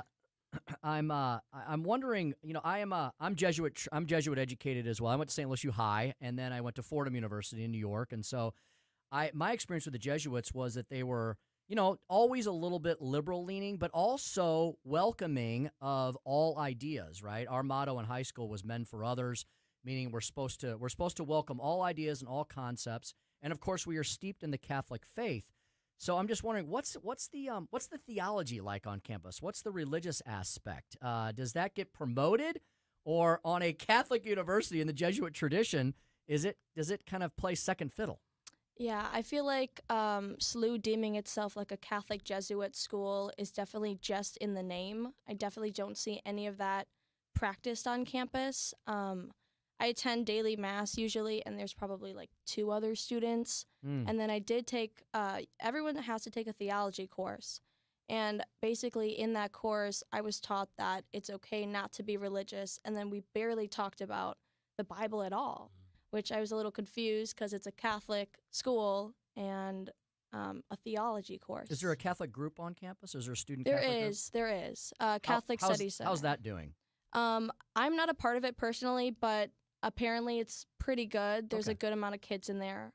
Speaker 21: I'm wondering, you know, I'm Jesuit educated as well. I went to St. Louis U High, and then I went to Fordham University in New York. And so my experience with the Jesuits was that they were, you know, always a little bit liberal leaning, but also welcoming of all ideas, right? Our motto in high school was men for others, meaning we're supposed to welcome all ideas and all concepts. And of course, we are steeped in the Catholic faith. So I'm just wondering, what's the theology like on campus? What's the religious aspect? Does that get promoted, or on a Catholic university in the Jesuit tradition, does it kind of play second fiddle?
Speaker 6: Yeah, I feel like SLU deeming itself like a Catholic Jesuit school is definitely just in the name. I definitely don't see any of that practiced on campus. I attend daily mass usually, and there's probably like 2 other students. And then I did take, everyone has to take a theology course. And basically in that course, I was taught that it's okay not to be religious. And then we barely talked about the Bible at all, which I was a little confused because it's a Catholic school and a theology course.
Speaker 21: Is there a Catholic group on campus? Is there a student Catholic group?
Speaker 6: There is. Catholic Study Center.
Speaker 21: How's that doing?
Speaker 6: I'm not a part of it personally, but apparently it's pretty good. There's a good amount of kids in there.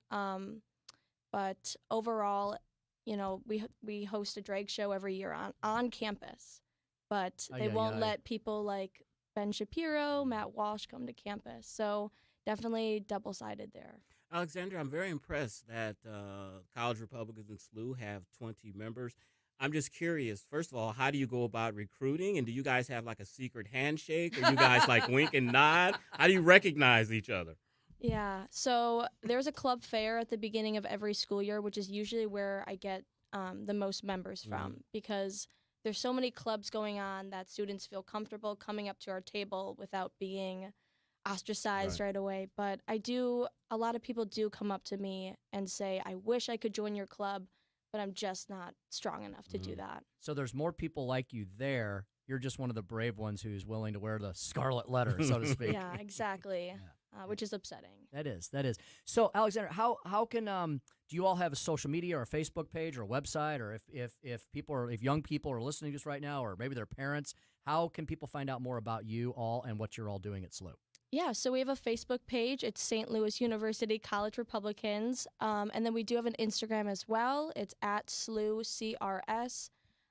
Speaker 6: But overall, you know, we host a drag show every year on campus, but they won't let people like Ben Shapiro, Matt Walsh come to campus. So definitely double-sided there.
Speaker 4: Alexander, I'm very impressed that College Republicans in SLU have 20 members. I'm just curious. First of all, how do you go about recruiting? And do you guys have like a secret handshake? Or you guys like wink and nod? How do you recognize each other?
Speaker 6: Yeah, so there's a club fair at the beginning of every school year, which is usually where I get the most members from, because there's so many clubs going on that students feel comfortable coming up to our table without being ostracized right away. But a lot of people do come up to me and say, I wish I could join your club, but I'm just not strong enough to do that.
Speaker 21: So there's more people like you there. You're just one of the brave ones who's willing to wear the scarlet letter, so to speak.
Speaker 6: Yeah, exactly. Which is upsetting.
Speaker 21: That is. So, Alexander, how can do you all have a social media or a Facebook page or a website, or if young people are listening to us right now, or maybe their parents, how can people find out more about you all and what you're all doing at SLU?
Speaker 6: Yeah, so we have a Facebook page. It's St. Louis University College Republicans, and then we do have an Instagram as well. It's at SLU CRS.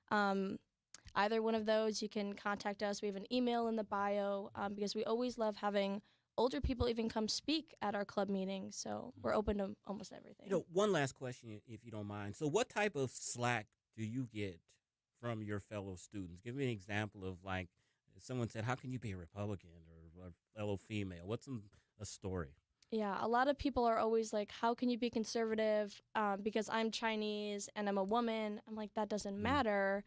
Speaker 6: Either one of those, you can contact us. We have an email in the bio because we always love having older people even come speak at our club meetings. So we're open to almost everything.
Speaker 4: One last question, if you don't mind. So what type of slack do you get from your fellow students? Give me an example of, like, if someone said, how can you be a Republican, or a fellow female? What's a story?
Speaker 6: Yeah, a lot of people are always like, how can you be conservative because I'm Chinese and I'm a woman? I'm like, that doesn't matter.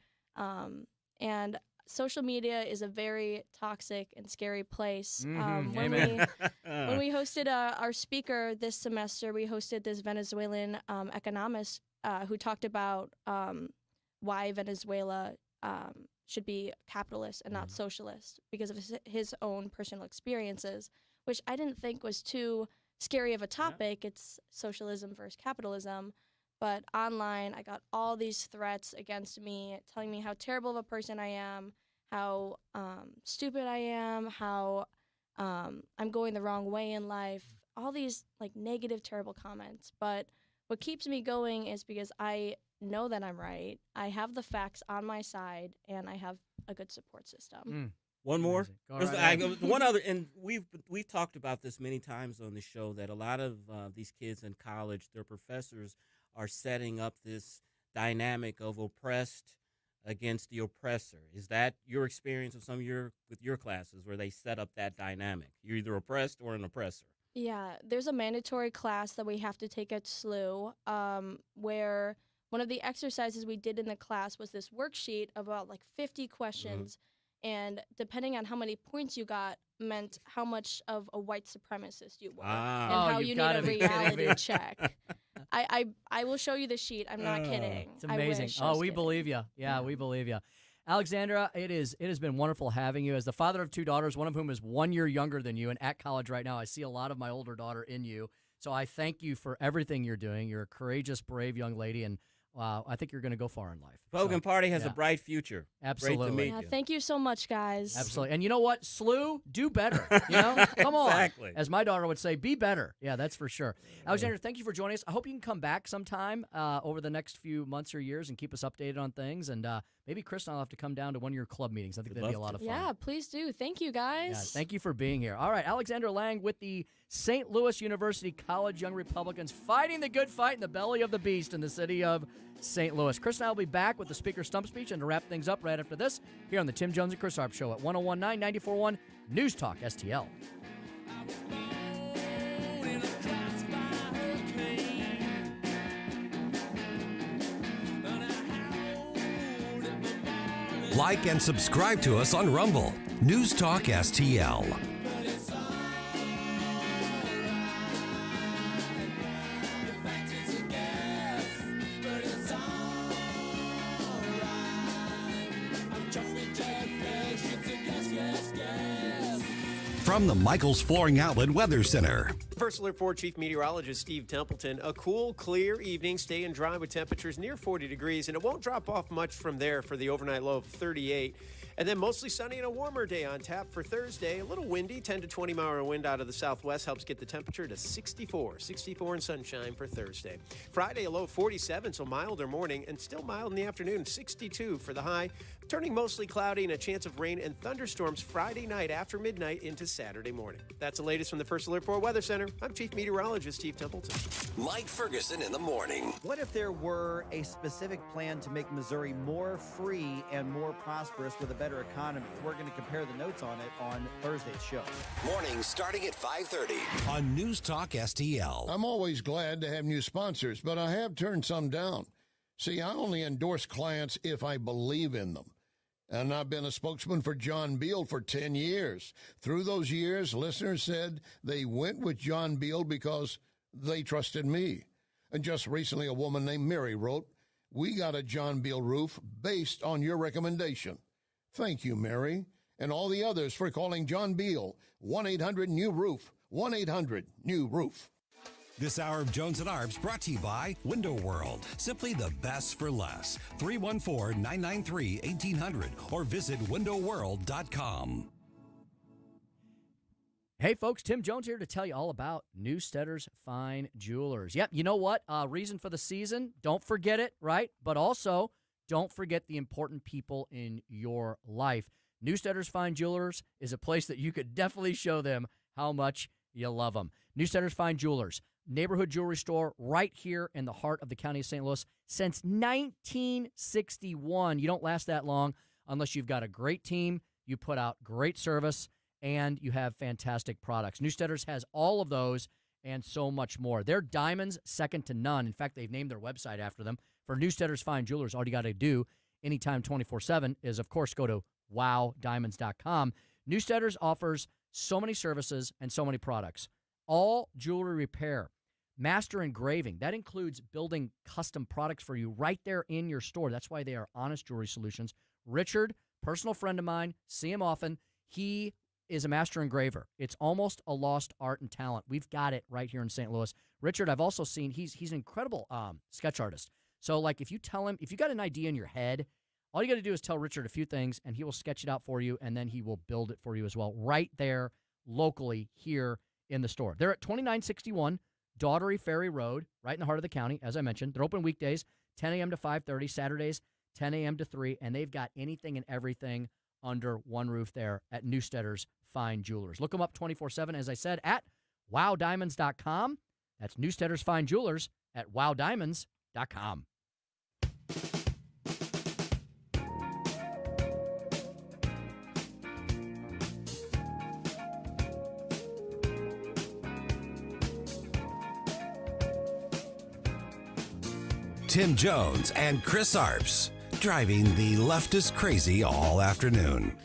Speaker 6: And social media is a very toxic and scary place. When we hosted our speaker this semester, we hosted this Venezuelan economist who talked about why Venezuela should be capitalist and not socialist because of his own personal experiences, which I didn't think was too scary of a topic. Yeah. It's socialism versus capitalism. But online, I got all these threats against me, telling me how terrible of a person I am, how stupid I am, how I'm going the wrong way in life, all these like negative, terrible comments. But what keeps me going is because I know that I'm right. I have the facts on my side, and I have a good support system.
Speaker 4: One more?
Speaker 21: Right.
Speaker 4: One other, and we've talked about this many times on the show, that a lot of these kids in college, their professors are setting up this dynamic of oppressed against the oppressor. Is that your experience with with your classes, where they set up that dynamic? You're either oppressed or an oppressor.
Speaker 6: Yeah, there's a mandatory class that we have to take at SLU where one of the exercises we did in the class was this worksheet of about like 50 questions, and depending on how many points you got meant how much of a white supremacist you were and how you need a reality check. I will show you the sheet. I'm not kidding.
Speaker 21: It's amazing. We believe you. Yeah, we believe you. Alexandra, it has been wonderful having you. As the father of 2 daughters, one of whom is 1 year younger than you and at college right now, I see a lot of my older daughter in you. So I thank you for everything you're doing. You're a courageous, brave young lady, and I think you're going to go far in life.
Speaker 4: Republican Party has a bright future.
Speaker 21: Absolutely.
Speaker 4: Great to meet you.
Speaker 6: Thank you so much, guys.
Speaker 21: Absolutely. And you know what? SLU, do better. You know? Come on.
Speaker 4: Exactly.
Speaker 21: As my daughter would say, be better. Yeah, that's for sure. Alexander, thank you for joining us. I hope you can come back sometime over the next few months or years and keep us updated on things. And maybe Chris and I'll have to come down to one of your club meetings. I think that'd be a lot of fun.
Speaker 6: Yeah, please do. Thank you, guys.
Speaker 21: Yeah, thank you for being here. All right, Alexandra Lang with the St. Louis University College Young Republicans, fighting the good fight in the belly of the beast in the city of St. Louis. Chris and I will be back with the Speaker Stump Speech and to wrap things up right after this here on the Tim Jones and Chris Harp Show at 101.9, 94.1 News Talk STL.
Speaker 5: Like and subscribe to us on Rumble. News Talk STL. From the Michaels Flooring Outlet Weather Center.
Speaker 20: First Alert 4 Chief Meteorologist Steve Templeton. A cool, clear evening, staying dry with temperatures near 40 degrees, and it won't drop off much from there for the overnight low of 38. And then mostly sunny and a warmer day on tap for Thursday. A little windy, 10 to 20 mile wind out of the southwest helps get the temperature to 64. 64 and sunshine for Thursday. Friday, a low of 47, so milder morning, and still mild in the afternoon, 62 for the high. turning mostly cloudy and a chance of rain and thunderstorms Friday night after midnight into Saturday morning. That's the latest from the First Alert 4 Weather Center. I'm Chief Meteorologist Steve Templeton.
Speaker 8: Mike Ferguson in the morning.
Speaker 13: What if there were a specific plan to make Missouri more free and more prosperous with a better economy? We're going to compare the notes on it on Thursday's show.
Speaker 8: Mornings starting at 5:30
Speaker 5: on News Talk STL.
Speaker 15: I'm always glad to have new sponsors, but I have turned some down. See, I only endorse clients if I believe in them. And I've been a spokesman for John Beal for 10 years. Through those years, listeners said they went with John Beal because they trusted me. And just recently, a woman named Mary wrote, "We got a John Beal roof based on your recommendation." Thank you, Mary, and all the others for calling John Beal. 1-800-NEW-ROOF. 1-800-NEW-ROOF.
Speaker 5: This hour of Jones and Arbs brought to you by Window World. Simply the best for less. 314-993-1800 or visit windowworld.com.
Speaker 21: Hey, folks, Tim Jones here to tell you all about Newsteaders Fine Jewelers. Yep, you know what? Reason for the season, don't forget it, right? But also, don't forget the important people in your life. Newsteaders Fine Jewelers is a place that you could definitely show them how much you love them. Newsteaders Fine Jewelers. Neighborhood jewelry store right here in the heart of the county of St. Louis since 1961. You don't last that long unless you've got a great team, you put out great service, and you have fantastic products. Newsteaders has all of those and so much more. Their diamonds, second to none. In fact, they've named their website after them. For Newsteaders Fine Jewelers, all you got to do anytime 24/7 is, of course, go to wowdiamonds.com. Newsteaders offers so many services and so many products. All jewelry repair, master engraving. That includes building custom products for you right there in your store. That's why they are Honest Jewelry Solutions. Richard, personal friend of mine, see him often. He is a master engraver. It's almost a lost art and talent. We've got it right here in St. Louis. Richard, I've also seen, he's an incredible sketch artist. So, like, if you tell him, if you got an idea in your head, all you got to do is tell Richard a few things, and he will sketch it out for you, and then he will build it for you as well right there locally here in the store. They're at 2961 Daughtery Ferry Road, right in the heart of the county, as I mentioned. They're open weekdays, 10 a.m. to 5:30, Saturdays, 10 a.m. to 3, and they've got anything and everything under one roof there at Newsteaders Fine Jewelers. Look them up 24/7, as I said, at wowdiamonds.com. That's Newsteaders Fine Jewelers at wowdiamonds.com.
Speaker 5: Tim Jones and Chris Arps, driving the leftist crazy all afternoon.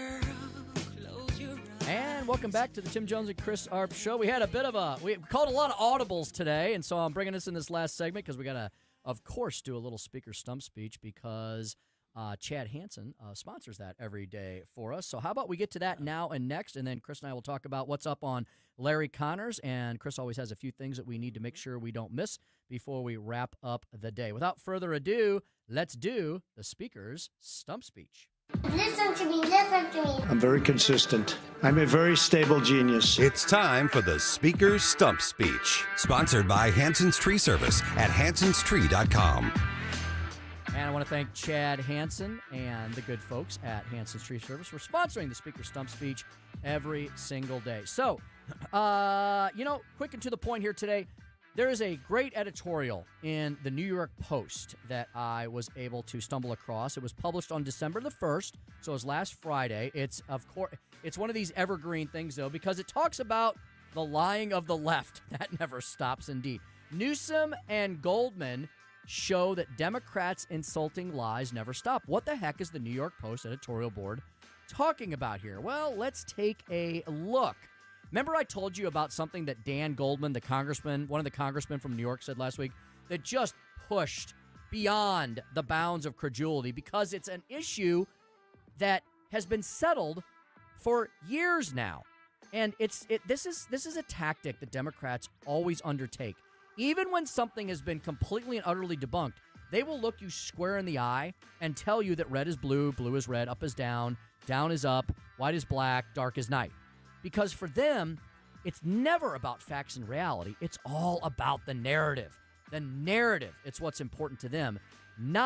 Speaker 21: And welcome back to the Tim Jones and Chris Arps show. We had we called a lot of audibles today, and so I'm bringing us in this last segment because we got to, of course, do a little speaker stump speech because Chad Hansen sponsors that every day for us. So how about we get to that now and next, and then Chris and I will talk about what's up on Larry Connors, and Chris always has a few things that we need to make sure we don't miss before we wrap up the day. Without further ado, let's do the speaker's stump speech.
Speaker 16: Listen to me, listen to me.
Speaker 17: I'm very consistent. I'm a very stable genius.
Speaker 5: It's time for the Speaker's Stump Speech, sponsored by Hansen's Tree Service at hansenstree.com.
Speaker 21: And I want to thank Chad Hansen and the good folks at Hansen's Tree Service for sponsoring the Speaker's Stump Speech every single day. So, quick and to the point here today. There is a great editorial in the New York Post that I was able to stumble across. It was published on December the 1st, so it was last Friday. It's one of these evergreen things, though, because it talks about the lying of the left. That never stops, indeed. Newsom and Goldman show that Democrats' insulting lies never stop. What the heck is the New York Post editorial board talking about here? Well, let's take a look. Remember I told you about something that Dan Goldman, one of the congressmen from New York, said last week that just pushed beyond the bounds of credulity because it's an issue that has been settled for years now. And this is a tactic that Democrats always undertake. Even when something has been completely and utterly debunked, they will look you square in the eye and tell you that red is blue, blue is red, up is down is up, white is black, dark is night. Because for them, it's never about facts and reality. It's all about the narrative. The narrative, it's what's important to them, not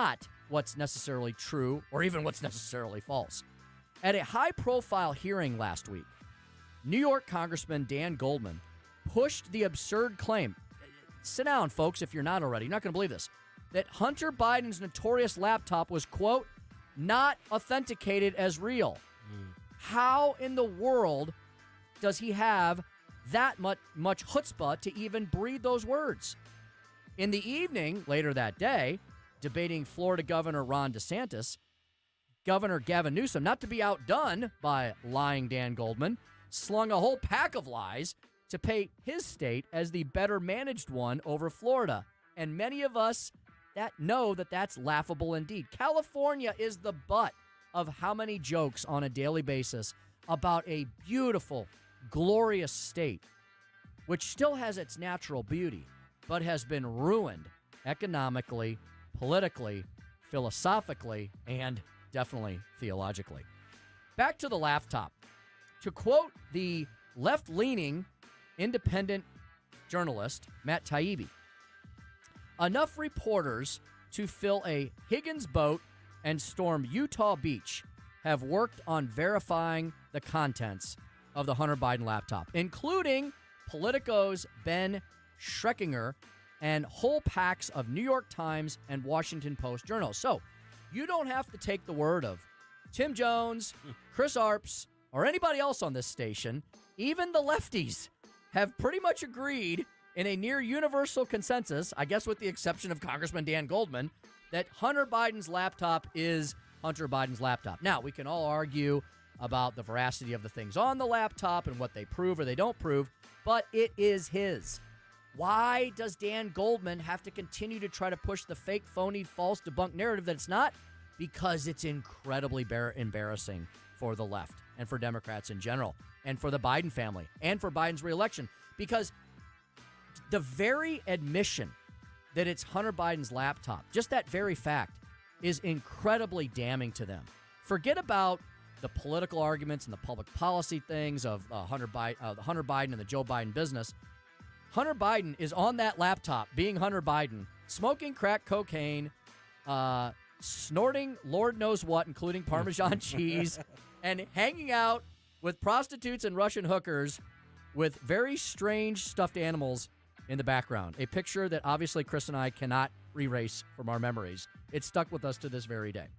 Speaker 21: what's necessarily true or even what's necessarily false. At a high-profile hearing last week, New York Congressman Dan Goldman pushed the absurd claim, sit down, folks, if you're not already, you're not going to believe this, that Hunter Biden's notorious laptop was, quote, not authenticated as real. How in the world does he have that much chutzpah to even breathe those words? In the evening, later that day, debating Florida Governor Ron DeSantis, Governor Gavin Newsom, not to be outdone by lying Dan Goldman, slung a whole pack of lies to paint his state as the better managed one over Florida. And many of us that know that that's laughable indeed. California is the butt of how many jokes on a daily basis about a beautiful, glorious state, which still has its natural beauty, but has been ruined economically, politically, philosophically, and definitely theologically. Back to the laptop. To quote the left-leaning independent journalist Matt Taibbi, enough reporters to fill a Higgins boat and storm Utah Beach have worked on verifying the contents of the Hunter Biden laptop, including Politico's Ben Schreckinger and whole packs of New York Times and Washington Post journals. So you don't have to take the word of Tim Jones, Chris Arps, or anybody else on this station. Even the lefties have pretty much agreed in a near universal consensus, I guess with the exception of Congressman Dan Goldman, that Hunter Biden's laptop is Hunter Biden's laptop. Now, we can all argue about the veracity of the things on the laptop and what they prove or they don't prove, but it is his. Why does Dan Goldman have to continue to try to push the fake, phony, false, debunked narrative that it's not? Because it's incredibly embarrassing for the left and for Democrats in general and for the Biden family and for Biden's reelection. Because the very admission that it's Hunter Biden's laptop, just that very fact, is incredibly damning to them. Forget about the political arguments and the public policy things of Hunter Biden and the Joe Biden business. Hunter Biden is on that laptop, being Hunter Biden, smoking crack cocaine, snorting Lord knows what, including Parmesan cheese, and hanging out with prostitutes and Russian hookers with very strange stuffed animals in the background. A picture that obviously Chris and I cannot erase from our memories. It's stuck with us to this very day.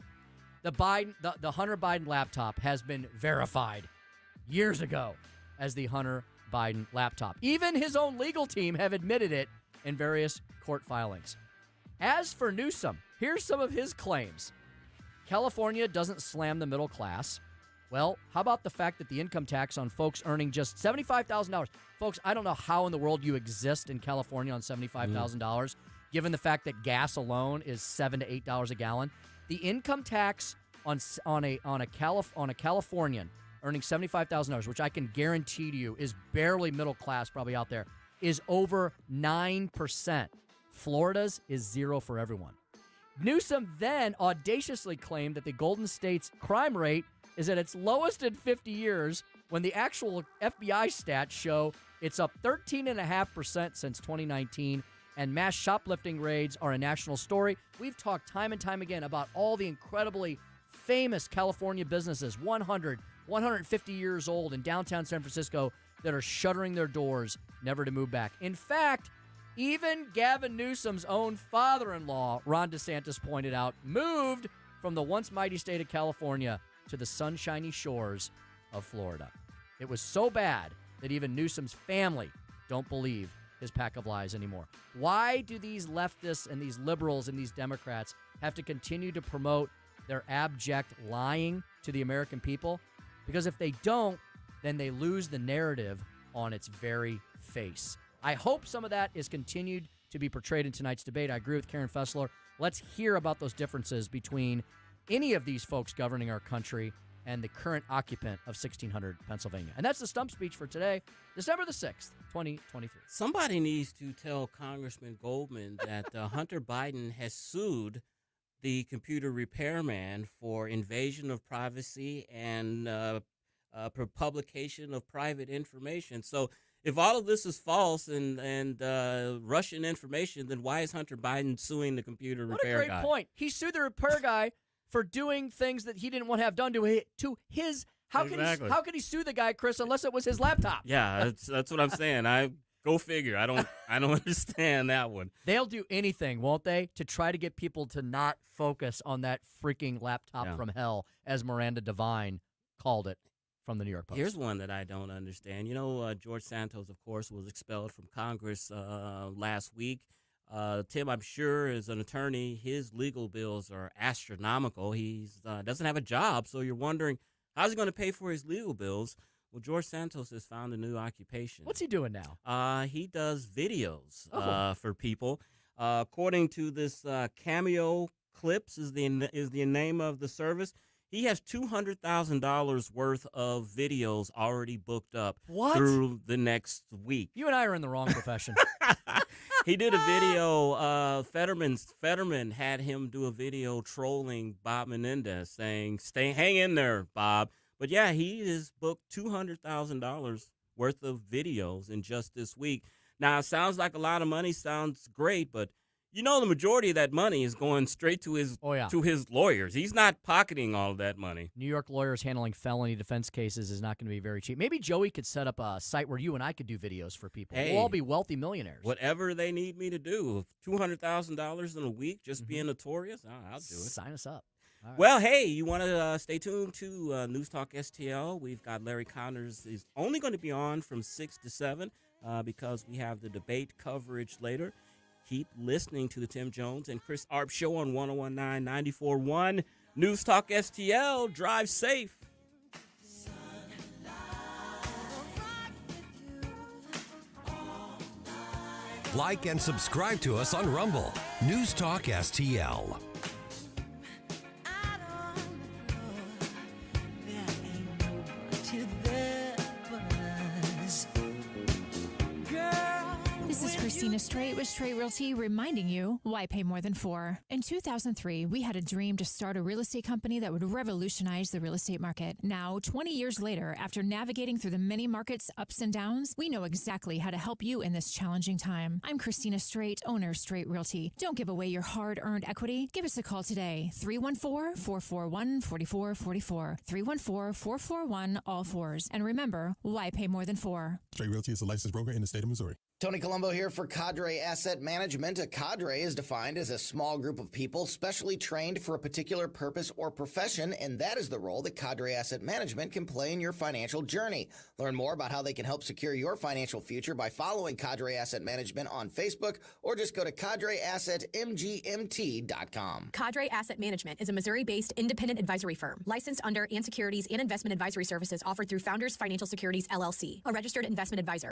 Speaker 21: The Hunter Biden laptop has been verified years ago as the Hunter Biden laptop. Even his own legal team have admitted it in various court filings. As for Newsom, here's some of his claims. California doesn't slam the middle class. Well, how about the fact that the income tax on folks earning just $75,000? Folks, I don't know how in the world you exist in California on $75,000, given the fact that gas alone is $7 to $8 a gallon. The income tax on a Californian earning $75,000, which I can guarantee to you is barely middle class, probably out there, is over 9%. Florida's is 0 for everyone. Newsom then audaciously claimed that the Golden State's crime rate is at its lowest in 50 years, when the actual FBI stats show it's up 13.5% since 2019, and mass shoplifting raids are a national story. We've talked time and time again about all the incredibly famous California businesses, 100, 150 years old in downtown San Francisco, that are shuttering their doors, never to move back. In fact, even Gavin Newsom's own father-in-law, Ron DeSantis, pointed out, moved from the once mighty state of California to the sunshiny shores of Florida. It was so bad that even Newsom's family don't believe his pack of lies anymore. Why do these leftists and these liberals and these Democrats have to continue to promote their abject lying to the American people? Because if they don't, then they lose the narrative on its very face. I hope some of that is continued to be portrayed in tonight's debate. I agree with Karen Fessler. Let's hear about those differences between any of these folks governing our country and the current occupant of 1600 Pennsylvania. And that's the stump speech for today, December the 6th, 2023.
Speaker 4: Somebody needs to tell Congressman Goldman that Hunter Biden has sued the computer repairman for invasion of privacy and publication of private information. So if all of this is false and Russian information, then why is Hunter Biden suing the computer repair guy?
Speaker 21: What a great point. He sued the repair guy for doing things that he didn't want to have done to his. How can he sue the guy, Chris, unless it was his laptop?
Speaker 4: Yeah, that's what I'm saying. Go figure. I don't understand that one.
Speaker 21: They'll do anything, won't they, to try to get people to not focus on that freaking laptop from hell, as Miranda Devine called it from the New York Post.
Speaker 4: Here's one that I don't understand. George Santos, of course, was expelled from Congress last week. Tim, I'm sure, as an attorney, his legal bills are astronomical. He doesn't have a job, so you're wondering, how's he going to pay for his legal bills? Well, George Santos has found a new occupation.
Speaker 21: What's he doing now?
Speaker 4: He does videos for people. According to this Cameo Clips is the name of the service. He has $200,000 worth of videos already booked up through the next week.
Speaker 21: You and I are in the wrong profession.
Speaker 4: He did a video. Fetterman had him do a video trolling Bob Menendez, saying, hang in there, Bob. But, yeah, he has booked $200,000 worth of videos in just this week. Now, it sounds like a lot of money, sounds great, but the majority of that money is going straight to his lawyers. He's not pocketing all of that money.
Speaker 21: New York lawyers handling felony defense cases is not going to be very cheap. Maybe Joey could set up a site where you and I could do videos for people.
Speaker 4: Hey,
Speaker 21: we'll all be wealthy millionaires.
Speaker 4: Whatever they need me to do. $200,000 in a week just being notorious, I'll do it.
Speaker 21: Sign us up. Right.
Speaker 4: Well, hey, you want to stay tuned to News Talk STL. We've got Larry Connors is only going to be on from 6 to 7 because we have the debate coverage later. Keep listening to the Tim Jones and Chris Arp Show on 101.9, 94.1. News Talk STL. Drive safe.
Speaker 5: Like and subscribe to us on Rumble. News Talk STL.
Speaker 18: Christina Straight with Straight Realty reminding you why pay more than 4. In 2003, we had a dream to start a real estate company that would revolutionize the real estate market. Now, 20 years later, after navigating through the many market's ups and downs, we know exactly how to help you in this challenging time. I'm Christina Straight, owner of Straight Realty. Don't give away your hard-earned equity. Give us a call today, 314-441-4444, 314-441-all-4s. And remember, why pay more than 4?
Speaker 19: Straight Realty is a licensed broker in the state of Missouri.
Speaker 11: Tony Colombo here for Cadre Asset Management. A cadre is defined as a small group of people specially trained for a particular purpose or profession, and that is the role that Cadre Asset Management can play in your financial journey. Learn more about how they can help secure your financial future by following Cadre Asset Management on Facebook, or just go to cadreassetmgmt.com.
Speaker 2: Cadre Asset Management is a Missouri-based independent advisory firm licensed under and securities and investment advisory services offered through Founders Financial Securities, LLC, a registered investment advisor.